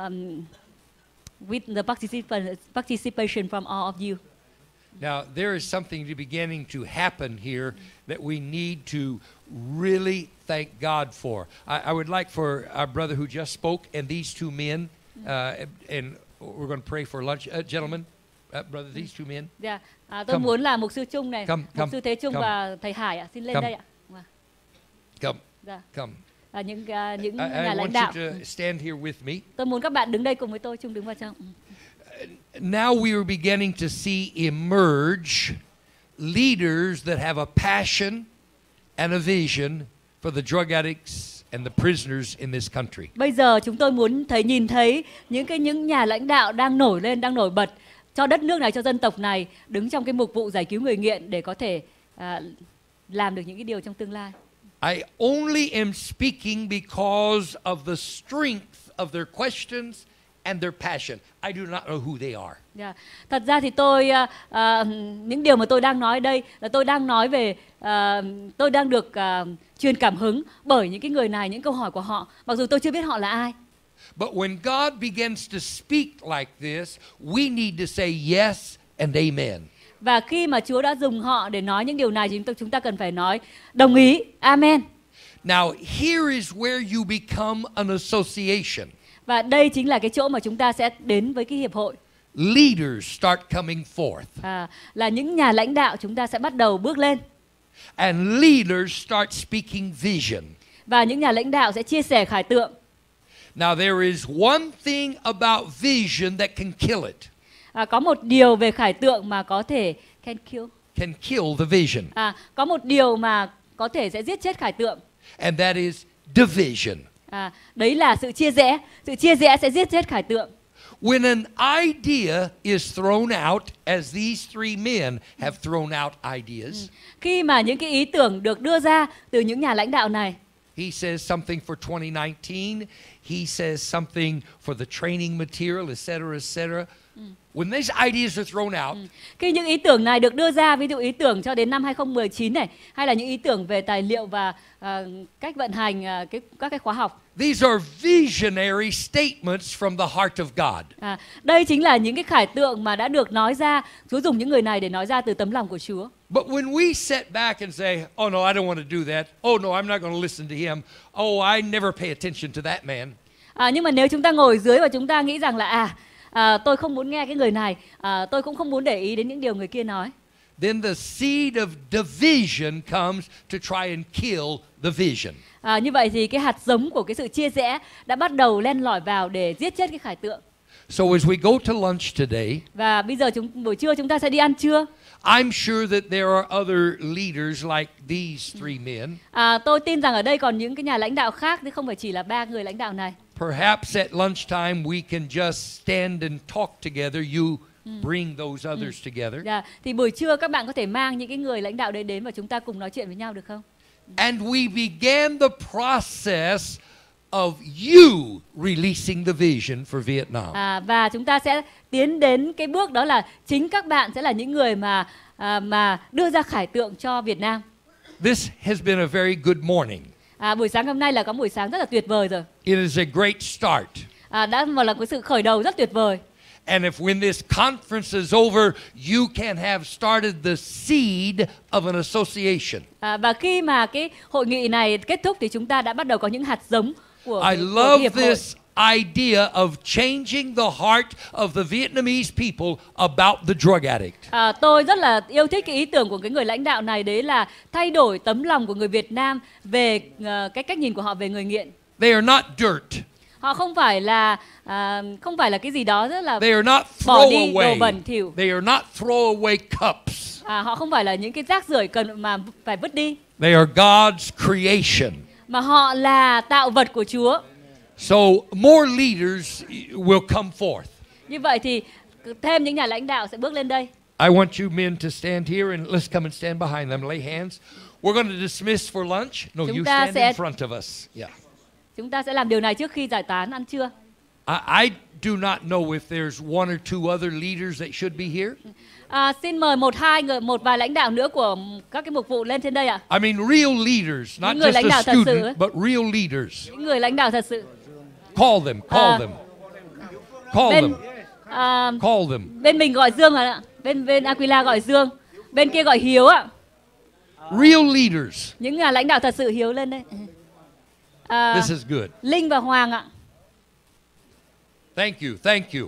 participation from all of you. Now, there is something beginning to happen here that we need to really thank God for. I would like for our brother who just spoke and these two men, and we're going to pray for lunch. Gentlemen, brother, these two men. Yeah. Tôi muốn là mục sư Trung này, mục sư Thế Trung come. và thầy Hải ạ, xin lên đây ạ. Come, Dạ. come. Những I nhà lãnh want đạo. you to stand here with me. Tôi muốn các bạn đứng đây cùng với tôi, Trung đứng vào trong. Now we are beginning to see emerge leaders that have a passion and a vision for the drug addicts and the prisoners in this country. Bây giờ chúng tôi muốn nhìn thấy những nhà lãnh đạo đang nổi lên, đang nổi bật cho đất nước này, cho dân tộc này, đứng trong cái mục vụ giải cứu người nghiện để có thể làm được những cái điều trong tương lai. I only am speaking because of the strength of their questions and their passion. I do not know who they are. Dạ. Thật ra thì những điều mà tôi đang nói đây là tôi đang nói về tôi đang được truyền cảm hứng bởi những cái người này, những câu hỏi của họ, mặc dù tôi chưa biết họ là ai. But when God begins to speak like this, we need to say yes and amen. Và khi mà Chúa đã dùng họ để nói những điều này thì chúng ta cần phải nói đồng ý, amen. Now, here is where you become an association. Và đây chính là cái chỗ mà chúng ta sẽ đến với cái hiệp hội. Leaders start coming forth. Là những nhà lãnh đạo chúng ta sẽ bắt đầu bước lên. And leaders start speaking vision. Và những nhà lãnh đạo sẽ chia sẻ khải tượng. Now, there is one thing about vision that can kill it. Có một điều về khải tượng mà có thể can kill the vision. Có một điều mà có thể sẽ giết chết khải tượng. And that is division. Đấy là sự chia rẽ. Sự chia rẽ sẽ giết chết khải tượng. When an idea is thrown out, as these three men have thrown out ideas. Khi mà những cái ý tưởng được đưa ra từ những nhà lãnh đạo này. He says something for 2019. He says something for the training material, etc. When these ideas are thrown out, khi những ý tưởng này được đưa ra, ví dụ ý tưởng cho đến năm 2019 này, hay là những ý tưởng về tài liệu và cách vận hành các cái khóa học. These are visionary statements from the heart of God. Đây chính là những cái khải tượng mà đã được nói ra. Chúa dùng những người này để nói ra từ tấm lòng của Chúa. But when we sit back and say, "Oh no, I don't want to do that. Oh no, I'm not going to listen to him. Oh, I never pay attention to that man." Nhưng mà nếu chúng ta ngồi dưới và chúng ta nghĩ rằng là tôi không muốn nghe cái người này, tôi cũng không muốn để ý đến những điều người kia nói. Then the seed of division comes to try and kill the vision. Như vậy thì cái hạt giống của cái sự chia rẽ đã bắt đầu len lỏi vào để giết chết cái khải tượng. So as we go to lunch today, và bây giờ buổi trưa chúng ta sẽ đi ăn trưa. I'm sure that there are other leaders like these three men. Tôi tin rằng ở đây còn những cái nhà lãnh đạo khác, chứ không phải chỉ là ba người lãnh đạo này. Perhaps at lunchtime we can just stand and talk together. You bring those others together. Thì buổi trưa các bạn có thể mang những cái người lãnh đạo đấy đến và chúng ta cùng nói chuyện với nhau được không? And we began the process of you releasing the vision for Vietnam. Và chúng ta sẽ tiến đến cái bước đó là chính các bạn sẽ là những người mà đưa ra khải tượng cho Việt Nam. This has been a very good morning. Buổi sáng hôm nay là có buổi sáng rất là tuyệt vời rồi. It is a great start. Đã là cái sự khởi đầu rất tuyệt vời. And if when this conference is over, you can have started the seed of an association. Và khi mà cái hội nghị này kết thúc thì chúng ta đã bắt đầu có những hạt giống của I love this idea of changing the heart of the Vietnamese people about the drug addict. Tôi rất là yêu thích cái ý tưởng của cái người lãnh đạo này, đấy là thay đổi tấm lòng của người Việt Nam về cái cách nhìn của họ về người nghiện. They are not dirt. Họ không phải là cái gì đó rất là They are not bỏ đi throw đồ bẩn away. thỉu. They are not throw away cups. Họ không phải là những cái rác rưởi cần mà phải vứt đi. They are God's creation. Mà họ là tạo vật của Chúa. So more leaders will come forth. Như vậy thì thêm những nhà lãnh đạo sẽ bước lên đây. I want you men to stand here and let's come and stand behind them, lay hands. We're going to dismiss for lunch. No, you stand in front of us. Yeah. Chúng ta sẽ làm điều này trước khi giải tán ăn trưa. I do not know if there's one or two other leaders that should be here. Xin mời một vài lãnh đạo nữa của các cái mục vụ lên trên đây ạ. I mean real leaders, not just a student, but real leaders. Những người lãnh đạo thật sự. Call them, call them. Call them. Call them. Bên mình gọi Dương ạ. Bên Aquila gọi Dương. Bên kia gọi Hiếu ạ. Real leaders. Những nhà lãnh đạo thật sự Hiếu lên đây. This is good. Linh và Hoàng ạ. Thank you, thank you.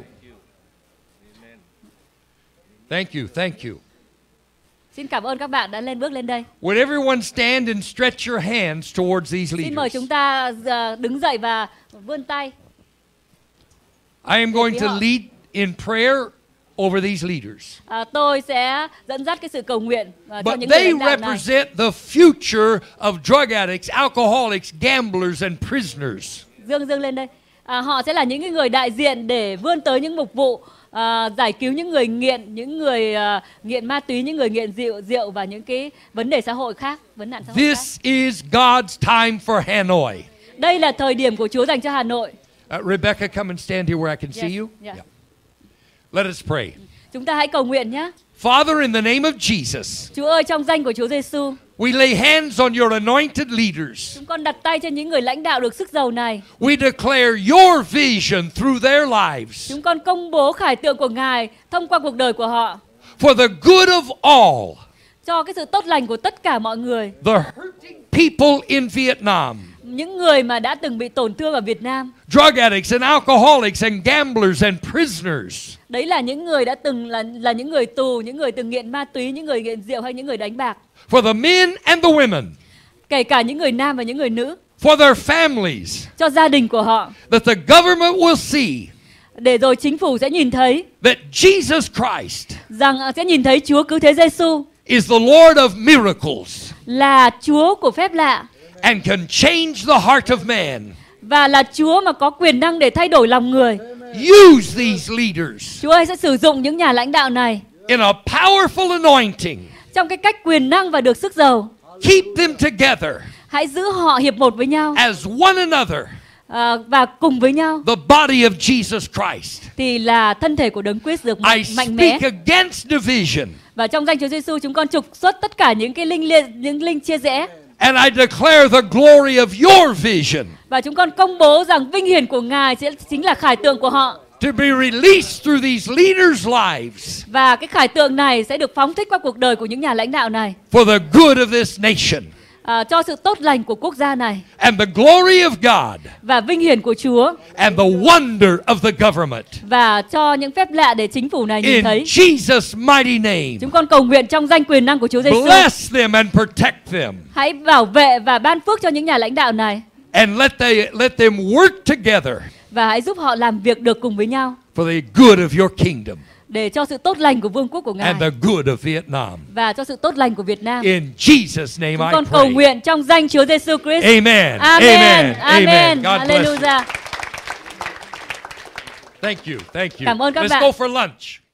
Thank you, thank you. Xin cảm ơn các bạn đã bước lên đây. Would everyone stand and stretch your hands towards these leaders? Xin mời chúng ta đứng dậy và vươn tay. I am going to lead in prayer over these leaders. Tôi sẽ dẫn dắt cái sự cầu nguyện cho But những người they lãnh đạo này. represent the future of drug addicts, alcoholics, gamblers and prisoners. Dương lên đây. Họ sẽ là những người đại diện để vươn tới những mục vụ giải cứu những người nghiện, những người nghiện ma túy, những người nghiện rượu và những cái vấn đề xã hội khác, vấn nạn xã hội This is God's time for Hanoi. Đây là thời điểm của Chúa dành cho Hà Nội. Rebecca, come and stand here where I can see you. Yeah. Let us pray. Chúng ta hãy cầu nguyện nhé. Father, in the name of Jesus, Chúa ơi, trong danh của Chúa Giêsu, we lay hands on your anointed leaders. chúng con đặt tay trên những người lãnh đạo được sức giàu này. We declare your vision through their lives Chúng con công bố khải tượng của Ngài thông qua cuộc đời của họ, for the good of all cho cái sự tốt lành của tất cả mọi người. the hurting people in Vietnam, Những người mà đã từng bị tổn thương ở Việt Nam. drug addicts and alcoholics and gamblers and prisoners. Đấy là những người đã từng là những người tù, những người từng nghiện ma túy, những người nghiện rượu hay những người đánh bạc. For the men and the women, Kể cả những người nam và những người nữ. for their families, Cho gia đình của họ. that the government will see Để rồi chính phủ sẽ nhìn thấy that Jesus Christ rằng sẽ nhìn thấy Chúa Cứu Thế Giêsu is the Lord of miracles là Chúa của phép lạ and can change the heart of man. và là Chúa mà có quyền năng để thay đổi lòng người. Use these leaders Chúa ơi sẽ sử dụng những nhà lãnh đạo này in a powerful anointing. trong cái cách quyền năng và được sức giàu. Keep them together Hãy giữ họ hiệp một với nhau as one another, và cùng với nhau the body of Jesus Christ. thì là thân thể của Đấng Christ được I mạnh mẽ. speak against division, Và trong danh Chúa Giêsu chúng con trục xuất tất cả những cái những linh chia rẽ. and I declare the glory of your vision Và chúng con công bố rằng vinh hiển của Ngài sẽ chính là khải tượng của họ. to be released through these leaders' lives Và cái khải tượng này sẽ được phóng thích qua cuộc đời của những nhà lãnh đạo này, for the good of this nation cho sự tốt lành của quốc gia này and the glory of God và vinh hiển của Chúa and the wonder of the government. và cho những phép lạ để chính phủ này nhìn In thấy. Jesus' mighty name, Chúng con cầu nguyện trong danh quyền năng của Chúa Giêsu. bless them and protect them, Hãy bảo vệ và ban phước cho những nhà lãnh đạo này and let them work together và hãy giúp họ làm việc được cùng với nhau for the good of your kingdom để cho sự tốt lành của vương quốc của Ngài and the good of Vietnam. và cho sự tốt lành của Việt Nam. In Jesus' name Chúng I con cầu pray. nguyện trong danh Chúa Giêsu Christ. Amen. Amen. Amen. Amen. God bless you. Hallelujah. Thank you. Thank you. Cảm ơn các Let's bạn. go for lunch.